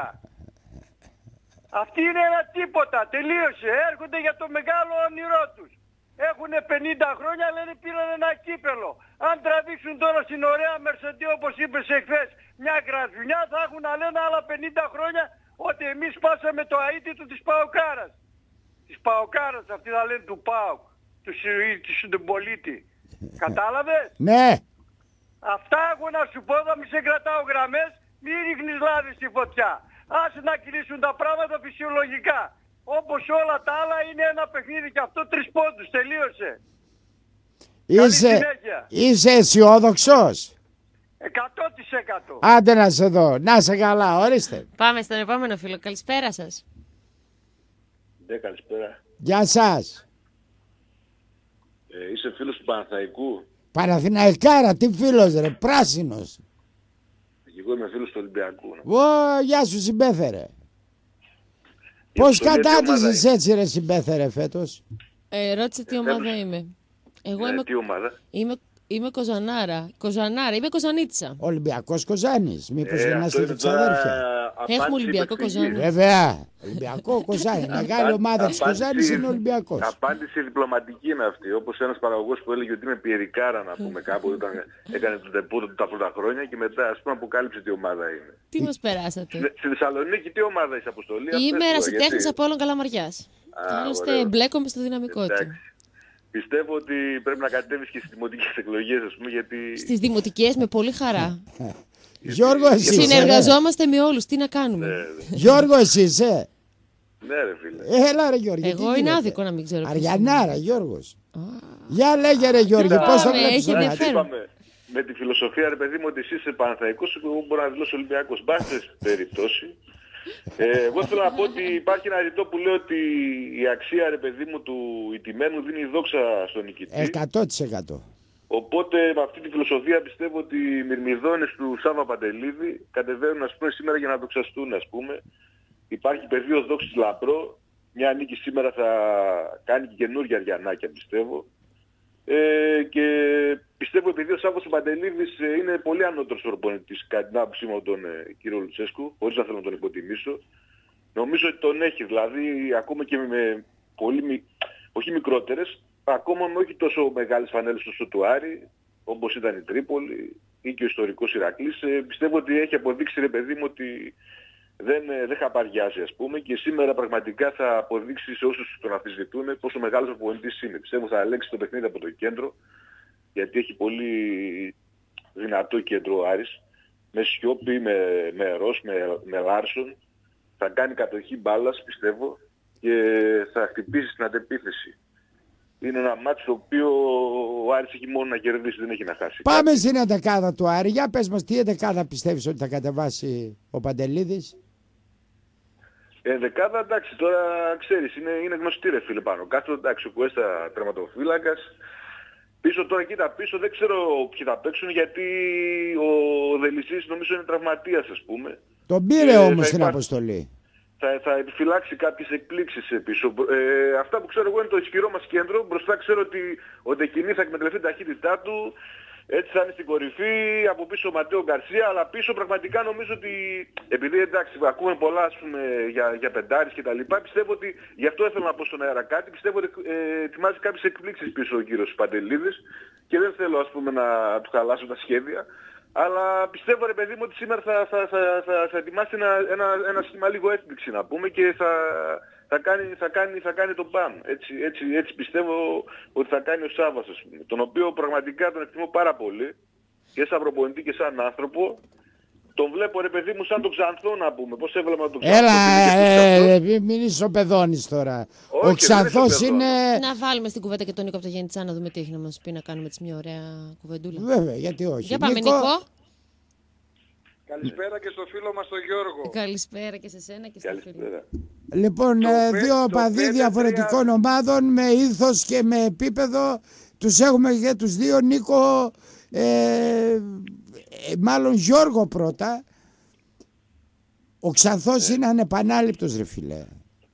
Αυτή είναι ένα τίποτα, τελείωσε, έρχονται για το μεγάλο όνειρό τους. Έχουνε πενήντα χρόνια, λένε πήραν ένα κύπελο. Αν τραβήξουν τώρα στην ωραία Μερσεντή όπως είπες εχθές μια γραδουνιά, θα έχουν να λένε άλλα πενήντα χρόνια ότι εμείς πάσαμε το αΐτι του της Παοκάρας. Της Παοκάρας, αυτοί θα λένε του ΠΑΟΚ, του συντεμπολίτη. Κατάλαβες? Ναι. Αυτά έχω να σου πω, θα μη σε κρατάω γραμμές, μη ρίχνεις λάδι στη φωτιά. Άσε να κυλήσουν τα πράγματα φυσιολογικά. Όπως όλα τα άλλα είναι ένα παιχνίδι και αυτό τρεις πόντους, τελείωσε. Είσαι, είσαι αισιόδοξος? Εκατό τοις εκατό. Άντε να σε δω, να σε καλά, ορίστε. Πάμε στον επόμενο φίλο, καλησπέρα σας. Ναι, καλησπέρα. Γεια σας. Ε, είσαι φίλος του Παναθηναϊκού? Παναθηναϊκάρα, τι φίλος ρε, πράσινος. Εγώ είμαι φίλος του Ολυμπιακού. Ω, γεια σου συμπέθερε. Πώς κατάτησες έτσι ρε συμπέθερε φέτος? Ε, ρώτησε τι ομάδα είμαι. Εγώ ναι, είμαι... τι ομάδα? Είμαι... Είμαι Κοζανάρα. Κοζανάρα, είμαι Κοζανίτσα. Ολυμπιακός Κοζάνης. Μήπως ε, γεννάστε και ξαδέρφια? Έχουμε Ολυμπιακό Κοζάνη. Βέβαια. Ολυμπιακό Κοζάνη. Μεγάλη ομάδα της Κοζάνης είναι Ολυμπιακός. Απάντηση διπλωματική είναι αυτή. Όπως ένας παραγωγός που έλεγε ότι είμαι πιερικάρα να πούμε κάπου όταν έκανε τον τεπούτο του τα πρώτα χρόνια και μετά ας πούμε αποκάλυψε τι ομάδα είναι. Τι μας περάσατε? Στη Θεσσαλονίκη τι ομάδα είσαι, Αποστολή? Είμαι ερασιτέχνης από όλων Καλαμαριάς. Άλλωστε μπλέκομαι στο δυναμικό του. Πιστεύω ότι πρέπει να κατέβεις και στις δημοτικές εκλογές, ας πούμε, γιατί... Στις δημοτικές με πολύ χαρά. Γιώργο, εσύ συνεργαζόμαστε με όλους, τι να κάνουμε. Ναι, Γιώργο, εσύ είσαι? Ναι ρε φίλε. Έλα ρε Γιώργο. Εγώ είναι άδικο να μην ξέρω. Αριανάρα, Γιώργος. Για λέγε ρε Γιώργο, πώς το βλέπεις? Με τη φιλοσοφία ρε παιδί μου ότι εσύ είσαι Παναθηναϊκός, εγώ μπορώ να δηλώσω Ολυμπιακός. Μπάστες περιπτώσει. Ε, εγώ θέλω να πω ότι υπάρχει ένα ρητό που λέει ότι η αξία ρε παιδί μου του ηττημένου δίνει δόξα στον νικητή. εκατό τοις εκατό. Οπότε με αυτή τη φιλοσοφία πιστεύω ότι οι μυρμηδόνες του Σάβα Παντελίδη κατεβαίνουν ας πούμε σήμερα για να δοξαστούν ας πούμε. Υπάρχει πεδίο δόξης λαμπρό. Μια νίκη σήμερα θα κάνει και καινούργια αριανάκια πιστεύω. Ε, και πιστεύω επειδή ο Σάββος Παντελίδης είναι πολύ ανώτερος προπονητής κατά την άποψή μου τον ε, κύριο Λουτσέσκου, χωρίς να θέλω να τον υποτιμήσω. Νομίζω ότι τον έχει, δηλαδή ακόμα και με πολύ, όχι μικρότερες, ακόμα με όχι τόσο μεγάλες φανέλες όσο του Άρη, όπως ήταν η Τρίπολη ή και ο ιστορικός Ηρακλής. Ε, πιστεύω ότι έχει αποδείξει ρε παιδί μου ότι δεν, δεν χαπαριάζει ας πούμε και σήμερα πραγματικά θα αποδείξει σε όσους τον αμφισβητούν πόσο μεγάλος ο προπονητής είναι. Πιστεύω θα ελέγξει το παιχνίδι από το κέντρο γιατί έχει πολύ δυνατό κέντρο ο Άρης με Σιώπη, με, με Ρος, με, με Λάρσον. Θα κάνει κατοχή μπάλας, πιστεύω, και θα χτυπήσει στην αντεπίθεση. Είναι ένα μάτσο το οποίο ο Άρης έχει μόνο να κερδίσει, δεν έχει να χάσει. Πάμε κάτι. Στην εντεκάδα του Άρη. Για πες μας, τι εντεκάδα πιστεύεις ότι θα κατεβάσει ο Παντελίδης? Εντεκάδα, εντάξει, τώρα ξέρεις, είναι, είναι γνωστή ρε φίλε πάνω κάτω. Εντάξει, ο Κουέστα τερματοφύλακας. Πίσω τώρα, κοίτα πίσω, δεν ξέρω ποιοι θα παίξουν, γιατί ο Δελυσής νομίζω είναι τραυματίας, ας πούμε. Τον πήρε όμως στην αποστολή. Θα, θα επιφυλάξει κάποιες εκπλήξεις πίσω. Ε, αυτά που ξέρω εγώ είναι το ισχυρό μας κέντρο. Μπροστά ξέρω ότι ο Ντεκινή θα εκμεταλλευτεί την ταχύτητά του. Έτσι θα είναι στην κορυφή. Από πίσω ο Ματέο Γκαρσία. Αλλά πίσω πραγματικά νομίζω ότι, επειδή εντάξει ακούμε πολλά ας πούμε, για, για πεντάρις και τα λοιπά, πιστεύω ότι, γι' αυτό ήθελα να πω στον αέρα κάτι, πιστεύω ότι ε, ετοιμάζει κάποιες εκπλήξεις πίσω ο κύριος Παντελίδης και δεν θέλω ας πούμε να του χαλάσω τα σχέδια. Αλλά πιστεύω ρε παιδί μου ότι σήμερα θα, θα, θα, θα, θα ετοιμάσει ένα, ένα, ένα σχήμα λίγο έκπληξη να πούμε και θα, θα, κάνει, θα, κάνει, θα κάνει το παν. Έτσι, έτσι, έτσι πιστεύω ότι θα κάνει ο Σάββας, ας πούμε, τον οποίο πραγματικά τον εκτιμώ πάρα πολύ και σαν προπονητή και σαν άνθρωπο. Τον βλέπω ρε παιδί μου σαν τον Ξανθό να πούμε. Πώς έβλεπα τον Ξανθό. Έλα, ε, ε, μην είσαι ο Παιδώνης τώρα. Όχι, ο Ξανθός είναι... Να βάλουμε στην κουβέντα και τον Νίκο από το Γενιτσά να δούμε τι έχει να μας πει, να κάνουμε έτσι μια ωραία κουβεντούλα. Βέβαια, γιατί όχι. Για πάμε Νίκο. Νίκο. Καλησπέρα και στο φίλο μας τον Γιώργο. Καλησπέρα και σε σένα και στο φίλο. Λοιπόν, το δύο οπαδοί διαφορετικών ομάδων με ήθος και με επίπεδο. Τους έχουμε και τους δύο, Νίκο... Ε, μάλλον Γιώργο πρώτα. Ο Ξανθός ε. είναι ανεπανάληπτος ρε φίλε.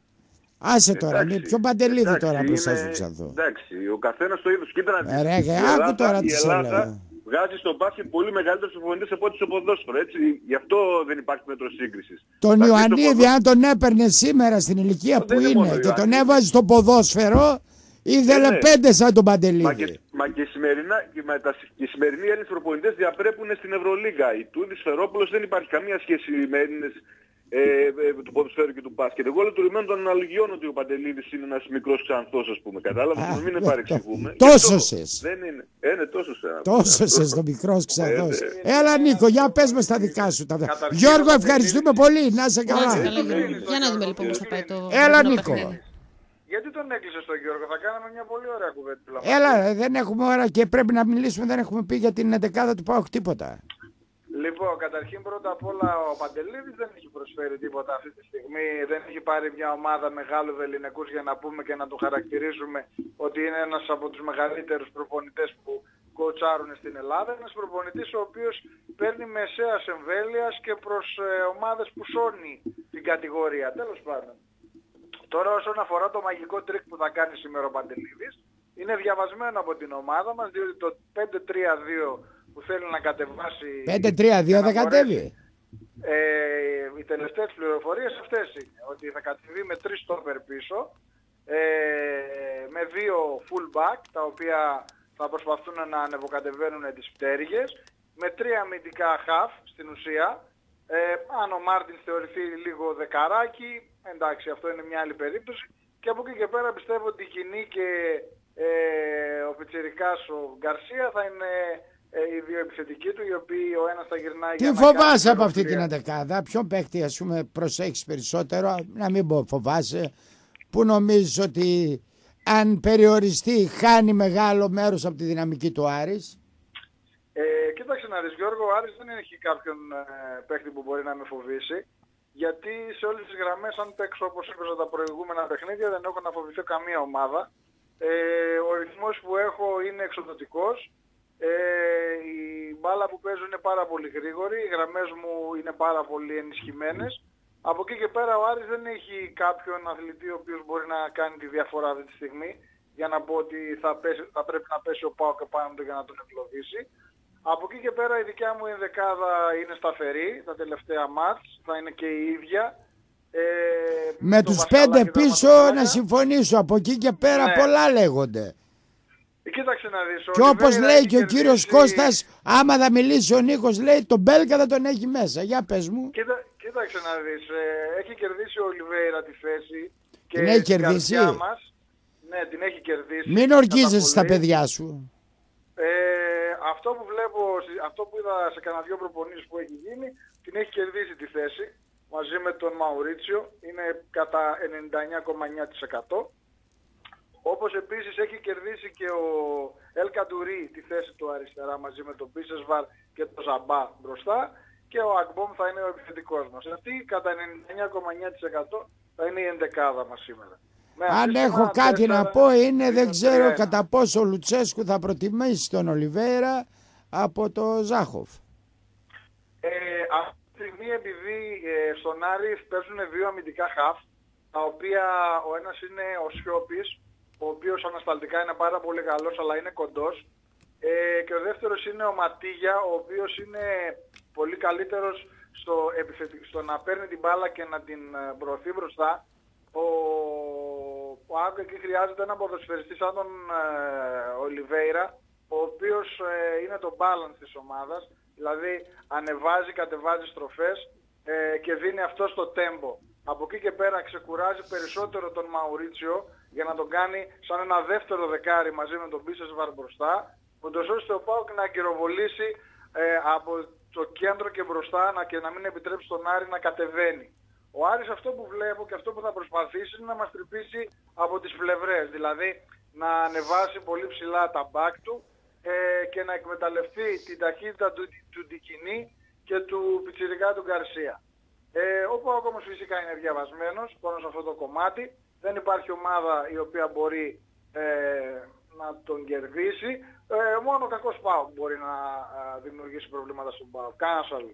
Άσε τώρα, εντάξει, πιο Παντελίδη εντάξει, τώρα μπροστά στον Ξανθό. Εντάξει, ο καθένας το είδος. Κοίτα να δεις. Ρε, άκου τώρα τι σε λέω. Βγάζει στο μπάσκετ πολύ μεγαλύτερος προπονητής από ό,τι στο ποδόσφαιρο, έτσι. Γι' αυτό δεν υπάρχει μέτρο σύγκρισης. Τον Ιωαννίδη, αν τον έπαιρνε σήμερα στην ηλικία που είναι, είναι και τον έβαζε στο ποδόσφαιρο, ήθελε ε, ναι. πέντε σαν τον Παντελίδη. Μα και, μα και, σημερινά, και μα, τα, και οι σημερινοί Έλληνες προπονητές διαπρέπουν στην Ευρωλίγα. Η Τούδης Φερόπουλος δεν υπάρχει καμία σχέση με Έλληνες ε, ε, του ποδοσφαίρου και του μπάσκετ. Εγώ λέω του λιμένου των αναλογιών ότι ο Παντελίδης είναι ένας μικρός Ξανθός, ας πούμε. Κατάλαβα, να μην παρεξηγούμε. Τόσωσες. Δεν είναι. Ε, ναι, τόσωσες. Τόσωσες τον μικρός Ξανθός. Έλα Νίκο, για πες με στα δικά σου. Γιώργο, ευχαριστούμε πολύ. Να είσαι καλά. Για να δούμε λοιπόν πώς θα πάει το. Έλα Νίκο. Γιατί τον έκλεισες τον Γιώργο, θα κάναμε μια πολύ ωραία κουβέντα. Έλα, δεν έχουμε ώρα και πρέπει να μιλήσουμε, δεν έχουμε πει για την εντεκάδα του ΠΑΟΚ τίποτα. Λοιπόν, καταρχήν πρώτα απ' όλα ο Παντελίδης δεν έχει προσφέρει τίποτα αυτή τη στιγμή. Δεν έχει πάρει μια ομάδα μεγάλου βεληνικούς για να πούμε και να το χαρακτηρίζουμε ότι είναι ένας από τους μεγαλύτερους προπονητές που κοουτσάρουν στην Ελλάδα. Ένας προπονητής ο οποίος παίρνει μεσαίας εμβέλειας και προς ε, ομάδες που σώνει την κατηγορία. Τέλος πάντων. Τώρα όσον αφορά το μαγικό τρίκ που θα κάνει σήμερα ο Παντελίδης, είναι διαβασμένο από την ομάδα μας, διότι το πέντε τρία δύο που θέλει να κατεβάσει... πέντε τρία δύο δεν κατέβει. Ε, οι τελευταίες πληροφορίες αυτές είναι, ότι θα κατεβεί με τρεις στόπερ πίσω, ε, με δύο full back, τα οποία θα προσπαθούν να ανεβοκατεβαίνουν τις πτέρυγες, με τρία αμυντικά half στην ουσία. Ε, αν ο Μάρτιν θεωρηθεί λίγο δεκαράκι, εντάξει, αυτό είναι μια άλλη περίπτωση. Και από εκεί και πέρα πιστεύω ότι η Κοινή και ε, ο Πιτσιρικάς, ο Γκαρσία θα είναι ε, οι δύο επιθετικοί του, οι οποίοι ο ένας θα γυρνάει. Τι φοβάσαι από αυτή την εντεκάδα, ποιον παίκτη ας πούμε προσέχεις περισσότερο, να μην πω φοβάσαι, που νομίζεις ότι αν περιοριστεί χάνει μεγάλο μέρος από τη δυναμική του Άρης? Ε, κοίταξε να δεις Γιώργο, ο Άρης δεν έχει κάποιον ε, παίκτη που μπορεί να με φοβήσει, γιατί σε όλες τις γραμμές αν παίξω όπως έπαιζα τα προηγούμενα παιχνίδια δεν έχω να φοβηθώ καμία ομάδα. Ε, ο ρυθμός που έχω είναι εξοδοτικός, ε, η μπάλα που παίζω είναι πάρα πολύ γρήγορη, οι γραμμές μου είναι πάρα πολύ ενισχυμένες. Από εκεί και πέρα ο Άρης δεν έχει κάποιον αθλητή ο οποίος μπορεί να κάνει τη διαφορά αυτή τη στιγμή, για να πω ότι θα, πέσει, θα πρέπει να πέσει ο ΠΑΟΚ επάνω του για να τον ευλογήσει. Από εκεί και πέρα η δικιά μου ενδεκάδα είναι σταθερή, τα τελευταία μάτς, θα είναι και η ίδια. Ε, με τους πέντε πίσω να συμφωνήσω, από εκεί και πέρα ναι. πολλά λέγονται. Κοίταξε να δεις. Και όπως λέει και ο κύριος Κώστας, άμα θα μιλήσει ο Νίκος, λέει τον Μπέλκα θα τον έχει μέσα. Για πες μου. Κοίτα, κοίταξε να δεις, ε, έχει κερδίσει ο Ολιβέηρα τη θέση. Και την έχει κερδίσει. Μας, ναι, την έχει κερδίσει. Μην ορκίζεσαι στα παιδιά σου. Ε, αυτό που βλέπω, αυτό που είδα σε κανένα δυο προπονήσεις που έχει γίνει, την έχει κερδίσει τη θέση μαζί με τον Μαουρίτσιο, είναι κατά ενενήντα εννιά κόμμα εννιά τοις εκατό. Όπως επίσης έχει κερδίσει και ο Ελ Καντουρί τη θέση του αριστερά μαζί με τον Μπίσεσβαρ και τον Ζαμπά μπροστά, και ο Ακμπόμ θα είναι ο επιθετικός μας. Αυτή κατά ενενήντα εννιά κόμμα εννιά τοις εκατό θα είναι η ενδεκάδα μας σήμερα. Αν έχω κάτι να πω είναι δεν ξέρω κατά πόσο ο Λουτσέσκου θα προτιμήσει τον Ολιβέηρα από τον Ζάχοφ. Ε, αυτή τη στιγμή επειδή ε, στον Άρη παίζουν δύο αμυντικά χαφ, τα οποία ο ένας είναι ο Σιώπης, ο οποίος ανασταλτικά είναι πάρα πολύ καλός αλλά είναι κοντός, ε, και ο δεύτερος είναι ο Ματίγια, ο οποίος είναι πολύ καλύτερος στο, στο να παίρνει την μπάλα και να την προωθεί μπροστά. Ο, ο Άκο εκεί χρειάζεται ένα ποδοσφαιριστή σαν τον ε, Ολιβέηρα, ο οποίος ε, είναι το balance της ομάδας, δηλαδή ανεβάζει, κατεβάζει στροφές ε, και δίνει αυτό στο τέμπο. Από εκεί και πέρα ξεκουράζει περισσότερο τον Μαουρίτσιο για να τον κάνει σαν ένα δεύτερο δεκάρι μαζί με τον Μπίσεσβαρ μπροστά, ούτως ώστε ο ΠΑΟΚ να αγκυροβολήσει ε, από το κέντρο και μπροστά να, και να μην επιτρέψει τον Άρη να κατεβαίνει. Ο Άρης αυτό που βλέπω και αυτό που θα προσπαθήσει είναι να μας τρυπήσει από τις πλευρές, δηλαδή να ανεβάσει πολύ ψηλά τα μπακ του ε, και να εκμεταλλευτεί την ταχύτητα του, του Ντικινή και του πιτσιρικά του Γκαρσία. Ε, ο ΠΑΟΚ όμως φυσικά είναι διαβασμένος πάνω σε αυτό το κομμάτι, δεν υπάρχει ομάδα η οποία μπορεί ε, να τον κερδίσει, ε, μόνο ο κακός ΠΑΟΚ μπορεί να α, δημιουργήσει προβλήματα στον ΠΑΟΚ, κανένας άλλος.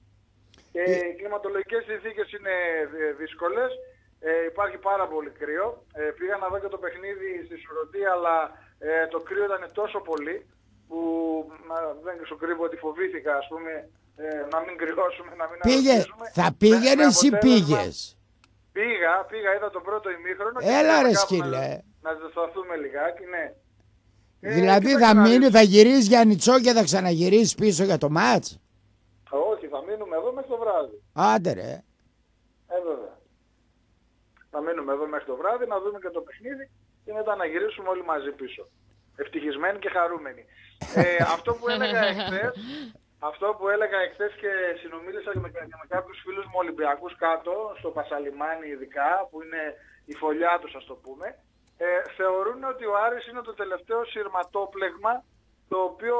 Ε, οι κλιματολογικές συνθήκες είναι δύσκολες, ε, υπάρχει πάρα πολύ κρύο. Ε, πήγα να δω και το παιχνίδι στη Σουρωτή, αλλά ε, το κρύο ήταν τόσο πολύ που να, δεν σου κρύβω ότι φοβήθηκα, ας πούμε, ε, να μην κρυώσουμε, να μην Πήγε, θα πήγαινες ή πήγες? Πήγα, πήγα, είδα το πρώτο ημίχρονο. Έλα ρε σκύλε. Να ζεσταθούμε λιγάκι, ναι. Δηλαδή ε, θα μείνει, θα γυρίσεις για Νιτσό και θα ξαναγυρίσεις πίσω για το μάτς? Όχι, θα μείνουμε εδώ μέχρι το βράδυ. Άντε ρε. Ε, βέβαια. Θα μείνουμε εδώ μέχρι το βράδυ, να δούμε και το παιχνίδι και μετά να γυρίσουμε όλοι μαζί πίσω. Ευτυχισμένοι και χαρούμενοι. ε, αυτό που έλεγα εχθές, αυτό που έλεγα εχθές και συνομίλησα και με, και με κάποιους φίλους μου Ολυμπιακούς κάτω, στο Πασαλιμάνι ειδικά, που είναι η φωλιά τους ας το πούμε, ε, θεωρούν ότι ο Άρης είναι το τελευταίο σειρματόπλεγμα το οποίο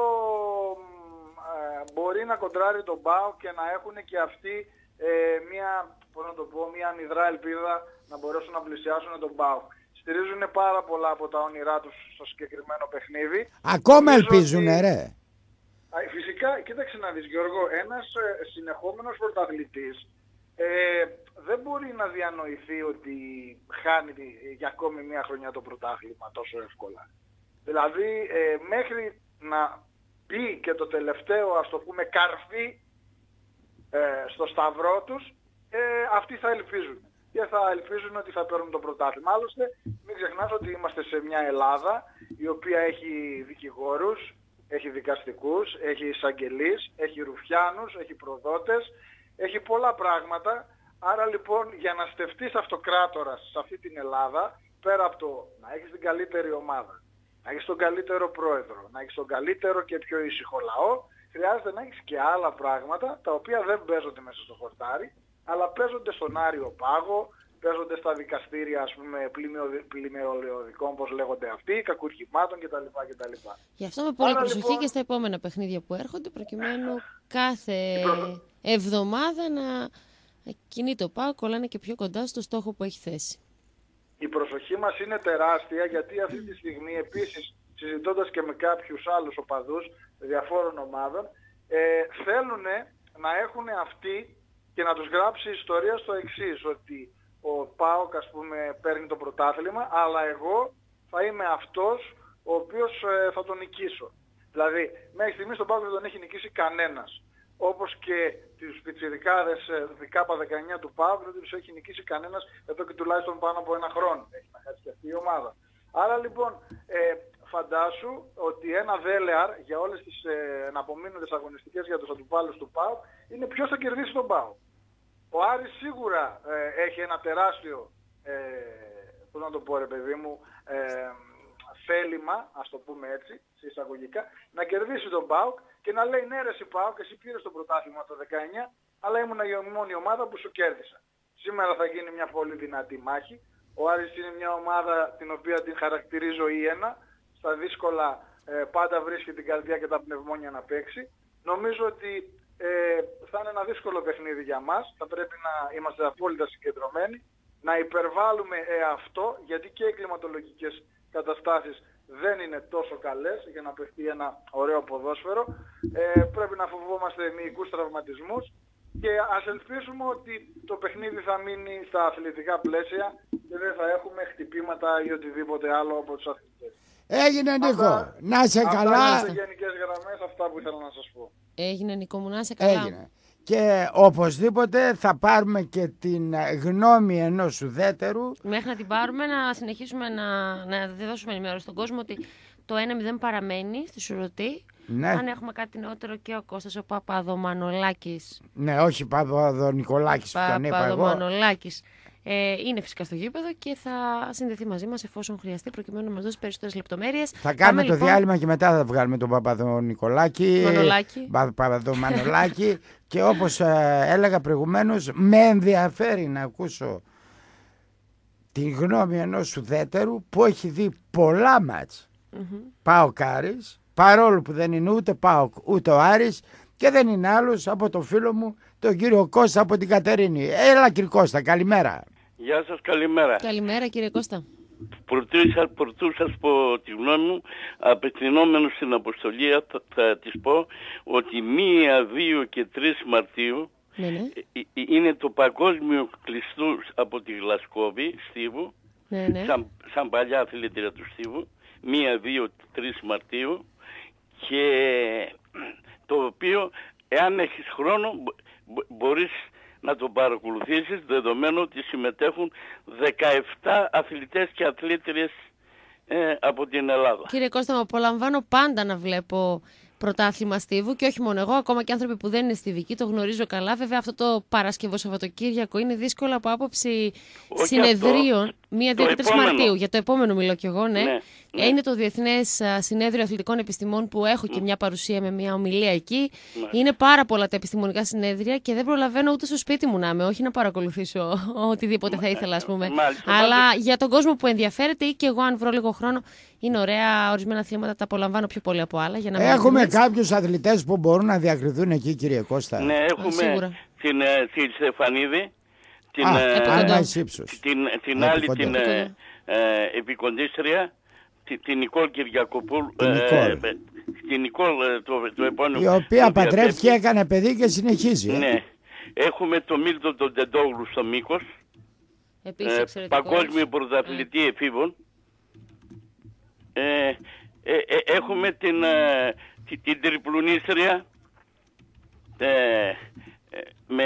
μπορεί να κοντράρει τον ΠΑΟΚ και να έχουν και αυτοί ε, μια, πώς να το πω, μια ανυδρά ελπίδα να μπορέσουν να πλησιάσουν τον ΠΑΟΚ. Στηρίζουν πάρα πολλά από τα όνειρά τους στο συγκεκριμένο παιχνίδι. Ακόμα ελπίζουνε ότι... ρε. Φυσικά, κοίταξε να δεις Γιώργο, ένας ε, συνεχόμενος πρωταθλητής ε, δεν μπορεί να διανοηθεί ότι χάνει για ακόμη μια χρονιά το πρωτάθλημα τόσο εύκολα. Δηλαδή ε, μέχρι να πει και το τελευταίο, ας το πούμε, καρφί ε, στο σταυρό τους, ε, αυτοί θα ελπίζουν. Και θα ελπίζουν ότι θα παίρνουν το πρωτάθλημα. Άλλωστε, μην ξεχνάς ότι είμαστε σε μια Ελλάδα η οποία έχει δικηγόρους, έχει δικαστικούς, έχει εισαγγελείς, έχει ρουφιάνους, έχει προδότες, έχει πολλά πράγματα. Άρα λοιπόν για να στεφτείς αυτοκράτορας σε αυτή την Ελλάδα, πέρα από το να έχεις την καλύτερη ομάδα, να έχεις τον καλύτερο πρόεδρο, να έχεις τον καλύτερο και πιο ήσυχο λαό, χρειάζεται να έχεις και άλλα πράγματα τα οποία δεν παίζονται μέσα στο χορτάρι, αλλά παίζονται στον Άριο Πάγο, παίζονται στα δικαστήρια, ας πούμε, πλημμυρολιωδικών, όπως λέγονται αυτοί, κακουργημάτων κτλ. κτλ. Γι' αυτό με πολύ Άρα, προσοχή λοιπόν, και στα επόμενα παιχνίδια που έρχονται, προκειμένου κάθε εβδομάδα να κινείται ο ΠΑΟΚ, κολλάνε και πιο κοντά στο στόχο που έχει θέσει. Η προσοχή μας είναι τεράστια, γιατί αυτή τη στιγμή επίσης, συζητώντας και με κάποιους άλλους οπαδούς διαφόρων ομάδων, ε, θέλουν να έχουν αυτοί και να τους γράψει η ιστορία στο εξής, ότι ο ΠΑΟΚ, ας πούμε, παίρνει το πρωτάθλημα, αλλά εγώ θα είμαι αυτός ο οποίος ε, θα τον νικήσω. Δηλαδή, μέχρι στιγμής τον ΠΑΟΚ δεν τον έχει νικήσει κανένας. Όπως και τους πιτσιρικάδες Δικάπα δεκαεννιά του ΠΑΟΚ δεν τους έχει νικήσει κανένας εδώ και τουλάχιστον πάνω από ένα χρόνο. Έχει να χάσει και αυτή η ομάδα. Άρα λοιπόν, ε, φαντάσου ότι ένα δέλεαρ για όλες τις ε, εναπομείνοντες αγωνιστικές για τους αντιπάλους του ΠΑΟΚ είναι ποιος θα κερδίσει τον ΠΑΟΚ. Ο Άρης σίγουρα ε, έχει ένα τεράστιο, ε, πώς να το πω ρε παιδί μου, ε, θέλημα, ας το πούμε έτσι, σε εισαγωγικά, να κερδίσει τον ΠΑΟΚ και να λέει ναι ρε εσύ ΠΑΟΚ, εσύ πήρες το πρωτάθλημα το δεκαεννιά, αλλά ήμουν η μόνη ομάδα που σου κέρδισα. Σήμερα θα γίνει μια πολύ δυνατή μάχη. Ο Άρης είναι μια ομάδα την οποία την χαρακτηρίζω η ένα. Στα δύσκολα ε, πάντα βρίσκει την καρδιά και τα πνευμόνια να παίξει. Νομίζω ότι ε, θα είναι ένα δύσκολο παιχνίδι για μας. Θα πρέπει να είμαστε απόλυτα συγκεντρωμένοι, να υπερβάλλουμε ε, αυτό, γιατί και οι κλιματολογικές καταστάσεις δεν είναι τόσο καλές για να παιχτεί ένα ωραίο ποδόσφαιρο. Ε, πρέπει να φοβόμαστε μυϊκούς τραυματισμούς και ας ελπίσουμε ότι το παιχνίδι θα μείνει στα αθλητικά πλαίσια και δεν θα έχουμε χτυπήματα ή οτιδήποτε άλλο από τους αθλητές. Έγινε Νίκο, να σε καλά. Αυτά είναι σε γενικές γραμμές αυτά που ήθελα να σας πω. Έγινε Νίκο μου, να σε καλά. Έγινε. Και οπωσδήποτε θα πάρουμε και την γνώμη ενός ουδέτερου. Μέχρι να την πάρουμε, να συνεχίσουμε να, να δώσουμε ενημέρωση στον κόσμο ότι το ένα μηδέν παραμένει στη Σουρωτή. Ναι. Αν έχουμε κάτι νεότερο και ο Κώστας ο Παπαδομανολάκης. Ναι, όχι Παπαδονικολάκης που τον είπα εγώ. Παπαδομανολάκης. Ε, είναι φυσικά στο γήπεδο και θα συνδεθεί μαζί μας εφόσον χρειαστεί, προκειμένου να μας δώσει περισσότερες λεπτομέρειες. Θα κάνουμε το λοιπόν διάλειμμα και μετά θα βγάλουμε τον Παπαδονικολάκη, Παπαδομανολάκη και όπως ε, έλεγα προηγουμένως, με ενδιαφέρει να ακούσω την γνώμη ενός ουδέτερου που έχει δει πολλά μάτς. Mm-hmm. ΠΑΟΚ Άρης, παρόλο που δεν είναι ούτε ΠΑΟΚ ούτε ο Άρης και δεν είναι άλλος από το φίλο μου τον κύριο Κώστα από την Κατερίνη. Έλα κύριε Κώστα, καλημέρα. Γεια σας, καλημέρα. Καλημέρα κύριε Κώστα. Πρωτού σας πω τη γνώμη μου, απευθυνόμενος στην αποστολή θα, θα της πω ότι μία, δύο και τρεις Μαρτίου ναι, ναι. είναι το παγκόσμιο κλειστού από τη Γλασκόβη, Στίβου, ναι, ναι. Σαν, σαν παλιά αθλήτρια του Στίβου, μία, δύο, τρεις Μαρτίου και το οποίο εάν έχεις χρόνο μπορείς να το παρακολουθήσεις, δεδομένου ότι συμμετέχουν δεκαεπτά αθλητές και αθλήτριες ε, από την Ελλάδα. Κύριε Κώστα, μου απολαμβάνω πάντα να βλέπω πρωτάθλημα Στίβου και όχι μόνο εγώ, ακόμα και άνθρωποι που δεν είναι στιβικοί, το γνωρίζω καλά. Βέβαια αυτό το Παρασκευό Σαββατοκύριακο είναι δύσκολο από άποψη όχι συνεδρίων. μία, δύο και τρεις Μαρτίου, για το επόμενο μιλώ κι εγώ, ναι. ναι. Ναι. Είναι το Διεθνές Συνέδριο Αθλητικών Επιστημών που έχω και μια παρουσία με μια ομιλία εκεί. Ναι. Είναι πάρα πολλά τα επιστημονικά συνέδρια και δεν προλαβαίνω ούτε στο σπίτι μου να είμαι, όχι να παρακολουθήσω οτιδήποτε θα ήθελα, ας πούμε. Μάλιστα, αλλά μάλιστα. Για τον κόσμο που ενδιαφέρεται ή και εγώ, αν βρω λίγο χρόνο, είναι ωραία. Ορισμένα αθλήματα τα απολαμβάνω πιο πολύ από άλλα. Για να έχουμε κάποιους αθλητές που μπορούν να διακριθούν εκεί, κύριε Κώστα. Ναι, έχουμε Α, την, την Στεφανίδη, την, Α, ε, την, την άλλη την ε, ε, επικοντίστρια. Την Νικόλ Κυριακοπούλου, την Νικόλ, ε, την Νικόλ το, το επόμενο. Η οποία παντρεύτηκε, έκανε παιδί και συνεχίζει. Ναι. Ε. Έχουμε το Μίλτο τον Τεντόγλου στο Μήκος. Επίσης, ε, παγκόσμιο πρωταθλητή ε. εφήβων. Ε, ε, ε, έχουμε την, ε, την, την τριπλουνίστρια ε, ε, με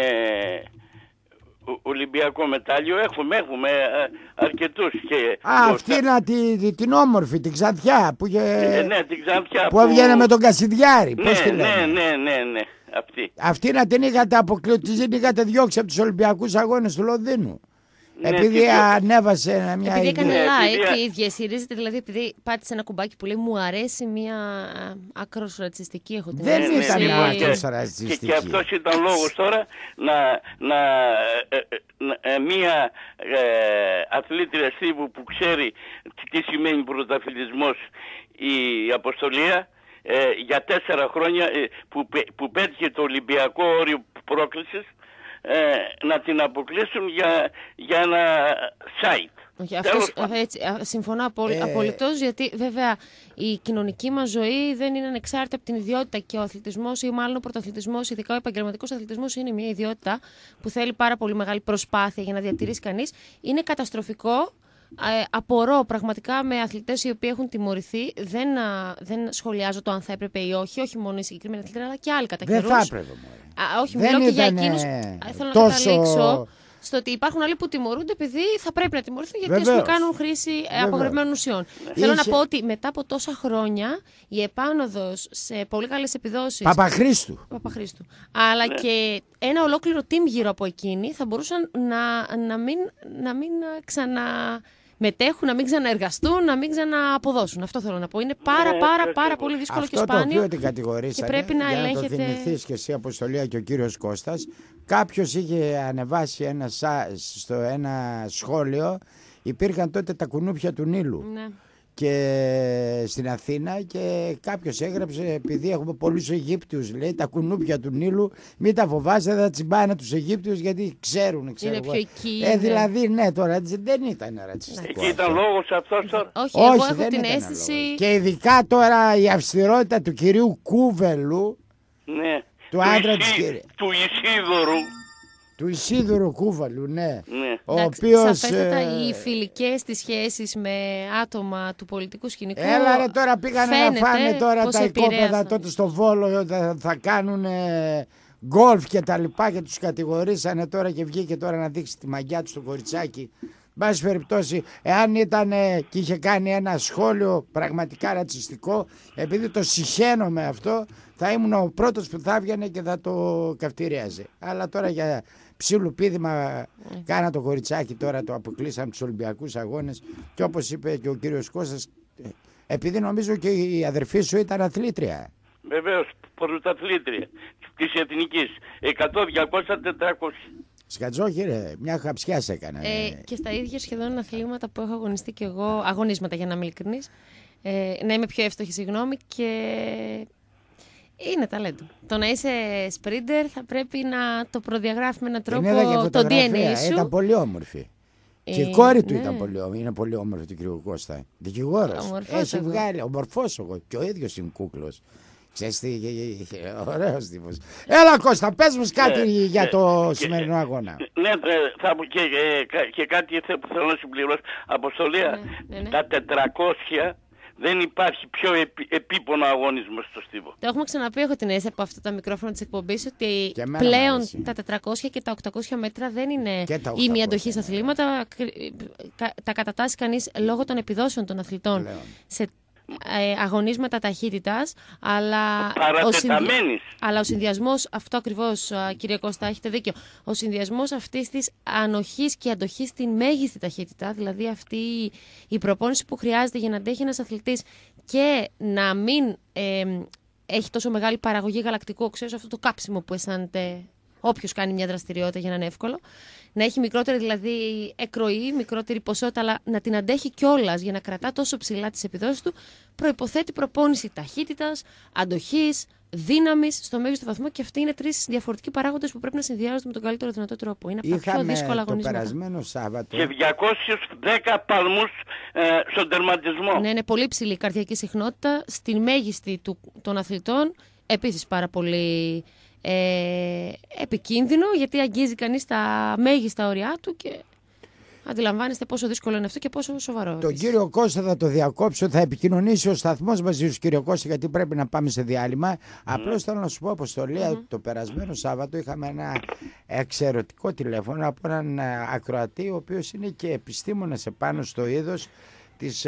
Ολυμπιακό μετάλλιο. Έχουμε, έχουμε αρκετούς. Και Α, το... αυτή είναι τη, την όμορφη, την Ξανθιά που, είχε... ε, ναι, την Ξανθιά που, που έβγαινε με τον Κασιδιάρη. Ναι, πώς τη ναι, ναι, ναι, ναι, ναι, αυτή. Αυτή να την είχατε αποκλειώσει, την είχατε διώξει από τους Ολυμπιακούς Αγώνες του Λονδίνου. Ναι, επειδή τι... ανέβασε μια επειδή ιδέα. Επειδή έκανε like και επειδή... διασυρίζεται, δηλαδή επειδή πάτησε ένα κουμπάκι που λέει μου αρέσει μια άκρος ρατσιστική, έχω την Δεν αίσθηση. ήταν ναι, άκρος και, ρατσιστική. Και, και αυτός ήταν λόγος τώρα να, να, να μια ε, αθλήτρια Στίβου που ξέρει τι σημαίνει πρωταθλητισμός η αποστολία ε, για τέσσερα χρόνια ε, που, που πέτυχε το Ολυμπιακό όριο πρόκλησης, Ε, να την αποκλείσουν για, για ένα site. Όχι, αυτός, έτσι, συμφωνώ απολ, ε... απολυτός, γιατί βέβαια η κοινωνική μας ζωή δεν είναι ανεξάρτητα από την ιδιότητα και ο αθλητισμός ή μάλλον ο πρωταθλητισμός, ειδικά ο επαγγελματικός αθλητισμός, είναι μια ιδιότητα που θέλει πάρα πολύ μεγάλη προσπάθεια για να διατηρήσει κανείς. Είναι καταστροφικό. Ε, απορώ πραγματικά με αθλητές οι οποίοι έχουν τιμωρηθεί. Δεν, α, δεν σχολιάζω το αν θα έπρεπε ή όχι, όχι μόνο οι συγκεκριμένοι αθλητές, αλλά και άλλοι κατά καιρούς. Δεν θα έπρεπε. Α, όχι, μιλώ και για εκείνους. Θέλω τόσο... να καταλήξω στο ότι υπάρχουν άλλοι που τιμωρούνται επειδή θα πρέπει να τιμωρηθούν γιατί ας πούμε, κάνουν χρήση Βεβαίως. απογορευμένων ουσιών. Είχε... Θέλω να πω ότι μετά από τόσα χρόνια η επάνωδος σε πολύ καλές επιδόσεις. Παπαχρήστου. Παπαχρήστου. Αλλά ναι. και ένα ολόκληρο team γύρω από εκείνη θα μπορούσαν να, να, μην, να μην ξανα. μετέχουν, να μην ξαναεργαστούν, να μην ξανααποδώσουν. Αυτό θέλω να πω. Είναι πάρα πάρα πάρα πολύ δύσκολο αυτό και σπάνιο. Αυτό το οποίο την κατηγορήσανε, και πρέπει να για ελέγχεται... να το θυμηθείς και εσύ, Αποστολία, και ο κύριος Κώστας, κάποιος είχε ανεβάσει ένα, στο ένα σχόλιο, υπήρχαν τότε τα κουνούπια του Νείλου. Ναι. Και στην Αθήνα, και κάποιος έγραψε, επειδή έχουμε πολλούς Αιγύπτιους, λέει, τα κουνούπια του Νείλου μην τα φοβάσαι, θα τσιμπάνε τους Αιγύπτιους γιατί ξέρουν, ξέρουν. Είναι πιο εκεί. Ε, δηλαδή, ναι, τώρα δεν ήταν ρατσιστικό. Εκεί ήταν λόγος αυτός τώρα. Όχι, Όχι, εγώ έχω δεν την ήταν αίσθηση... λόγος. Και ειδικά τώρα η αυστηρότητα του κυρίου Κούβελου, Ναι. του άντρα της Ισί... κυρίας. Του Ισίδωρου. Του Ισίδωρου Κούβαλου, ναι. Ναι. Ο Εντάξει, οποίος... σαφέστατα ε... οι φιλικές της σχέσεις με άτομα του πολιτικού σκηνικού... Έλα ρε, τώρα πήγανε να φάνε τώρα τα οικόπεδα τότε στο Βόλο, θα, θα κάνουν γκολφ και τα λοιπά και τους κατηγορήσανε τώρα και βγήκε τώρα να δείξει τη μαγιά του στο κοριτσάκι. Μπάση περιπτώσει, εάν ήταν και είχε κάνει ένα σχόλιο πραγματικά ρατσιστικό, επειδή το συχαίνω με αυτό, θα ήμουν ο πρώτος που θα έβγαινε και θα το καυτηρίαζε. Αλλά τώρα για ψήλου πήδημα κάνα το κοριτσάκι, τώρα το αποκλείσαμε τους Ολυμπιακούς Αγώνες, και όπως είπε και ο κύριος Κώστας, επειδή νομίζω και η αδερφή σου ήταν αθλήτρια. Βεβαίως, πρωταθλήτρια της Εθνικής. εκατό, διακόσια, τετρακόσια. Σκατζόχη ρε, μια χαψιά σε έκανε. Ε, και στα ίδια σχεδόν αθλήματα που έχω αγωνιστεί και εγώ, αγωνίσματα για να είμαι ειλικρινής, ε, να είμαι πιο εύστοχη, συγγνώμη, και είναι ταλέντο. Το να είσαι σπρίντερ θα πρέπει να το προδιαγράφει με έναν τρόπο το ντι εν έι σου. Ήταν πολύ όμορφη. Ε, και η κόρη του ναι. ήταν πολύ όμορφη. Είναι πολύ όμορφη του κ. Κώστα. Δικηγόρος. Έχει βγάλει. Ομορφός εγώ. Και ο ίδιος είναι κούκλος. Ξέρεις τι, ωραίος τύπος. Έλα Κώστα, πες μας κάτι ε, για το ε, σημερινό αγώνα. Ναι, θα μου και, και, και κάτι που θέλω να συμπληρώσω. Αποστολία, ναι, ναι, ναι. Τα τετρακόσια δεν υπάρχει πιο επί, επίπονο αγωνισμό στο Στίβο. Το έχουμε ξαναπεί, έχω την αίσθηση από αυτά τα μικρόφωνα της εκπομπής, ότι πλέον τα τετρακόσια και τα οκτακόσια μέτρα δεν είναι η μη αντοχή στα αθλήματα. Τα κατατάσσει κανείς λόγω των επιδόσεων των αθλητών πλέον σε ε, αγωνίσματα ταχύτητας, αλλά ο, συνδυ... αλλά ο συνδυασμός, αυτό ακριβώς κύριε Κώστα, έχετε δίκιο, ο συνδυασμός αυτής της ανοχής και αντοχής στην μέγιστη ταχύτητα, δηλαδή αυτή η προπόνηση που χρειάζεται για να αντέχει ένας αθλητής και να μην ε, έχει τόσο μεγάλη παραγωγή γαλακτικού οξέως, αυτό το κάψιμο που αισθάνεται όποιος κάνει μια δραστηριότητα για να είναι εύκολο, να έχει μικρότερη δηλαδή εκροή, μικρότερη ποσότητα, αλλά να την αντέχει κιόλας για να κρατά τόσο ψηλά τις επιδόσεις του, προϋποθέτει προπόνηση ταχύτητας, αντοχής, δύναμης στο μέγιστο βαθμό, και αυτοί είναι τρεις διαφορετικοί παράγοντες που πρέπει να συνδυάζονται με τον καλύτερο δυνατό τρόπο. Είναι από τα πιο δύσκολα αγωνίσματα. Το περασμένο Σάββατο. Και διακόσιους δέκα παλμούς ε, στον τερματισμό. Ναι, είναι πολύ ψηλή η καρδιακή συχνότητα, στην μέγιστη του, των αθλητών, επίσης πάρα πολύ Ε, επικίνδυνο, γιατί αγγίζει κανείς τα μέγιστα όρια του και αντιλαμβάνεστε πόσο δύσκολο είναι αυτό και πόσο σοβαρό. Τον κύριο Κώστα θα το διακόψω, θα επικοινωνήσει ο σταθμός μαζί σου κύριο Κώστα, γιατί πρέπει να πάμε σε διάλειμμα. Mm. Απλώς θέλω να σου πω, Αποστολία, mm. το περασμένο Σάββατο είχαμε ένα εξαιρετικό τηλέφωνο από έναν ακροατή, ο οποίος είναι και επιστήμονας επάνω στο είδος της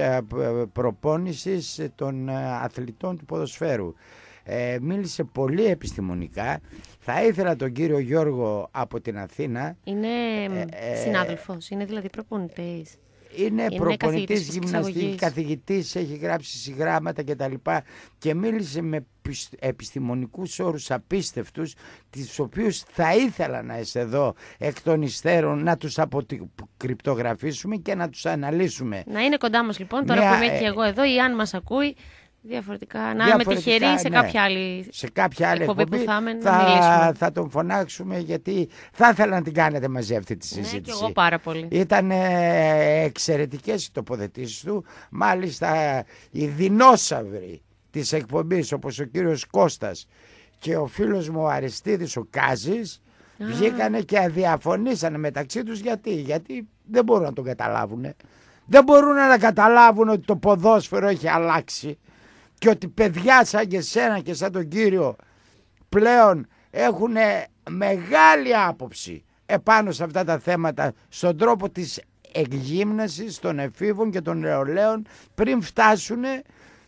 προπόνησης των αθλητών του ποδοσφαίρου. Ε, μίλησε πολύ επιστημονικά. Θα ήθελα τον κύριο Γιώργο από την Αθήνα. Είναι ε, συνάδελφος, είναι δηλαδή προπονητής. Είναι, είναι προπονητής, γυμναστής, καθηγητής, έχει γράψει συγγράμματα κτλ. Και μίλησε με επιστημονικούς όρους απίστευτους, τις οποίους θα ήθελα να είσαι εδώ εκ των υστέρων να τους αποκρυπτογραφήσουμε και να τους αναλύσουμε. Να είναι κοντά μας λοιπόν, τώρα Μια, που είμαι και εγώ εδώ, ή αν μας ακούει, διαφορετικά, να είμαι τυχερή σε, ναι, κάποια άλλη σε κάποια άλλη εκπομπή, εκπομπή που θα, είμαι, θα, να μιλήσουμε. Θα τον φωνάξουμε, γιατί θα ήθελα να την κάνετε μαζί αυτή τη συζήτηση. Ναι, και εγώ πάρα πολύ. Ήταν ε, εξαιρετικές οι τοποθετήσεις του. Μάλιστα οι δεινόσαυροι της εκπομπής, όπως ο κύριος Κώστας και ο φίλος μου ο Αριστίδης ο Κάζης, ah. βγήκανε και αδιαφωνήσανε μεταξύ τους. Γιατί, γιατί δεν μπορούν να τον καταλάβουν. Δεν μπορούν να καταλάβουν ότι το ποδόσφαιρο έχει αλλάξει και ότι παιδιά σαν και σένα και σαν τον κύριο πλέον έχουν μεγάλη άποψη επάνω σε αυτά τα θέματα, στον τρόπο της εκγύμνασης των εφήβων και των νεολαίων πριν φτάσουν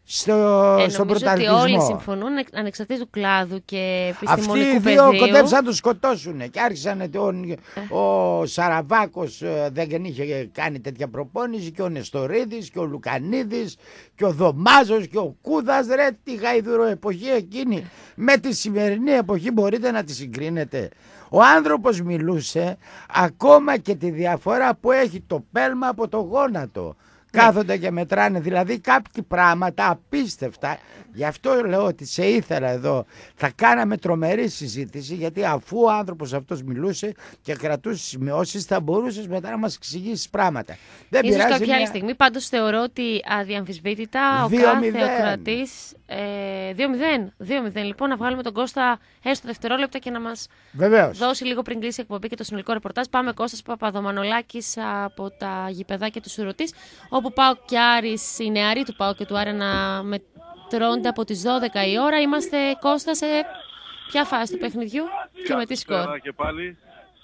στο, ε, στον νομίζω πρωταθλητισμό. ότι όλοι συμφωνούν ανεξαρτήτως του κλάδου και επιστημονικού Αυτοί οι πεδίου. δύο κοντέψαν να τους σκοτώσουν και άρχισαν τον, ε. ο Σαραβάκος ε, δεν είχε κάνει τέτοια προπόνηση και ο Νεστορίδης και ο Λουκανίδης και ο Δωμάζος και ο Κούδας. Ρε, τη γαϊδούρο εποχή εκείνη με τη σημερινή εποχή μπορείτε να τη συγκρίνετε? Ο άνθρωπος μιλούσε ακόμα και τη διαφορά που έχει το πέλμα από το γόνατο. Κάθονται και μετράνε, δηλαδή κάποια πράγματα απίστευτα. Γι' αυτό λέω ότι σε ήθελα εδώ. Θα κάναμε τρομερή συζήτηση, γιατί αφού ο άνθρωπος αυτός μιλούσε και κρατούσε σημειώσεις, θα μπορούσες μετά να μας εξηγήσεις πράγματα. Δεν Ίσως πειράζει. κάποια μια... άλλη στιγμή. Πάντως θεωρώ ότι αδιαμφισβήτητα ο δύο κάθε μηδέν. ακροατής. Ε, δύο μηδέν. δύο μηδέν. Λοιπόν, να βγάλουμε τον Κώστα έστω δευτερόλεπτα και να μας Βεβαίως. δώσει λίγο πριν κλείσει η εκπομπή και το συνολικό ρεπορτάζ. Πάμε Κώστας Παπαδομανολάκης από τα γηπεδάκια του Σουρωτής, όπου πάω και Άρης, οι νεαροί του ΠΑΟΚ και του Άρη να μετρώνται από τις δώδεκα η ώρα. Είμαστε, Κώστα, σε ποια φάση του παιχνιδιού και με τι σκορ? Και πάλι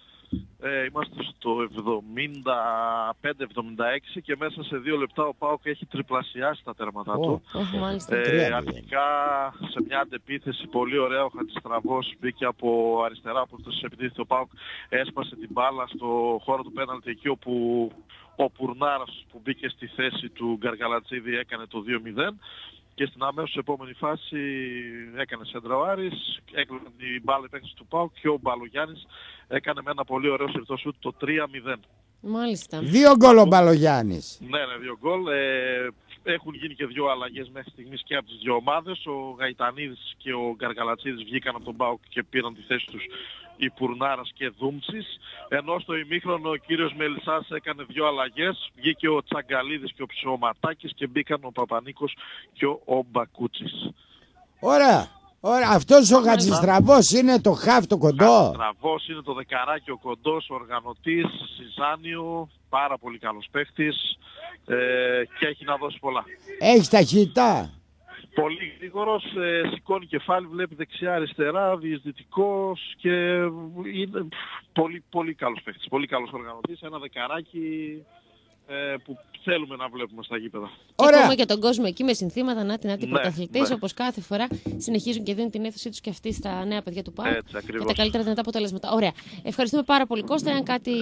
ε, είμαστε στο εβδομήντα πέντε εβδομήντα έξι και μέσα σε δύο λεπτά ο ΠΑΟΚ έχει τριπλασιάσει τα τέρματά oh, του. Oh, μάλιστα. Ε, αρχικά σε μια αντεπίθεση πολύ ωραία, ο Χατζηστραβός μπήκε από αριστερά, όπως το επιτίθεται ο ΠΑΟΚ, έσπασε την μπάλα στο χώρο του πέναλτι εκεί όπου ο Πουρνάρας που μπήκε στη θέση του Γκαργαλατσίδη έκανε το δύο μηδέν. Και στην αμέσως επόμενη φάση έκανε σέντρα ο Άρης, έκλεινε την μπάλα επέκταση του ΠΑΟΚ και ο Μπαλογιάννης έκανε με ένα πολύ ωραίο συρτό σουτ το τρία μηδέν. Μάλιστα. Δύο γκολ ο Μπαλογιάννης. Ναι, ναι, δύο γκολ. Ε, έχουν γίνει και δύο αλλαγές μέχρι στιγμής και από τις δύο ομάδες. Ο Γαϊτανίδης και ο Γκαργαλατσίδης βγήκαν από τον ΠΑΟΚ και πήραν τη θέση τους η Πουρνάρας και Δούμτσης, ενώ στο ημίχρονο ο κύριος Μελισσάς έκανε δύο αλλαγές, βγήκε ο Τσαγκαλίδης και ο Ψωματάκης και μπήκαν ο Παπανίκος και ο, ο Μπακούτσης. Ωραία, ωραία. Αυτός ο Χατζηστραβός είναι το χαφ το κοντό. Χατζηστραβός είναι το δεκαράκι ο κοντός, ο οργανωτής, Συζάνιο, πάρα πολύ καλός παίχτης ε, και έχει να δώσει πολλά. Έχει ταχύτητα. Πολύ γρήγορος, ε, σηκώνει κεφάλι, βλέπει δεξιά-αριστερά, διεισδυτικός και είναι πολύ, πολύ καλός παίχτης, πολύ καλός οργανωτής, ένα δεκαράκι ε, που θέλουμε να βλέπουμε στα γήπεδα. Και ακόμα και τον κόσμο εκεί με συνθήματα, να την ναι, πρωταθλητές, ναι. όπως κάθε φορά συνεχίζουν και δίνουν την αίθουσή τους και αυτοί στα νέα παιδιά του ΠΑΟΚ. Έτσι, ακριβώς. Με τα καλύτερα δυνατά αποτελέσματα. Ωραία. Ευχαριστούμε πάρα πολύ, Κώστα. Αν κάτι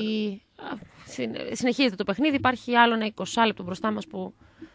συνεχίζεται το παιχνίδι, υπάρχει άλλο ένα είκοσι λεπτό μπροστά μας που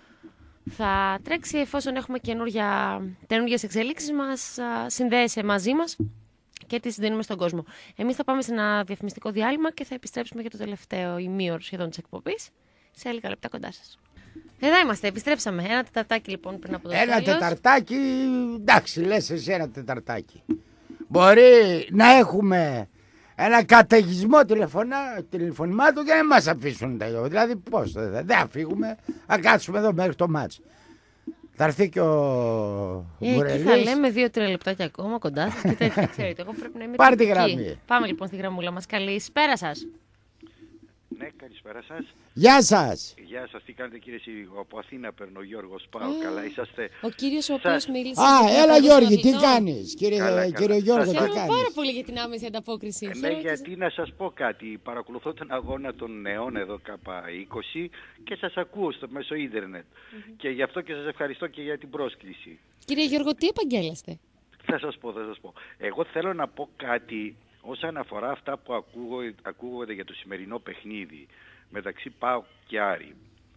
θα τρέξει, εφόσον έχουμε καινούργιες εξελίξεις μας, συνδέεσαι μαζί μας και τις δίνουμε στον κόσμο. Εμείς θα πάμε σε ένα διαφημιστικό διάλειμμα και θα επιστρέψουμε για το τελευταίο ημίωρο σχεδόν της εκπομπής σε λίγα λεπτά κοντά σας. Εδώ είμαστε, επιστρέψαμε. Ένα τεταρτάκι λοιπόν πριν από το τέλος. Ένα τεταρτάκι, εντάξει, λες εσύ ένα τεταρτάκι. Μπορεί να έχουμε ένα καταιγισμό τηλεφωνά, τηλεφωνημάτων και να μας αφήσουν τα ίδια. Δηλαδή πώς, δεν θα φύγουμε, θα κάτσουμε εδώ μέχρι το μάτς. Θα έρθει και ο Μουρελής. Εκεί θα λέμε δύο-τρία λεπτάκια ακόμα κοντά σας και τέτοια, ξέρετε, εγώ πρέπει να είμαι πάρ' τη τυπική. γραμμή. Πάμε λοιπόν στη γραμμούλα μας. Καλησπέρα σας. Ναι, καλησπέρα σας. Γεια σας. Γεια σας, τι κάνετε κύριε Σύριγο? Από Αθήνα παίρνω, Γιώργος Πάω. Mm. Καλά είσαστε? Ο κύριος ο οποίος μίλησε. Α, έλα Γιώργη, τι κάνεις? Κύριε, καλά, κύριο καλά. Γιώργο, τι Χαίρομαι κάνεις? πάρα πολύ για την άμεση ανταπόκριση. Ε, ναι, γιατί να σας πω κάτι. Παρακολουθώ τον αγώνα των νεών εδώ κάπα είκοσι και σας ακούω στο μέσω ίντερνετ. Mm-hmm. Και γι' αυτό και σας ευχαριστώ και για την πρόσκληση. Κύριε Γιώργο, τι επαγγέλλεστε? Θα σας πω, θα σας πω. Εγώ θέλω να πω κάτι όσον αφορά αυτά που ακούγω, ακούγονται για το σημερινό παιχνίδι μεταξύ ΠΑΟΚ και Άρη.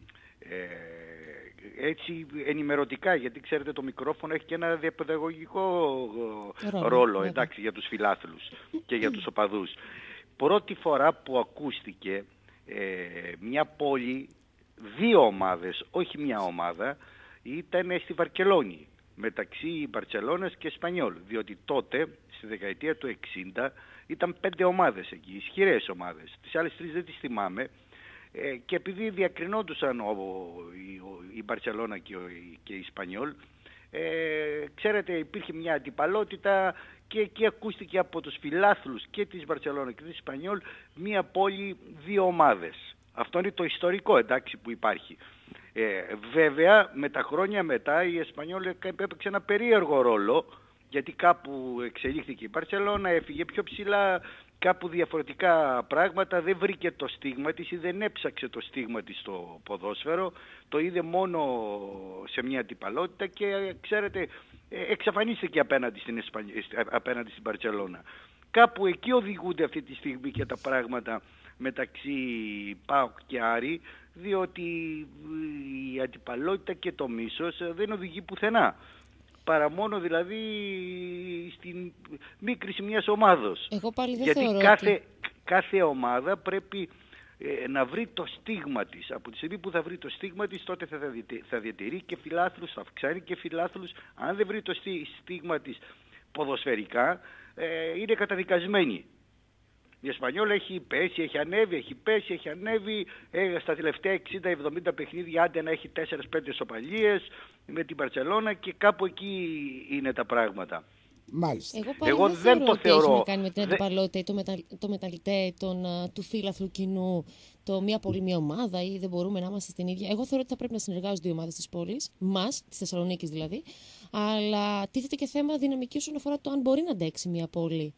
Ε, έτσι ενημερωτικά, γιατί ξέρετε το μικρόφωνο έχει και ένα διαπαιδαγωγικό ρόλο, ρόλο εντάξει, για τους φιλάθλους και για τους οπαδούς. Πρώτη φορά που ακούστηκε ε, μια πόλη, δύο ομάδες, όχι μια ομάδα, ήταν στη Βαρκελόνη, μεταξύ Μπαρτσελώνας και Εσπανιόλ, διότι τότε, στη δεκαετία του εξήντα, ήταν πέντε ομάδες εκεί, ισχυρές ομάδες. Τις άλλες τρεις δεν τις θυμάμαι. Ε, και επειδή διακρινόντουσαν ο, η, ο, η Μπαρτσελώνα και, ο, και η Ισπανιόλ, ε, ξέρετε υπήρχε μια αντιπαλότητα και εκεί ακούστηκε από τους φιλάθλους και της Μπαρτσελώνα και της Ισπανιόλ μια πόλη, δύο ομάδες. Αυτό είναι το ιστορικό, εντάξει, που υπάρχει. Ε, βέβαια με τα χρόνια μετά η Εσπανιόλ έπαιξε ένα περίεργο ρόλο, Γιατί κάπου εξελίχθηκε η Μπαρσελόνα, έφυγε πιο ψηλά, κάπου διαφορετικά πράγματα, δεν βρήκε το στίγμα της ή δεν έψαξε το στίγμα της στο ποδόσφαιρο, το είδε μόνο σε μια αντιπαλότητα και ξέρετε εξαφανίστηκε απέναντι στην, Εσπανι... απέναντι στην Μπαρσελόνα. Κάπου εκεί οδηγούνται αυτή τη στιγμή και τα πράγματα μεταξύ ΠΑΟΚ και Άρη, διότι η αντιπαλότητα και το μίσος δεν οδηγεί πουθενά. Παρά μόνο δηλαδή στην μίκρηση μιας ομάδος. Εγώ πάλι δεν Γιατί θεωρώ κάθε, ότι... κάθε ομάδα πρέπει ε, να βρει το στίγμα της. Από τη στιγμή που θα βρει το στίγμα της, τότε θα, θα διατηρεί και φιλάθλους, θα αυξάνει και φιλάθλους. Αν δεν βρει το στίγμα της ποδοσφαιρικά, ε, είναι καταδικασμένη. Η Εσπανιόλ έχει πέσει, έχει ανέβει, έχει πέσει, έχει ανέβει. Ε, στα τελευταία εξήντα εβδομήντα παιχνίδια άντε να έχει τέσσερις πέντε ισοπαλίες με την Μπαρσελόνα και κάπου εκεί είναι τα πράγματα. Μάλιστα. Εγώ, πάλι Εγώ δεν, δεν θεωρώ το θεωρώ. Έχει να κάνει με την αντιπαλότητα ή το, μετα... το μεταλλιτέ των, uh, του φύλαθλου κοινού, το μία πόλη, μία ομάδα ή δεν μπορούμε να είμαστε στην ίδια. Εγώ θεωρώ ότι θα πρέπει να συνεργάζονται οι ομάδες της πόλης, μας, της Θεσσαλονίκης δηλαδή, αλλά τίθεται και θέμα δυναμική όσον αφορά το αν μπορεί να αντέξει μία πόλη.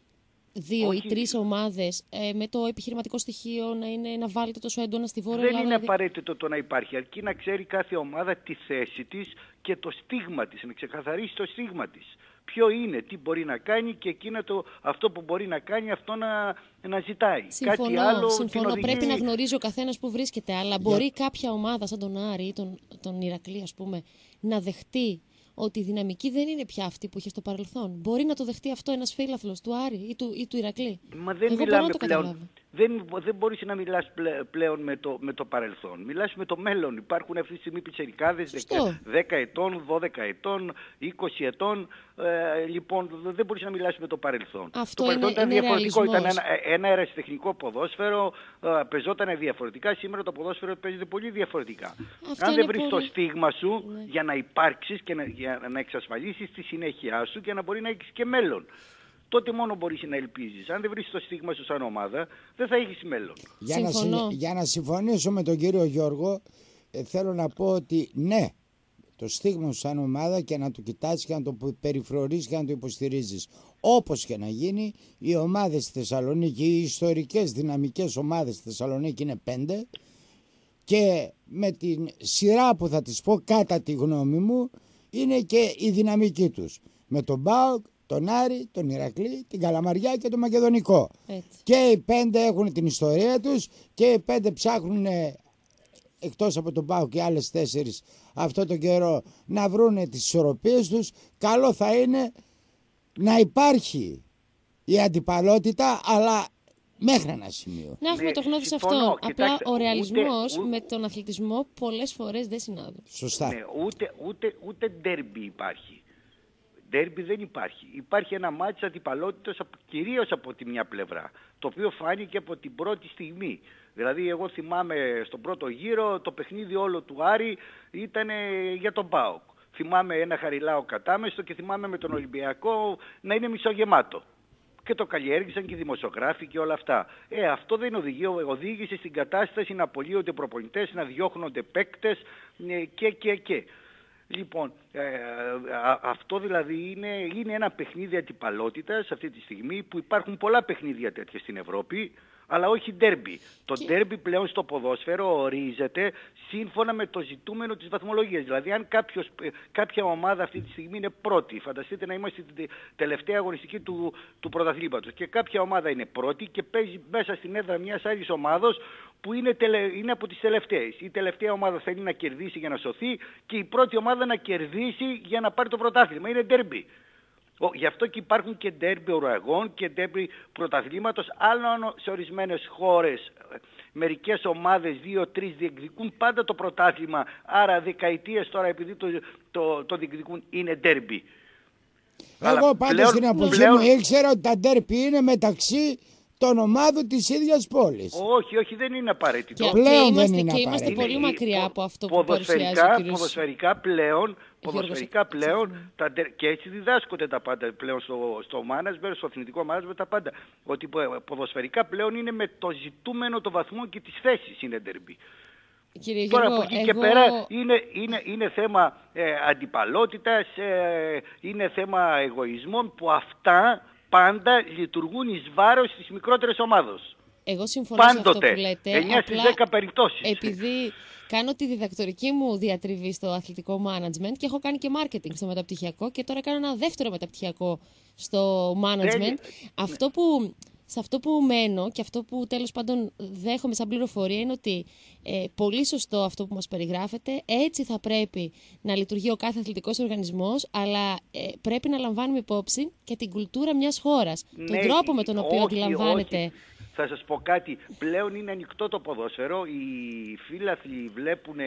Δύο Όχι. ή τρεις ομάδες ε, με το επιχειρηματικό στοιχείο να, είναι, να βάλετε τόσο έντονα στη Βόρεια Δεν Ελλάδα. είναι Δηλαδή... απαραίτητο το να υπάρχει, αρκεί να ξέρει κάθε ομάδα τη θέση της και το στίγμα της, να ξεκαθαρίσει το στίγμα της. Ποιο είναι, τι μπορεί να κάνει και εκείνο το, αυτό που μπορεί να κάνει, αυτό να, να ζητάει. Συμφωνώ, Κάτι άλλο συμφωνώ. την οδηγεί... Πρέπει να γνωρίζει ο καθένας που βρίσκεται, αλλά μπορεί κάποια ομάδα σαν τον Άρη ή τον, τον Ηρακλή, ας πούμε, να δεχτεί ότι η δυναμική δεν είναι πια αυτή που είχε στο παρελθόν. Μπορεί να το δεχτεί αυτό ένας φίλαθλος του Άρη ή του, ή του Ηρακλή. Μα δεν Εγώ μιλάμε το πλέον. Δεν, δεν μπορείς να μιλάς πλέον με το, με το παρελθόν. Μιλάς με το μέλλον. Υπάρχουν αυτή τη στιγμή πιτσιρικάδες δέκα ετών, δώδεκα ετών, είκοσι ετών. Ε, λοιπόν, δεν μπορείς να μιλάς με το παρελθόν. Αυτό το παρελθόν είναι, ήταν είναι διαφορετικό. ρεαλισμός. Ήταν ένα, ένα αερασιτεχνικό ποδόσφαιρο, ε, πεζόταν διαφορετικά. Σήμερα το ποδόσφαιρο παίζεται πολύ διαφορετικά. Αυτό Αν δεν είναι βρεις πολύ... το στίγμα σου ναι. για να υπάρξεις και να, για να εξασφαλίσεις τη συνέχεια σου και να μπορεί να έχεις και μέλλον, τότε μόνο μπορείς να ελπίζεις. Αν δεν βρεις το στίγμα σου σαν ομάδα, δεν θα έχεις μέλλον. Για να, συ, για να συμφωνήσω με τον κύριο Γιώργο, ε, θέλω να πω ότι ναι, το στίγμα σου σαν ομάδα και να το κοιτάς και να το περιφρονείς και να το υποστηρίζεις. Όπως και να γίνει, οι ομάδες στη Θεσσαλονίκη, οι ιστορικές δυναμικές ομάδες στη Θεσσαλονίκη είναι πέντε και με την σειρά που θα τις πω κατά τη γνώμη μου είναι και η δυναμική τους. Με τον ΠΑΟΚ, τον Άρη, τον Ηρακλή, την Καλαμαριά και τον Μακεδονικό. Έτσι. Και οι πέντε έχουν την ιστορία τους και οι πέντε ψάχνουν, εκτός από τον ΠΑΟΚ και άλλες τέσσερις αυτό τον καιρό, να βρούνε τις ισορροπίες τους. Καλό θα είναι να υπάρχει η αντιπαλότητα, αλλά μέχρι ένα σημείο. Να έχουμε Ναι, το γνώδι σε συμφωνώ. αυτό. Κοιτάξτε, Απλά ο ρεαλισμός ούτε- με τον αθλητισμό πολλές φορές δεν συνάδουν. Σωστά. Ναι, ούτε, ούτε, ούτε ντέρμπι υπάρχει. Ντέρμπι δεν υπάρχει. Υπάρχει ένα μάτι αντιπαλότητας κυρίως από τη μια πλευρά, το οποίο φάνηκε από την πρώτη στιγμή. Δηλαδή εγώ θυμάμαι στον πρώτο γύρο το παιχνίδι όλο του Άρη ήταν για τον ΠΑΟΚ. Θυμάμαι ένα Χαριλάο κατάμεστο και θυμάμαι με τον Ολυμπιακό να είναι μισογεμάτο. Και το καλλιέργησαν και οι δημοσιογράφοι και όλα αυτά. Ε, αυτό δεν οδηγεί, οδήγησε στην κατάσταση να απολύονται προπονητές, να διώχνονται παίκτες ε, και και και. Λοιπόν, ε, α, αυτό δηλαδή είναι, είναι ένα παιχνίδι αντιπαλότητας αυτή τη στιγμή που υπάρχουν πολλά παιχνίδια τέτοια στην Ευρώπη, αλλά όχι ντέρμπι. Το Και... ντέρμπι πλέον στο ποδόσφαιρο ορίζεται σύμφωνα με το ζητούμενο της βαθμολογίας. Δηλαδή αν κάποιος, κάποια ομάδα αυτή τη στιγμή είναι πρώτη, φανταστείτε να είμαστε στην τελευταία αγωνιστική του, του πρωταθλήματος και κάποια ομάδα είναι πρώτη και παίζει μέσα στην έδρα μιας άλλης ομάδος που είναι, τελε, είναι από τις τελευταίες. Η τελευταία ομάδα θέλει να κερδίσει για να σωθεί και η πρώτη ομάδα να κερδίσει για να πάρει το πρωτάθλημα. Είναι ντέρμπι. Γι' αυτό και υπάρχουν και ντέρμπι ουραγών και ντέρμπι πρωταθλήματος. Άλλο σε ορισμένες χώρες μερικές ομάδες, δύο-τρεις διεκδικούν πάντα το πρωτάθλημα. Άρα δεκαετίες τώρα επειδή το, το, το διεκδικούν είναι ντέρμπι. Εγώ πάντως στην εποχή πλέον... μου ήξερα ότι τα ντέρμπι είναι μεταξύ των ομάδων της ίδιας πόλης. Όχι, όχι, δεν είναι απαραίτητο. Και, πλέον και είμαστε, δεν είναι και είμαστε απαραίτητο. πολύ μακριά Είναι, από αυτό που παρουσιάζει ο κύριος... Ποδοσφαιρικά πλέον, ποδοσφαιρικά πλέον Γιώργος. τα, και έτσι διδάσκονται τα πάντα πλέον στο, στο management, στο εθνικό management τα πάντα. Ότι ποδοσφαιρικά πλέον είναι με το ζητούμενο το βαθμό και τις θέσεις είναι ντέρμπι. Κύριε Τώρα Γιώργο, από εκεί εγώ... και πέρα είναι, είναι, είναι θέμα ε, αντιπαλότητας, ε, είναι θέμα εγωισμών που αυτά πάντα λειτουργούν εις βάρος της μικρότερης ομάδος. Εγώ συμφωνώ σε αυτό που λέτε. εννιά στις δέκα περιπτώσεις. Επειδή κάνω τη διδακτορική μου διατριβή στο αθλητικό management και έχω κάνει και marketing στο μεταπτυχιακό και τώρα κάνω ένα δεύτερο μεταπτυχιακό στο management. Δεν... Αυτό που... Σε αυτό που μένω και αυτό που τέλος πάντων δέχομαι σαν πληροφορία είναι ότι ε, πολύ σωστό αυτό που μας περιγράφεται, έτσι θα πρέπει να λειτουργεί ο κάθε αθλητικός οργανισμός, αλλά ε, πρέπει να λαμβάνουμε υπόψη και την κουλτούρα μιας χώρας, ναι, τον τρόπο με τον οποίο όχι, αντιλαμβάνεται. Όχι. Θα σας πω κάτι, πλέον είναι ανοιχτό το ποδόσφαιρο, οι φίλαθλοι βλέπουν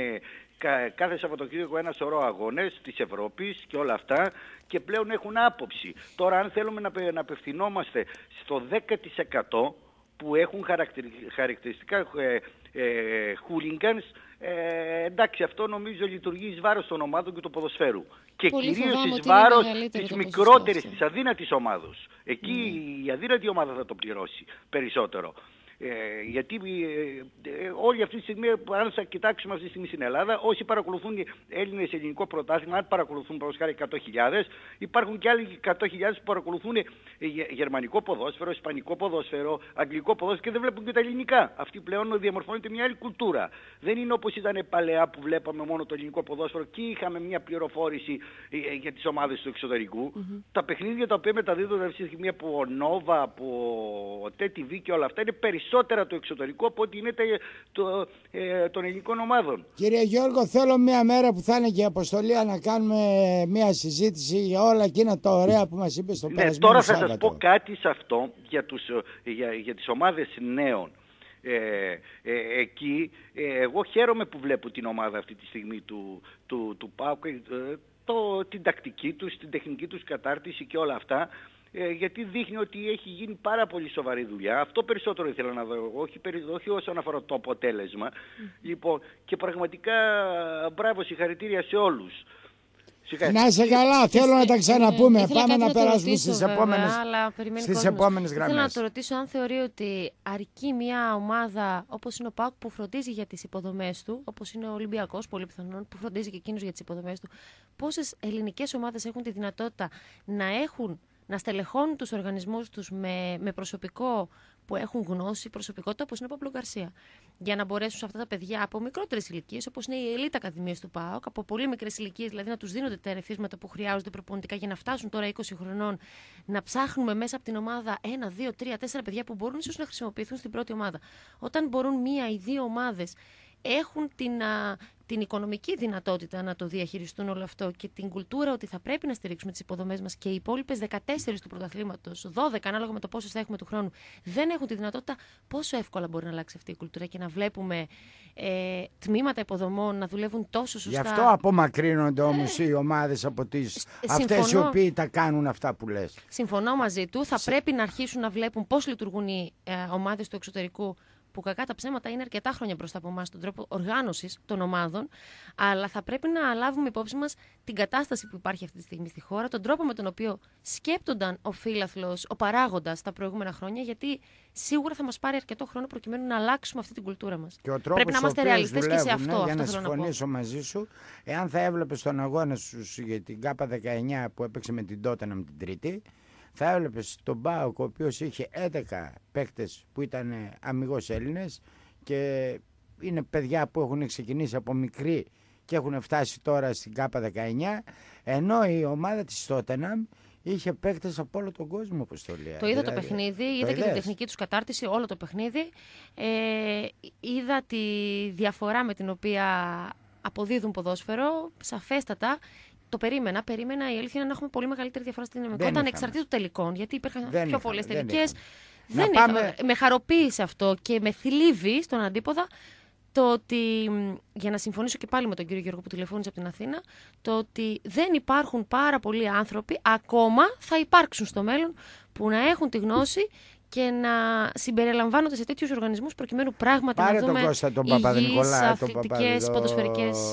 κάθε Σαββατοκύριακο ένα σωρό αγώνες της Ευρώπης και όλα αυτά και πλέον έχουν άποψη. Τώρα αν θέλουμε να απευθυνόμαστε στο δέκα τοις εκατό που έχουν χαρακτηριστικά ε, ε, hooligans, ε, εντάξει, αυτό νομίζω λειτουργεί εις βάρος των ομάδων και του ποδοσφαίρου. Και πολύ κυρίως εις βάρος της μικρότερης, της αδύνατης ομάδος. Εκεί mm. η αδύνατη ομάδα θα το πληρώσει περισσότερο. Ε, γιατί ε, ε, όλοι αυτή τη στιγμή, αν θα κοιτάξουμε αυτή τη στιγμή στην Ελλάδα, όσοι παρακολουθούν Έλληνες ελληνικό πρωτάθλημα, αν παρακολουθούν παραδείγματος εκατό χιλιάδες, υπάρχουν και άλλοι εκατό χιλιάδες που παρακολουθούν ε, γερμανικό ποδόσφαιρο, ισπανικό ποδόσφαιρο, αγγλικό ποδόσφαιρο και δεν βλέπουν και τα ελληνικά. Αυτή πλέον διαμορφώνεται μια άλλη κουλτούρα. Δεν είναι όπως ήταν παλαιά που βλέπαμε μόνο το ελληνικό ποδόσφαιρο και είχαμε μια πληροφόρηση ε, για τις ομάδες του εξωτερικού. Mm-hmm. Τα παιχνίδια τα οποία μεταδίδονται αυτή τη στιγμή από Νόβα, από Τέ τι βι και όλα αυτά είναι περισσότερο περισσότερα του εξωτερικού από ότι είναι το, ε, των ελληνικών ομάδων. Κύριε Γιώργο, θέλω μια μέρα που θα είναι και η αποστολή να κάνουμε μια συζήτηση για όλα εκείνα τα ωραία που μας είπε στο ναι, περασμένο τώρα Σάββατο. Θα σας πω κάτι σε αυτό για, τους, για, για τις ομάδες νέων. Ε, ε, εκεί ε, εγώ χαίρομαι που βλέπω την ομάδα αυτή τη στιγμή του, του, του ΠΑΟΚ, ε, το, την τακτική τους, την τεχνική τους κατάρτιση και όλα αυτά. Ε, γιατί δείχνει ότι έχει γίνει πάρα πολύ σοβαρή δουλειά. Αυτό περισσότερο ήθελα να δω, όχι, όχι όσον αφορά το αποτέλεσμα. Mm. Λοιπόν, και πραγματικά μπράβο, συγχαρητήρια σε όλους. Να είσαι καλά, θέλω να τα ξαναπούμε. Ε, Πάμε να, να περάσουμε στις βέβαια, επόμενες, στις επόμενες γραμμές. Θέλω να το ρωτήσω αν θεωρεί ότι αρκεί μια ομάδα όπως είναι ο ΠΑΟΚ που φροντίζει για τις υποδομές του, όπως είναι ο Ολυμπιακός, πολύ πιθανόν, που φροντίζει και εκείνος για τις υποδομές του. Πόσες ελληνικές ομάδες έχουν τη δυνατότητα να έχουν να στελεχώνουν τους οργανισμούς τους με, με προσωπικό που έχουν γνώση, προσωπικότητα όπως είναι ο Παύλο Γκαρσία. Για να μπορέσουν σε αυτά τα παιδιά από μικρότερες ηλικίες, όπως είναι οι ελίτ ακαδημίες του ΠΑΟΚ, από πολύ μικρές ηλικίες, δηλαδή να τους δίνονται τα ερεθίσματα που χρειάζονται προπονητικά για να φτάσουν τώρα είκοσι χρονών, να ψάχνουμε μέσα από την ομάδα ένα, δύο, τρία, τέσσερα παιδιά που μπορούν ίσως να χρησιμοποιηθούν στην πρώτη ομάδα. Όταν μπορούν μία ή δύο ομάδες έχουν την, α, την οικονομική δυνατότητα να το διαχειριστούν όλο αυτό και την κουλτούρα ότι θα πρέπει να στηρίξουμε τις υποδομές μας και οι υπόλοιπες δεκατέσσερα του πρωταθλήματος, δώδεκα ανάλογα με το πόσο θα έχουμε του χρόνου, δεν έχουν τη δυνατότητα, πόσο εύκολα μπορεί να αλλάξει αυτή η κουλτούρα και να βλέπουμε ε, τμήματα υποδομών να δουλεύουν τόσο σωστά. Γι' αυτό απομακρύνονται όμως ε, οι ομάδες από τις, αυτές οι οποίοι τα κάνουν αυτά που λες. Συμφωνώ μαζί του. Θα Σε... πρέπει να αρχίσουν να βλέπουν πώς λειτουργούν οι ε, ομάδες του εξωτερικού, που κακά τα ψέματα είναι αρκετά χρόνια μπροστά από εμάς στον τρόπο οργάνωσης των ομάδων, αλλά θα πρέπει να λάβουμε υπόψη μας την κατάσταση που υπάρχει αυτή τη στιγμή στη χώρα, τον τρόπο με τον οποίο σκέπτονταν ο φύλαθλος, ο παράγοντας τα προηγούμενα χρόνια, γιατί σίγουρα θα μας πάρει αρκετό χρόνο προκειμένου να αλλάξουμε αυτή την κουλτούρα μας. Πρέπει να είμαστε ρεαλιστές και σε αυτό. Για αυτό να συμφωνήσω να μαζί σου, εάν θα έβλεπες τον αγώνα σου για την Κάπα δεκαεννιά που έπαιξε με την Τότεναμ την Τρίτη, θα έβλεπες τον ΠΑΟΚ ο οποίος είχε έντεκα παίκτες που ήταν αμιγώς Έλληνες και είναι παιδιά που έχουν ξεκινήσει από μικροί και έχουν φτάσει τώρα στην Κάπα δεκαεννιά, ενώ η ομάδα της Τότεναμ είχε παίκτες από όλο τον κόσμο, όπως το λέει. Το είδα δηλαδή, το παιχνίδι, είδα το και την τεχνική τους κατάρτιση, όλο το παιχνίδι. Ε, είδα τη διαφορά με την οποία αποδίδουν ποδόσφαιρο, σαφέστατα. Το περίμενα, περίμενα η αλήθεια είναι να έχουμε πολύ μεγαλύτερη διαφορά στην δυναμικότητα ανεξαρτήτου τελικών. Γιατί υπήρχαν δεν πιο πολλές τελικές. Δεν δεν πάμε... Με χαροποίησε αυτό και με θλίβει στον αντίποδα το ότι, για να συμφωνήσω και πάλι με τον κύριο Γιώργο που τηλεφώνησε από την Αθήνα, το ότι δεν υπάρχουν πάρα πολλοί άνθρωποι, ακόμα θα υπάρξουν στο μέλλον, που να έχουν τη γνώση και να συμπεριλαμβάνονται σε τέτοιους οργανισμούς προκειμένου πράγματι Πάρε να δούμε Κώστα, τον υγιείς αθλητικές, ποδοσφαιρικές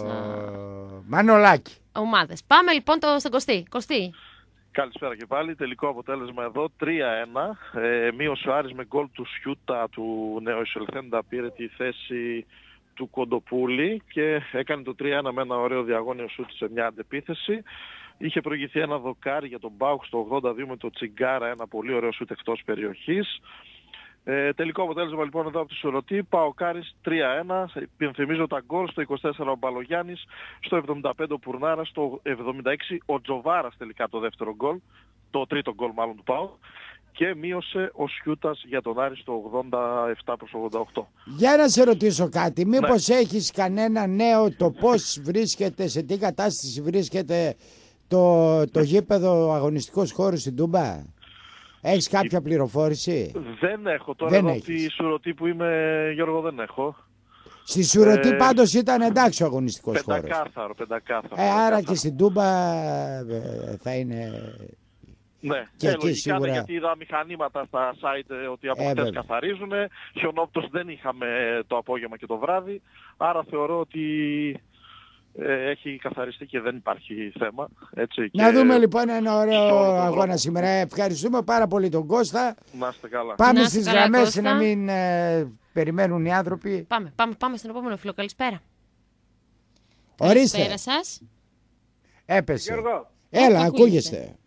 Μανολάκι. ομάδες. Πάμε λοιπόν το, στον Κωστή. Κωστή. Καλησπέρα και πάλι. Τελικό αποτέλεσμα εδώ τρία ένα. Ε, μείωσε ο Άρης με γκολ του Σιούτα του νεοεισελθέντα, πήρε τη θέση του Κοντοπούλη και έκανε το τρία ένα με ένα ωραίο διαγώνιο σούτ σε μια αντεπίθεση. Είχε προηγηθεί ένα δοκάρι για τον ΠΑΟΚ στο ογδόντα δύο με το Τσιγκάρα, ένα πολύ ωραίο σούτ εκτός περιοχής. Ε, τελικό αποτέλεσμα λοιπόν εδώ από τη Σουρωτή, ΠΑΟΚάρης τρία ένα, υπενθυμίζω τα γκολ, στο είκοσι τέσσερα ο Μπαλογιάννης, στο εβδομήντα πέντε ο Πουρνάρας, στο εβδομήντα έξι ο Τζοβάρας τελικά το δεύτερο γκολ, το τρίτο γκολ μάλλον του ΠΑΟΚ, και μείωσε ο Σιούτας για τον Άρη στο ογδόντα επτά προς ογδόντα οκτώ. Για να σε ρωτήσω κάτι, μήπως ναι. έχεις κανένα νέο το πώς βρίσκεται, σε τι κατάσταση βρίσκεται το, το γήπεδο αγωνιστικός χώρος στην Τούμπα? Έχεις κάποια πληροφόρηση? Δεν έχω τώρα, δεν εδώ από τη Σουρωτή που είμαι, Γιώργο, δεν έχω. Στη Σουρωτή ε, πάντως ήταν εντάξει ο αγωνιστικός χώρος. Πεντακάθαρο, πεντακάθαρο. Ε, άρα και στην Τούμπα θα είναι... Ναι, και ε, εκεί λογικά, σίγουρα... γιατί είδα μηχανήματα στα site ότι από ε, χτες καθαρίζουν. Χιονόπτωση δεν είχαμε το απόγευμα και το βράδυ. Άρα θεωρώ ότι ε, έχει καθαριστεί και δεν υπάρχει θέμα. Έτσι, να και δούμε λοιπόν ένα ωραίο αγώνα σήμερα. Ευχαριστούμε πάρα πολύ τον Κώστα. Να είστε καλά. Πάμε να στις καλά, γραμμές Κώστα. να μην ε, περιμένουν οι άνθρωποι. Πάμε, πάμε, πάμε στον επόμενο φίλο. Καλησπέρα. Ορίστε. Καλησπέρα σας. Έπεσε. Γιώργο. Έλα, ακούγεστε.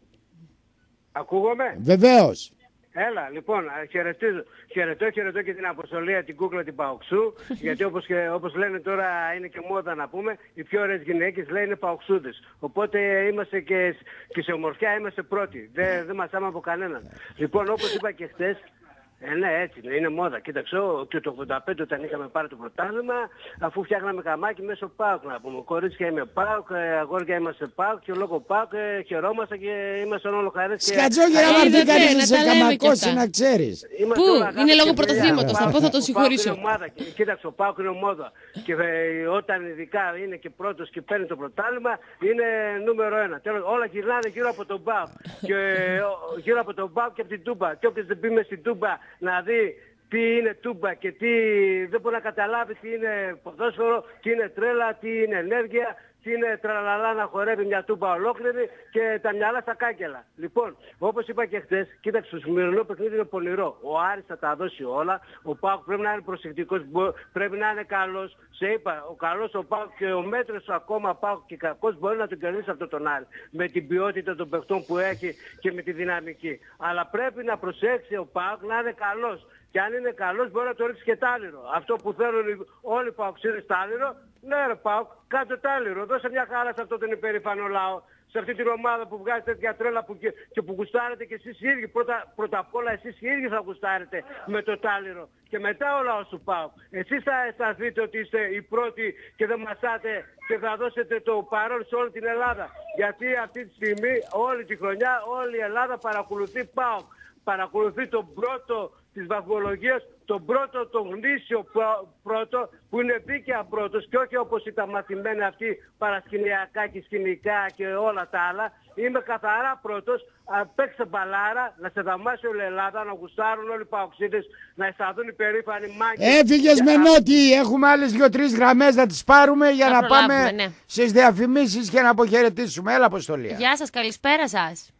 Ακούγομαι. Βεβαίως. Έλα, λοιπόν, χαιρετίζω, χαιρετώ, χαιρετώ και την αποστολή, την κούκλα την Παοξού, γιατί όπως, και, όπως λένε τώρα είναι και μόδα να πούμε, οι πιο ωραίες γυναίκες λένε Παοξούδες. Οπότε είμαστε και, και σε ομορφιά είμαστε πρώτοι, δεν δε μας άμα από κανέναν. Λοιπόν, όπως είπα και χτες, Ε, ναι, έτσι είναι, είναι μόδα. Κοίταξε, και το ογδόντα πέντε όταν είχαμε πάρει το πρωτάθλημα, αφού φτιάχναμε καμάκι μέσω ΠΑΟΚ να πούμε. Κορίτσια είμαι ΠΑΟΚ, αγόρια είμαστε ΠΑΟΚ και λόγω ΠΑΟΚ ε, χαιρόμαστε και είμαστε όλο χαρές. Σκατζόγερα μαρτυρικάρι σε καμακώσει να ξέρεις. Πού, είναι λόγω πρωταθλήματος, θα πω θα το συγχωρήσω. Κοίταξε, ο ΠΑΟΚ είναι μόδα. Και ε, όταν ειδικά είναι και πρώτος και παίρνει το πρωτάθλημα, είναι νούμερο ένα. Τέλος, όλα γυρνάνε γύρω από τον ΠΑΟΚ. Και ε, γύρω από τον ΠΑΟΚ και από την Τούμπα. Και όποιος δεν πει μες στην Τούμπα να δει τι είναι Τούμπα και τι δεν μπορεί να καταλάβει τι είναι ποδόσφαιρο, τι είναι τρέλα, τι είναι ενέργεια, τι είναι τραλαλά να χορεύει μια Τούμπα ολόκληρη και τα μυαλά στα κάγκελα. Λοιπόν, όπως είπα και χτες, κοίταξε, το σημερινό παιχνίδι είναι πονηρό. Ο Άρης θα τα δώσει όλα, ο ΠΑΟΚ πρέπει να είναι προσεκτικός, πρέπει να είναι καλός. Σε είπα, ο καλός ο ΠΑΟΚ και ο μέτρος ακόμα ΠΑΟΚ και κακός μπορεί να τον κερδίσει αυτό τον Άρη. Με την ποιότητα των παιχτών που έχει και με τη δυναμική. Αλλά πρέπει να προσέξει ο ΠΑΟΚ να είναι καλός. Και αν είναι καλός μπορεί να το ρίξει και τάλιρο. Αυτό που θέλουν όλοι οι Παοξίδες τάλιρο, ναι ρε ΠΑΟΚ, κάτω τάλιρο. Δώσε μια χαρά σε αυτό τον υπερήφανο λαό. Σε αυτή την ομάδα που βγάζει τέτοια τρέλα που και, και που γουστάρετε και εσείς οι ίδιοι. Πρώτα, πρώτα απ' όλα εσείς οι ίδιοι θα γουστάρετε με το τάλιρο. Και μετά ο λαός του ΠΑΟΚ. Εσείς θα αισθανθείτε ότι είστε οι πρώτοι και δεν μασάτε και θα δώσετε το παρόν σε όλη την Ελλάδα. Γιατί αυτή τη στιγμή, όλη τη χρονιά, όλη η Ελλάδα παρακολουθεί ΠΑΟΚ. Παρακολουθεί τον πρώτο της βαθμολογίας, τον πρώτο, τον γνήσιο πρώτο, που είναι δίκαια πρώτος και όχι όπως ήταν μαθημένοι αυτοί παρασκηνιακά και σκηνικά και όλα τα άλλα. Είμαι καθαρά πρώτος, παίξε μπαλάρα, να σε δαμάσει όλη η Ελλάδα, να γουστάρουν όλοι οι Παοξίδες, να αισθανθούν οι περήφανοι μάγκες. Έφυγες με νότι, έχουμε άλλες δύο-τρεις γραμμές να τις πάρουμε για να πάμε ναι. στις διαφημίσεις και να αποχαιρετήσουμε. Έλα Αποστολία. Γεια σας, καλησπέρα σας.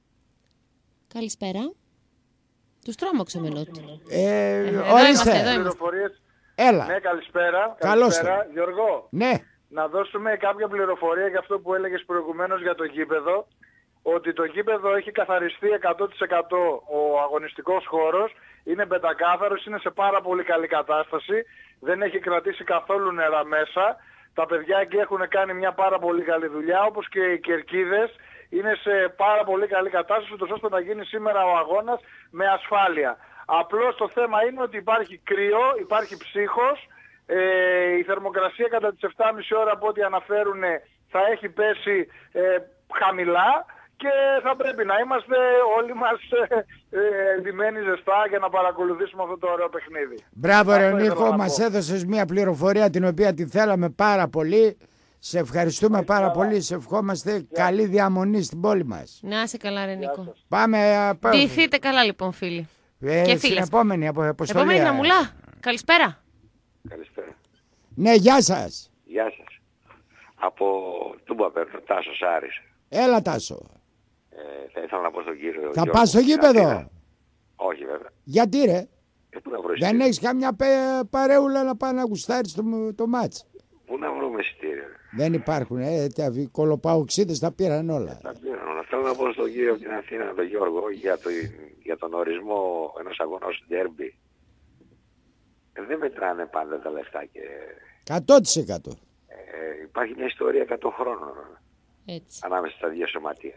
Καλησπέρα. Τους τρόμαξε με νότι. Ε, ε, ορίστε. Έλα. Ναι, καλησπέρα. Καλώς καλησπέρα. Γιώργο. Ναι. Να δώσουμε κάποια πληροφορία για αυτό που έλεγες προηγουμένως για το γήπεδο. Ότι το γήπεδο έχει καθαριστεί εκατό τοις εκατό ο αγωνιστικός χώρος. Είναι πεντακάθαρος, είναι σε πάρα πολύ καλή κατάσταση. Δεν έχει κρατήσει καθόλου νερά μέσα. Τα παιδιά εκεί έχουν κάνει μια πάρα πολύ καλή δουλειά, όπως και οι κερκίδες. Είναι σε πάρα πολύ καλή κατάσταση, ώστε να γίνει σήμερα ο αγώνας με ασφάλεια. Απλώς το θέμα είναι ότι υπάρχει κρύο, υπάρχει ψύχος, ε, η θερμοκρασία κατά τις επτά και μισή ώρα από ό,τι αναφέρουν θα έχει πέσει ε, χαμηλά και θα πρέπει να είμαστε όλοι μας εντυμένοι ε, ζεστά για να παρακολουθήσουμε αυτό το ωραίο παιχνίδι. Μπράβο ρε Νίκο, μας έδωσες μια πληροφορία την οποία τη θέλαμε πάρα πολύ. Σε ευχαριστούμε Έχει πάρα καλά. πολύ, σε ευχόμαστε yeah. καλή διαμονή στην πόλη μας. Να είσαι καλά ρε Νίκο. Πάμε. Ντυθείτε καλά λοιπόν φίλοι. Ε, και στην επόμενη αποστολή. Επόμενη γραμμουλά. Καλησπέρα. Καλησπέρα. Ναι, γεια σας. Γεια σας. Από Τούμπα παίρνω, Τάσος Άρης. Έλα Τάσο. Ε, θα ήθελα να πω στον κύριο. Θα πας στο γήπεδο. Όχι βέβαια. Γιατί ρε. Ε, να βρω Δεν έχεις καμιά παρέουλα να πάει να γουστάρεις το, το μάτς? Πού να βρούμε εισιτήρια? Δεν υπάρχουν, ε, οι κολοπαουξίδες τα πήραν όλα. Τα πήραν όλα. Θέλω να πω στον κύριο από την Αθήνα, τον Γιώργο, για, το, για τον ορισμό ενός αγώνα ως ντέρμπι. Ε, δεν μετράνε πάντα τα λεφτά και... εκατό τοις εκατό. Ε, υπάρχει μια ιστορία εκατό χρόνων Έτσι. ανάμεσα στα δύο σωματεία.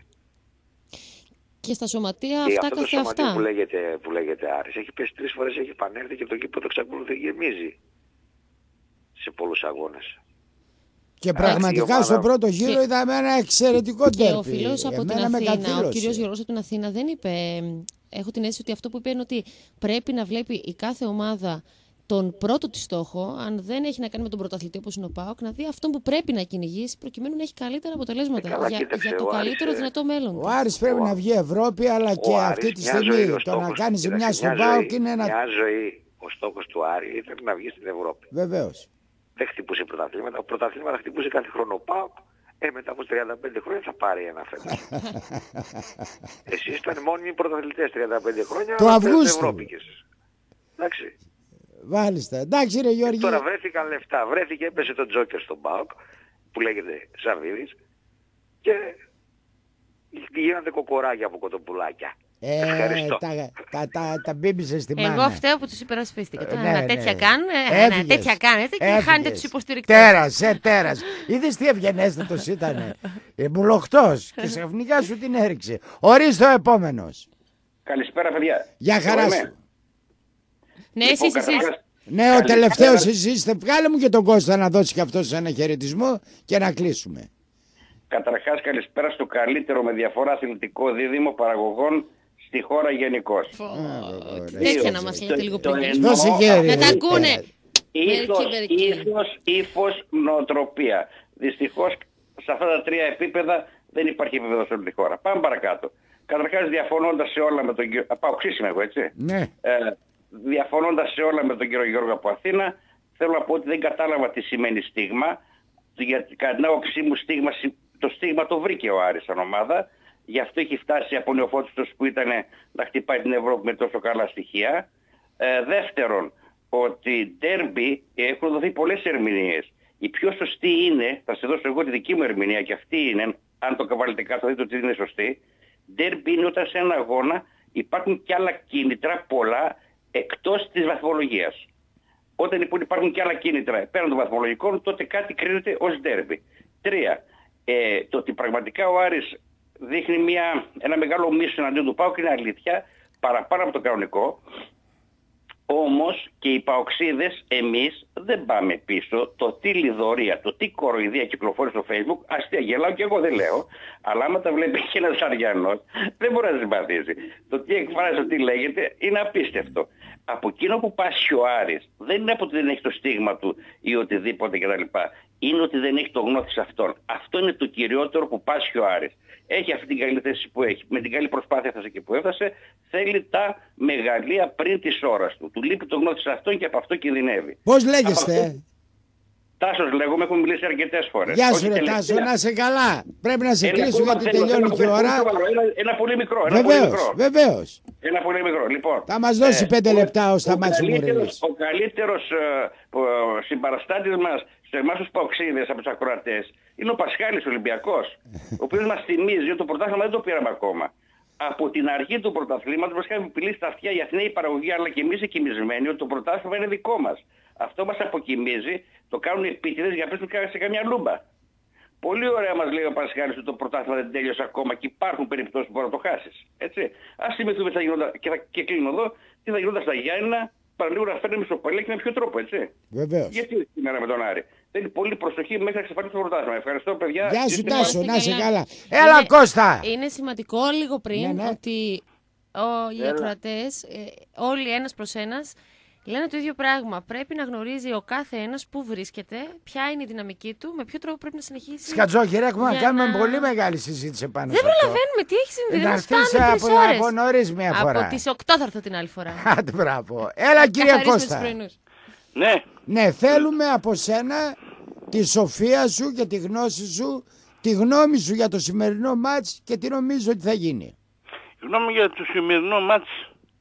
Και στα σωματεία και αυτά αυτό καθε το σωματείο αυτά. Που λέγεται, που λέγεται Άρης έχει πέσει τρεις φορές, έχει επανέλθει και το γήπεδο εξακολουθεί γεμίζει σε πολλούς αγώνες. Και πραγματικά στον πρώτο γύρο και... είδαμε ένα εξαιρετικό τέρπι. Και ο φίλος από την Αθήνα, ο κύριος Γιώργος από την Αθήνα δεν είπε, έχω την αίσθηση ότι αυτό που είπε είναι ότι πρέπει να βλέπει η κάθε ομάδα τον πρώτο της στόχο, αν δεν έχει να κάνει με τον πρωταθλητή όπως είναι ο ΠΑΟΚ, να δει αυτόν που πρέπει να κυνηγήσει προκειμένου να έχει καλύτερα αποτελέσματα. καλά, για, κοίταξε, για το καλύτερο Άρης, δυνατό μέλλον. Ο Άρης πρέπει ο... να βγει Ευρώπη, αλλά ο και Άρης, αυτή τη στιγμή το να κάνει ζημιά στον ΠΑΟΚ είναι ένα. Μια ζωή, ο στόχος του Άρη ήταν να βγει στην Ευρώπη. Βεβαίως. Δεν χτυπούσε πρωταθλήματα. Ο πρωταθλήματα χτυπούσε κάθε χρόνο ο ΠΑΟΚ. Ε, μετά από τριάντα πέντε χρόνια θα πάρει ένα φέτος. Εσείς ήταν μόνοι πρωταθλητές τριάντα πέντε χρόνια. Το Αυγούστου. Εντάξει. Μάλιστα. Εντάξει ρε Γιώργη. Και τώρα βρέθηκαν λεφτά. Βρέθηκε, έπεσε το τζόκερ στον ΠΑΟΚ που λέγεται Σαββίδης και γίνονται κοκοράκια από κοτοπουλάκια. Ε, Ευχαριστώ. Τα, τα, τα, τα μπίμπισε στη μάνα. Εγώ φταίω που τους υπερασπίστηκα. Ε, ναι, ναι, ένα ναι. τέτοια κάνουν, Έφυγες. ένα τέτοια κάνετε και Έφυγες. χάνετε τους υποστηρικτές. Τέρας, ε, τέρας. Είδες τι ευγενέστατος ήτανε. Ε, μουλοχτός και ξαφνικά σου την έριξε. Ορίστε ο επόμενος. Καλησπέρα παιδιά. Γεια χαρά σου. Ναι, εσείς, εσείς. Ναι, ο τελευταίος εσείς είστε. Βγάλε μου και τον Κώστα να δώσει και αυτός ένα χαιρετισμό και να κλείσουμε. Καταρχάς καλησπέρα στο καλύτερο με διαφορά αθλητικό δίδυμο παραγωγών στη χώρα γενικώς. Τέτοια να μας λέτε λίγο πριν. Δώσε χέρι. Να τα ακούνε. Ήθος, ήθος, ύφος, νοοτροπία. Δυστυχώς σε αυτά τα τρία επίπεδα δεν υπάρχει επίπεδο σε όλη τη χώρα. Πάμε παρακάτω. Καταρχάς διαφωνώντας σε όλα με τον κύριο... Παοξής είμαι εγώ, έτσι. Ναι. Ε, διαφωνώντας σε όλα με τον κύριο Γιώργο από Αθήνα, θέλω να πω ότι δεν κατάλαβα τι σημαίνει στίγμα. Γιατί κατά την άποψή μου στίγμα, το στίγμα το βρήκε ο Άρης σαν ομάδα. Γι' αυτό έχει φτάσει από νεοφώτιστος που ήταν να χτυπάει την Ευρώπη με τόσο καλά στοιχεία. Ε, δεύτερον, ότι ντέρμπι έχουν δοθεί πολλές ερμηνείες. Η πιο σωστή είναι, θα σε δώσω εγώ τη δική μου ερμηνεία και αυτή είναι, αν το καβάλετε κάτω δείτε ότι είναι σωστή. Ντέρμπι είναι όταν σε ένα αγώνα υπάρχουν και άλλα κίνητρα πολλά εκτός της βαθμολογίας. Όταν λοιπόν υπάρχουν και άλλα κίνητρα πέραν των βαθμολογικών, τότε κάτι κρίνεται ως ντέρμπι. Τρία, ε, το ότι πραγματικά ο Άρης δείχνει μια, ένα μεγάλο μίσο εναντίον του ΠΑΟΚ είναι αλήθεια, παραπάνω από το κανονικό. Όμως και οι παοξίδες εμείς δεν πάμε πίσω. Το τι λιδωρία, το τι κοροϊδία κυκλοφορεί στο Facebook, αστεία γελάω και εγώ δεν λέω. Αλλά άμα τα βλέπει και ένας Αριανός δεν μπορεί να συμπαθήσει. Το τι εκφράζει, το τι λέγεται είναι απίστευτο. Από εκείνο που πάσχει ο Άρης δεν είναι από ότι δεν έχει το στίγμα του ή οτιδήποτε κτλ. Είναι ότι δεν έχει το γνώθι σε αυτόν. Αυτό είναι το κυριότερο που πάσχει ο Άρης. Έχει αυτή την καλή θέση που έχει. Με την καλή προσπάθεια έφτασε και που έφτασε. Θέλει τα μεγαλεία πριν της ώρας του. Του λείπει το γνώθι σε αυτόν και από αυτό κινδυνεύει. Πώς λέγεστε? Αυτό... Τάσος λέγομαι, έχουμε μιλήσει αρκετές φορές. Γεια σου ρε Τάσο, να είσαι καλά. Πρέπει να σε κλείσω γιατί τελειώνει και η ώρα. Ένα, ένα πολύ μικρό. Ένα βεβαίως, πολύ μικρό. βεβαίως. Ένα πολύ μικρό. Λοιπόν, θα μας δώσει ε, πέντε ο, λεπτά ως τα μάτια μου Ο καλύτερος ε, συμπαραστάτης μας σε εμάς τους παοξίδες από τους ακροατές είναι ο Πασχάλης Ολυμπιακός, ο οποίος μας θυμίζει ότι το πρωτάθλημα δεν το πήραμε ακόμα. Από την αρχή του πρωταθλήματος μας είχαμε πηλήσει στα αυτιά η Αθηναίοι παραγωγή, αλλά και εμείς οι κοιμισμένοι, ότι το πρωτάθλημα είναι δικό μας. Αυτό μας αποκοιμίζει, το κάνουν επίτηδες για να πέσουν σε καμιά λούμπα. Πολύ ωραία μας λέει ο Πασχάλης ότι το πρωτάθλημα δεν τέλειωσε ακόμα και υπάρχουν περιπτώσεις που μπορεί να το χάσεις. Έτσι. Ας θυμηθούμε τι θα γινόταν, και, θα, και κλείνω εδώ, τι θα γινόταν στα Γιάννηνα, παραλίγο να φέρνουμε στο Παλέ και με ποιο τρόπο, έτσι. Βεβαίως. Γιατί σήμερα με τον Άρη. Θέλει πολύ προσοχή μέχρι να εξαφανίσει το πρωτάθλημα. Ευχαριστώ, παιδιά. Γεια σου, Τάσο, να είσαι καλά. Έλα, είναι, Κώστα. Είναι σημαντικό λίγο πριν ναι, ναι. ότι ο, οι ακροατές, ε, όλοι ένας προς ένας, λένε το ίδιο πράγμα. Πρέπει να γνωρίζει ο κάθε ένας πού βρίσκεται, ποια είναι η δυναμική του, με ποιο τρόπο πρέπει να συνεχίσει. Σκατζόχυρα, έχουμε να κάνουμε να... πολύ μεγάλη συζήτηση πάνω δεν σε αυτό. Δεν προλαβαίνουμε, τι έχει συμβεί. Να φτάσει από, από νωρίς μια φορά. Από τις οκτώ θα έρθω την άλλη φορά. Άντε, μπράβο. Έλα, κύριε Κώστα. Ναι. Ναι, θέλουμε από σένα τη σοφία σου και τη γνώση σου, τη γνώμη σου για το σημερινό μάτς και τι νομίζω ότι θα γίνει. Η γνώμη για το σημερινό μάτς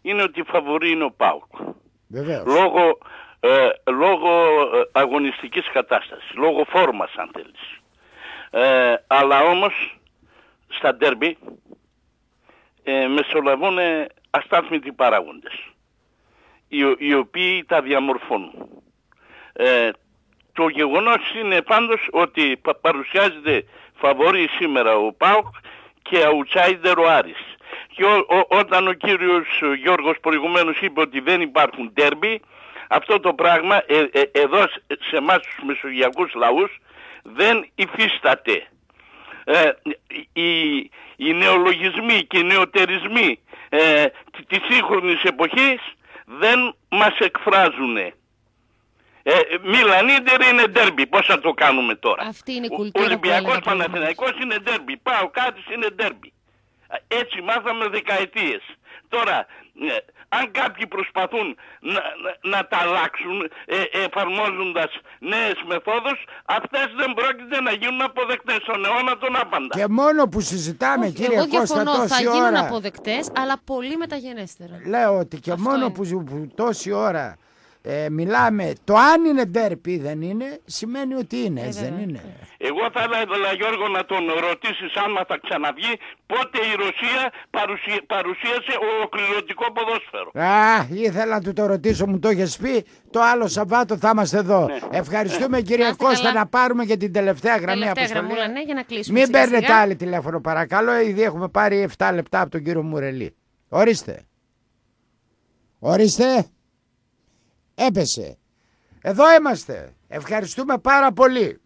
είναι ότι φαβορεί είναι ο ΠΑΟΚ. Βεβαίως. Λόγω, ε, λόγω αγωνιστικής κατάστασης, λόγω φόρμας αν θέλεις. Ε, αλλά όμως στα ντέρμπι ε, μεσολαβούν αστάθμητοι παράγοντες, οι, οι οποίοι τα διαμορφώνουν. Ε, το γεγονός είναι πάντως ότι πα, παρουσιάζεται φαβορί σήμερα ο ΠΑΟΚ και outsider ο Άρης. Και ό, ό, όταν ο κύριος Γιώργος προηγουμένως είπε ότι δεν υπάρχουν ντέρμπι, αυτό το πράγμα ε, ε, εδώ σε εμάς τους μεσογειακούς λαούς δεν υφίσταται. Ε, οι, οι νεολογισμοί και οι νεοτερισμοί ε, της σύγχρονης εποχής δεν μας εκφράζουν. Ε, Μίλαν Ίντερ είναι ντέρμπι, πώς θα το κάνουμε τώρα. Αυτή είναι η κουλτούρα. Ολυμπιακός Παναθηναϊκός είναι ντέρμπι, πάω κάτι είναι ντέρμπι. Έτσι μάθαμε δεκαετίες. Τώρα, ε, αν κάποιοι προσπαθούν να, να, να τα αλλάξουν ε, εφαρμόζοντας νέες μεθόδους, αυτές δεν πρόκειται να γίνουν αποδεκτές στον αιώνα τον άπαντα. Και μόνο που συζητάμε, Όχι, κύριε εγώ Κώστα, διαφωνώ, τόση θα γίνουν ώρα... αποδεκτές, αλλά πολύ μεταγενέστερα. Λέω ότι και Αυτό μόνο είναι. που, που τόση ώρα ε, μιλάμε, το αν είναι ντέρπι δεν είναι, σημαίνει ότι είναι, έτσι δεν είναι. Εγώ θα ήθελα, Γιώργο, να τον ρωτήσεις άμα θα ξαναβγεί πότε η Ρωσία παρουσί, παρουσίασε ολοκληρωτικό ποδόσφαιρο. Α, ήθελα να του το ρωτήσω, μου το έχεις πει. Το άλλο Σαββάτο θα είμαστε εδώ. Ναι. Ευχαριστούμε Ναι. κύριε Κώστα, καλά. να πάρουμε και την τελευταία γραμμή Τελευταία αποστολή. γραμμούλα, ναι, για να κλείσουμε. Μην σιγά παίρνετε σιγά. άλλη τηλέφωνο παρακαλώ, ήδη έχουμε πάρει επτά λεπτά από τον κύριο Μουρελή. Ορίστε. Ορίστε. Έπεσε. Εδώ είμαστε. Ευχαριστούμε πάρα πολύ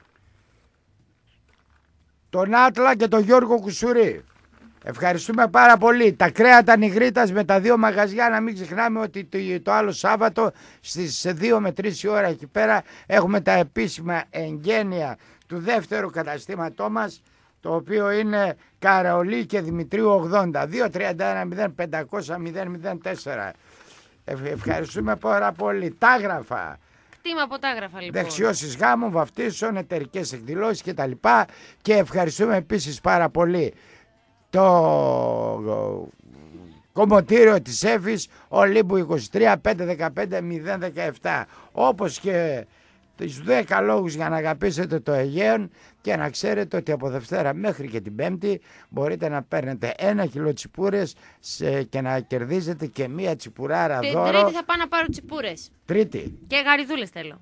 τον Άτλα και τον Γιώργο Κουσουρί. Ευχαριστούμε πάρα πολύ. Τα κρέατα Νιγρίτας με τα δύο μαγαζιά, να μην ξεχνάμε ότι το, το άλλο Σάββατο στις δύο με τρεις η ώρα εκεί πέρα έχουμε τα επίσημα εγγένεια του δεύτερου καταστήματό μας, το οποίο είναι Καραολί και Δημητρίου ογδόντα, δύο τριάντα ένα μηδέν πεντακόσια μηδέν μηδέν τέσσερα. Ευχαριστούμε πάρα πολύ. Τάγραφα. Κτήμα από τάγραφα λοιπόν. Δεξιώσεις γάμων, βαφτίσεων, εταιρικές εκδηλώσεις κτλ. Και ευχαριστούμε επίσης πάρα πολύ το κομμωτήριο της Έφης Ολύμπου είκοσι τρία πεντακόσια δεκαπέντε μηδέν δεκαεπτά. Όπως και τους δέκα λόγους για να αγαπήσετε το Αιγαίον και να ξέρετε ότι από Δευτέρα μέχρι και την Πέμπτη μπορείτε να παίρνετε ένα κιλό τσιπούρες σε, και να κερδίζετε και μία τσιπουράρα Την δώρο. Τρίτη θα πάω να πάρω τσιπούρες. Τρίτη. Και γαριδούλες θέλω.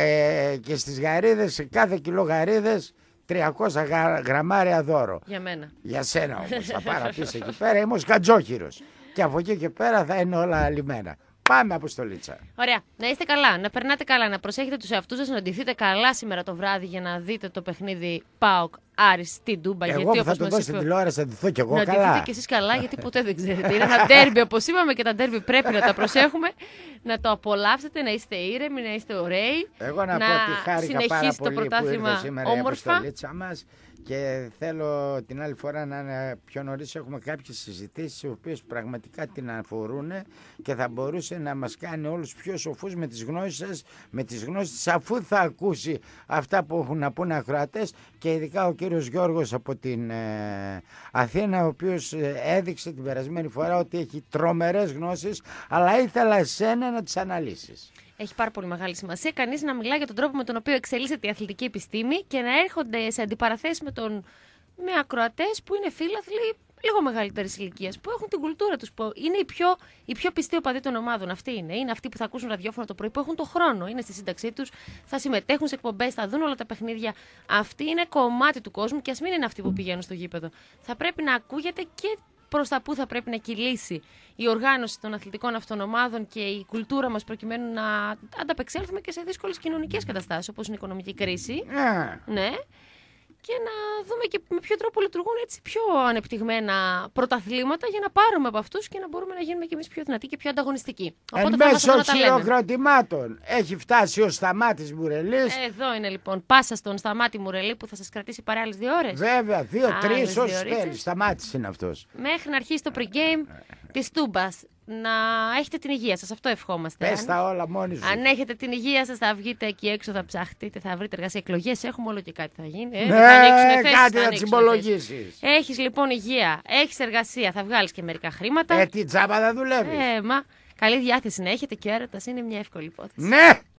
Ε, και στις γαρίδες, σε κάθε κιλό γαρίδες τριακόσια γρα, γραμμάρια δώρο. Για μένα. Για σένα όμως, θα παραπείς εκεί πέρα, είμαι ο σκατζόχυρος. Και από εκεί και πέρα θα είναι όλα λιμένα. Πάμε, Αποστολίτσα. Ωραία. Να είστε καλά, να περνάτε καλά, να προσέχετε τους εαυτούς σας, να ντυθείτε καλά σήμερα το βράδυ για να δείτε το παιχνίδι ΠΑΟΚ Άρης στην Τούμπα. Εγώ γιατί, που θα όπως το μας δω στην είπε, τηλεόραση θα ντυθώ κι εγώ να καλά. Να ντυθείτε κι εσείς καλά, γιατί ποτέ δεν ξέρετε. Είναι ένα ντέρμπι, όπως είπαμε, και τα ντέρμπι πρέπει να τα προσέχουμε, να το απολαύσετε, να είστε ήρεμοι, να είστε ωραίοι. Εγώ να, να πω ότι χάρηκα πάρα συνεχίσει πολύ το πρωτάθλημα που ήρθε σήμερα όμορφα. η Αποστολίτσα μας. Και θέλω την άλλη φορά να είναι πιο νωρίς. Έχουμε κάποιες συζητήσεις οι οποίες πραγματικά την αφορούν και θα μπορούσε να μας κάνει όλους πιο σοφούς με τις γνώσεις σας, με τις γνώσεις σας, αφού θα ακούσει αυτά που έχουν να πούνε ακροατές, και ειδικά ο κύριος Γιώργος από την ε, Αθήνα, ο οποίος ε, έδειξε την περασμένη φορά ότι έχει τρομερές γνώσεις, αλλά ήθελα εσένα να τις αναλύσεις. Έχει πάρα πολύ μεγάλη σημασία κανείς να μιλάει για τον τρόπο με τον οποίο εξελίσσεται η αθλητική επιστήμη και να έρχονται σε αντιπαραθέσεις με, τον... με ακροατές που είναι φίλαθλοι λίγο μεγαλύτερης ηλικίας, που έχουν την κουλτούρα τους, που είναι οι πιο, οι πιο πιστοί οπαδοί των ομάδων. Αυτοί είναι. Είναι αυτοί που θα ακούσουν ραδιόφωνο το πρωί, που έχουν το χρόνο, είναι στη σύνταξή τους, θα συμμετέχουν σε εκπομπές, θα δουν όλα τα παιχνίδια. Αυτοί είναι κομμάτι του κόσμου και ας μην είναι αυτοί που πηγαίνουν στο γήπεδο. Θα πρέπει να ακούγεται και προς τα που θα πρέπει να κυλήσει η οργάνωση των αθλητικών αυτών ομάδων και η κουλτούρα μας, προκειμένου να ανταπεξέλθουμε και σε δύσκολες κοινωνικές καταστάσεις, όπως είναι η οικονομική κρίση. Yeah. Ναι. Και να δούμε και με ποιο τρόπο λειτουργούν έτσι πιο ανεπτυγμένα πρωταθλήματα, για να πάρουμε από αυτούς και να μπορούμε να γίνουμε κι εμείς πιο δυνατοί και πιο ανταγωνιστικοί. Εν μέσω χειροκροτημάτων έχει φτάσει ο Σταμάτης Μουρελής. Εδώ είναι λοιπόν. Πάσα στον Σταμάτη Μουρελή που θα σας κρατήσει παρά άλλες δύο ώρες. Βέβαια, δύο-τρεις όσους θέλει. Σταμάτης είναι αυτός. Μέχρι να αρχίσει το pre-game της Τούμπας. να έχετε την υγεία σας. Αυτό ευχόμαστε. Πες τα όλα μόνοι σου. Αν έχετε την υγεία σας, θα βγείτε εκεί έξω, θα ψαχτείτε, θα βρείτε εργασία. Εκλογές έχουμε, όλο και κάτι θα γίνει. Ε, ναι, θα θέσεις, κάτι θα να τσιμπολογήσεις. Έχεις λοιπόν υγεία, έχεις εργασία, θα βγάλεις και μερικά χρήματα. Ε, τι τζάμπα θα δουλεύεις. Ε, μα καλή διάθεση να έχετε και ο έρωτας είναι μια εύκολη υπόθεση. Ναι!